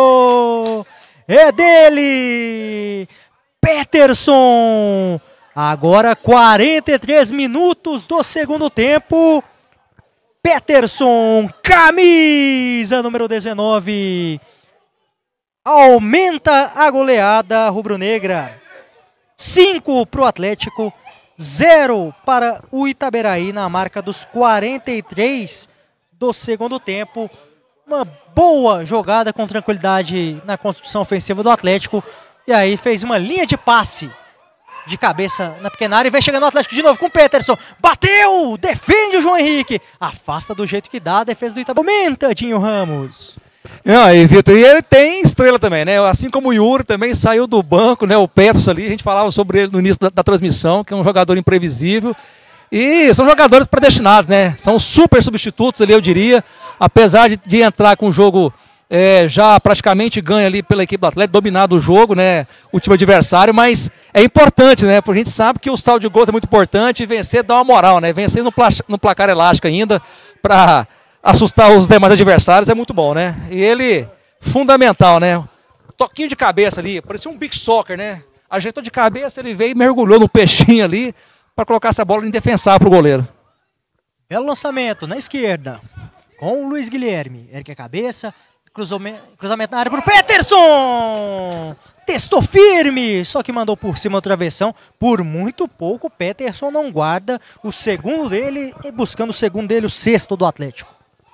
É dele! Peterson! Agora 43 minutos do segundo tempo. Peterson, camisa número 19. Aumenta a goleada rubro-negra. 5 para o Atlético, 0 para o Itaberaí na marca dos 43 do segundo tempo. Uma boa jogada com tranquilidade na construção ofensiva do Atlético. E aí fez uma linha de passe de cabeça na pequena área e vem chegando o Atlético de novo com o Peterson. Bateu! Defende o João Henrique. Afasta do jeito que dá a defesa do Itaberaí. Aumenta, Dinho Ramos. Não, e Vitor, e ele tem estrela também, né? Assim como o Yuri também saiu do banco, né? O Peterson ali, a gente falava sobre ele no início da transmissão, que é um jogador imprevisível. E são jogadores predestinados, né? São super substitutos ali, eu diria. Apesar de entrar com o jogo já praticamente ganha ali pela equipe do Atlético, dominado o jogo, né? O time adversário, mas é importante, né? Porque a gente sabe que o saldo de gols é muito importante e vencer dá uma moral, né? Vencer no placar elástico ainda para assustar os demais adversários é muito bom, né? E ele, fundamental, né? Toquinho de cabeça ali, parecia um big soccer, né? Ajeitou de cabeça, ele veio e mergulhou no peixinho ali para colocar essa bola indefensável para o goleiro. Belo lançamento na esquerda com o Luiz Guilherme. Ergue a cabeça, cruzamento na área para o Peterson! Testou firme, só que mandou por cima a travessão. Por muito pouco, o Peterson não guarda o segundo dele e buscando o segundo dele, o sexto do Atlético.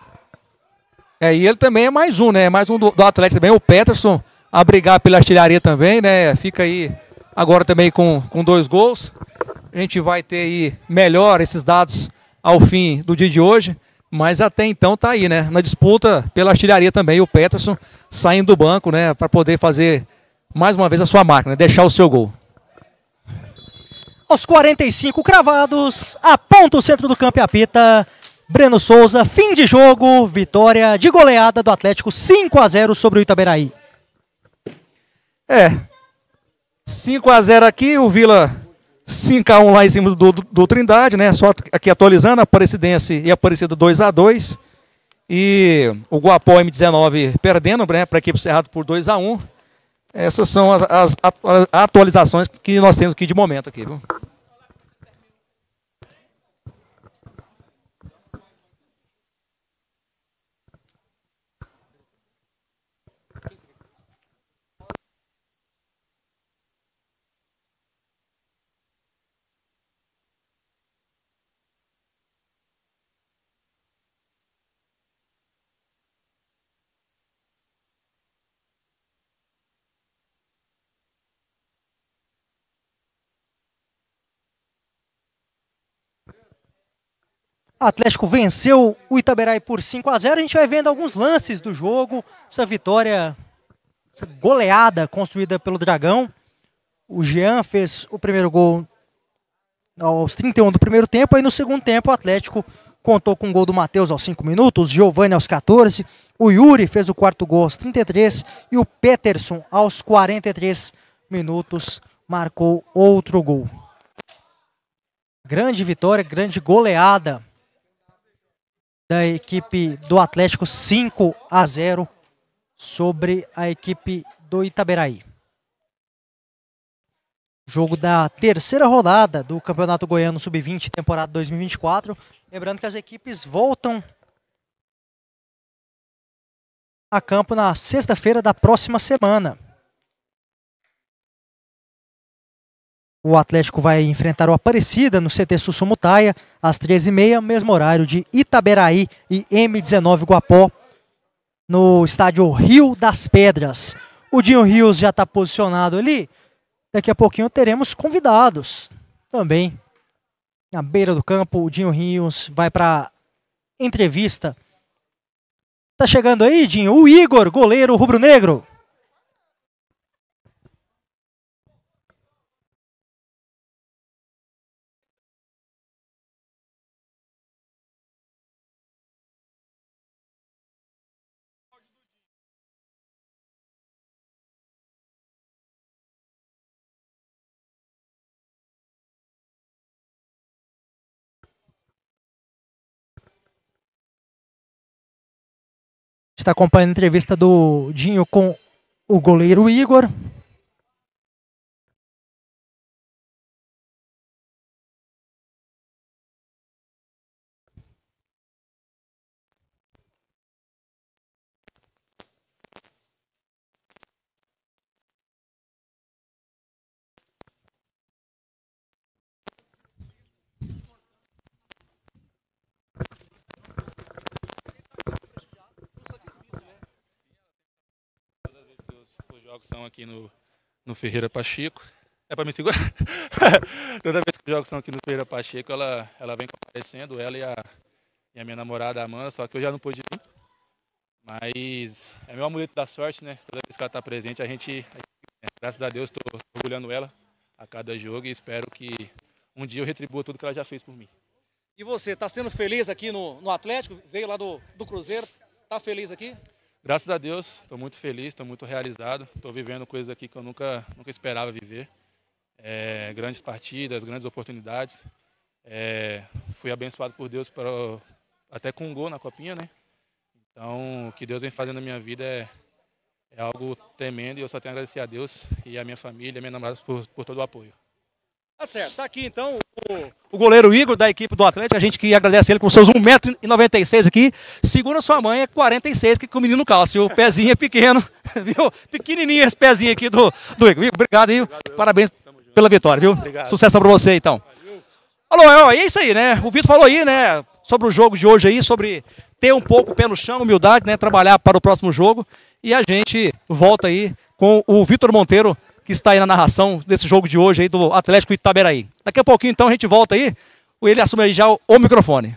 E ele também é mais um, né? Mais um do Atlético também, o Peterson, a brigar pela artilharia também, né? Fica aí agora também com 2 gols. A gente vai ter aí melhor esses dados ao fim do dia de hoje, mas até então tá aí, né? Na disputa pela artilharia também, o Peterson saindo do banco, né? Para poder fazer mais uma vez a sua marca, né? Deixar o seu gol. Aos 45 cravados, aponta o centro do campo e apita Breno Souza. Fim de jogo, vitória de goleada do Atlético 5-0 sobre o Itaberaí. 5-0 aqui, o Vila 5-1 lá em cima do Trindade, né? Só aqui atualizando, a Aparecidense e a Aparecida 2-2. E o Guapó M19 perdendo, né, para a equipe Cerrado por 2-1. Essas são as atualizações que nós temos aqui de momento aqui, viu? Atlético venceu o Itaberaí por 5-0. A gente vai vendo alguns lances do jogo. Essa vitória, essa goleada construída pelo Dragão. O Jean fez o primeiro gol aos 31 do primeiro tempo. Aí no segundo tempo o Atlético contou com o gol do Matheus aos 5 minutos. Giovani aos 14. O Yuri fez o quarto gol aos 33. E o Peterson aos 43 minutos marcou outro gol. Grande vitória, grande goleada da equipe do Atlético, 5-0 sobre a equipe do Itaberaí. Jogo da terceira rodada do Campeonato Goiano Sub-20, temporada 2024. Lembrando que as equipes voltam a campo na sexta-feira da próxima semana. O Atlético vai enfrentar o Aparecida no CT Sussumutaia às 13h30, mesmo horário de Itaberaí e M19 Guapó, no estádio Rio das Pedras. O Dinho Rios já está posicionado ali. Daqui a pouquinho teremos convidados também. Na beira do campo, o Dinho Rios vai para entrevista. Tá chegando aí, Dinho, o Igor, goleiro rubro-negro. está acompanhando a entrevista do Dinho com o goleiro Igor. Jogos são aqui no Ferreira Pacheco. É para me segurar? Toda vez que os jogos são aqui no Ferreira Pacheco, ela vem comparecendo, ela e a minha namorada Amanda, só que eu já não pude ir. Mas é meu amuleto da sorte, né? Toda vez que ela está presente, graças a Deus, estou orgulhando ela a cada jogo e espero que um dia eu retribua tudo que ela já fez por mim. E você, está sendo feliz aqui no Atlético? Veio lá do Cruzeiro, está feliz aqui? Graças a Deus, estou muito feliz, estou muito realizado, estou vivendo coisas aqui que eu nunca esperava viver. Grandes partidas, grandes oportunidades. Fui abençoado por Deus até com um gol na copinha, né? Então, o que Deus vem fazendo na minha vida é algo tremendo e eu só tenho a agradecer a Deus e a minha família, a minha namorada por todo o apoio. Tá certo, tá aqui então o goleiro Igor da equipe do Atlético, a gente que agradece ele com seus 1,96 m aqui, segundo a sua mãe é 46 que o menino calça, o pezinho é pequeno, viu? Pequenininho esse pezinho aqui do Igor. Obrigado aí, parabéns pela vitória, viu? Obrigado. Sucesso pra você então. Alô, é isso aí, né? O Vitor falou aí, né, sobre o jogo de hoje aí, sobre ter um pouco o pé no chão, humildade, né, trabalhar para o próximo jogo e a gente volta aí com o Vitor Monteiro, que está aí na narração desse jogo de hoje aí do Atlético Itaberaí. Daqui a pouquinho, então, a gente volta aí, ele assume aí já o microfone.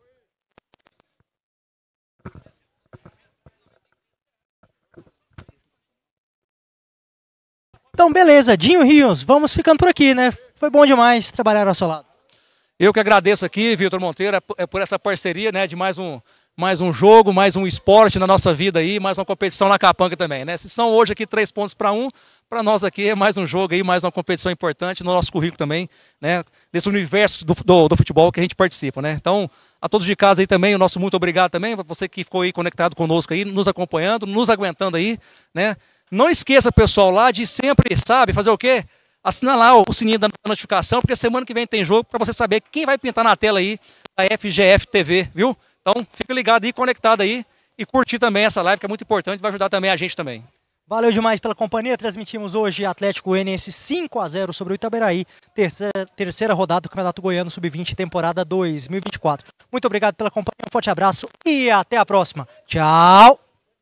Então, beleza, Dinho Rios, vamos ficando por aqui, né? Foi bom demais trabalhar ao seu lado. Eu que agradeço aqui, Vitor Monteiro, por essa parceria, né, de mais um jogo, mais um esporte na nossa vida aí, mais uma competição na Capanga também, né? Se são hoje aqui 3 pontos para 1, para nós aqui é mais um jogo aí, mais uma competição importante no nosso currículo também, né? Desse universo do futebol que a gente participa, né? Então, a todos de casa aí também, o nosso muito obrigado também, você que ficou aí conectado conosco aí, nos acompanhando, nos aguentando aí, né? Não esqueça, pessoal, lá de sempre, sabe, fazer o quê? Assinar lá o sininho da notificação, porque semana que vem tem jogo para você saber quem vai pintar na tela aí da FGF TV, viu? Então, fica ligado aí, conectado aí e curtir também essa live, que é muito importante, vai ajudar também a gente também. Valeu demais pela companhia, transmitimos hoje Atlético Goianiense 5-0 sobre o Itaberaí, terceira rodada do Campeonato Goiano Sub-20, temporada 2024. Muito obrigado pela companhia, um forte abraço e até a próxima. Tchau!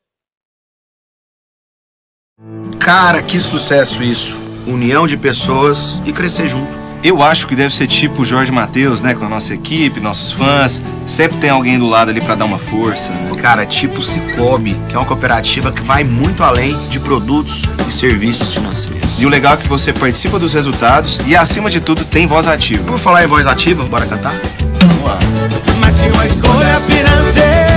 Cara, que sucesso isso. União de pessoas e crescer junto. Eu acho que deve ser tipo o Jorge Matheus, né? Com a nossa equipe, nossos fãs. Sempre tem alguém do lado ali pra dar uma força, né? Cara, tipo Cicobi, que é uma cooperativa que vai muito além de produtos e serviços financeiros. E o legal é que você participa dos resultados e, acima de tudo, tem voz ativa. Vamos falar em voz ativa? Bora cantar? Vamos lá. Mais que uma escolha financeira.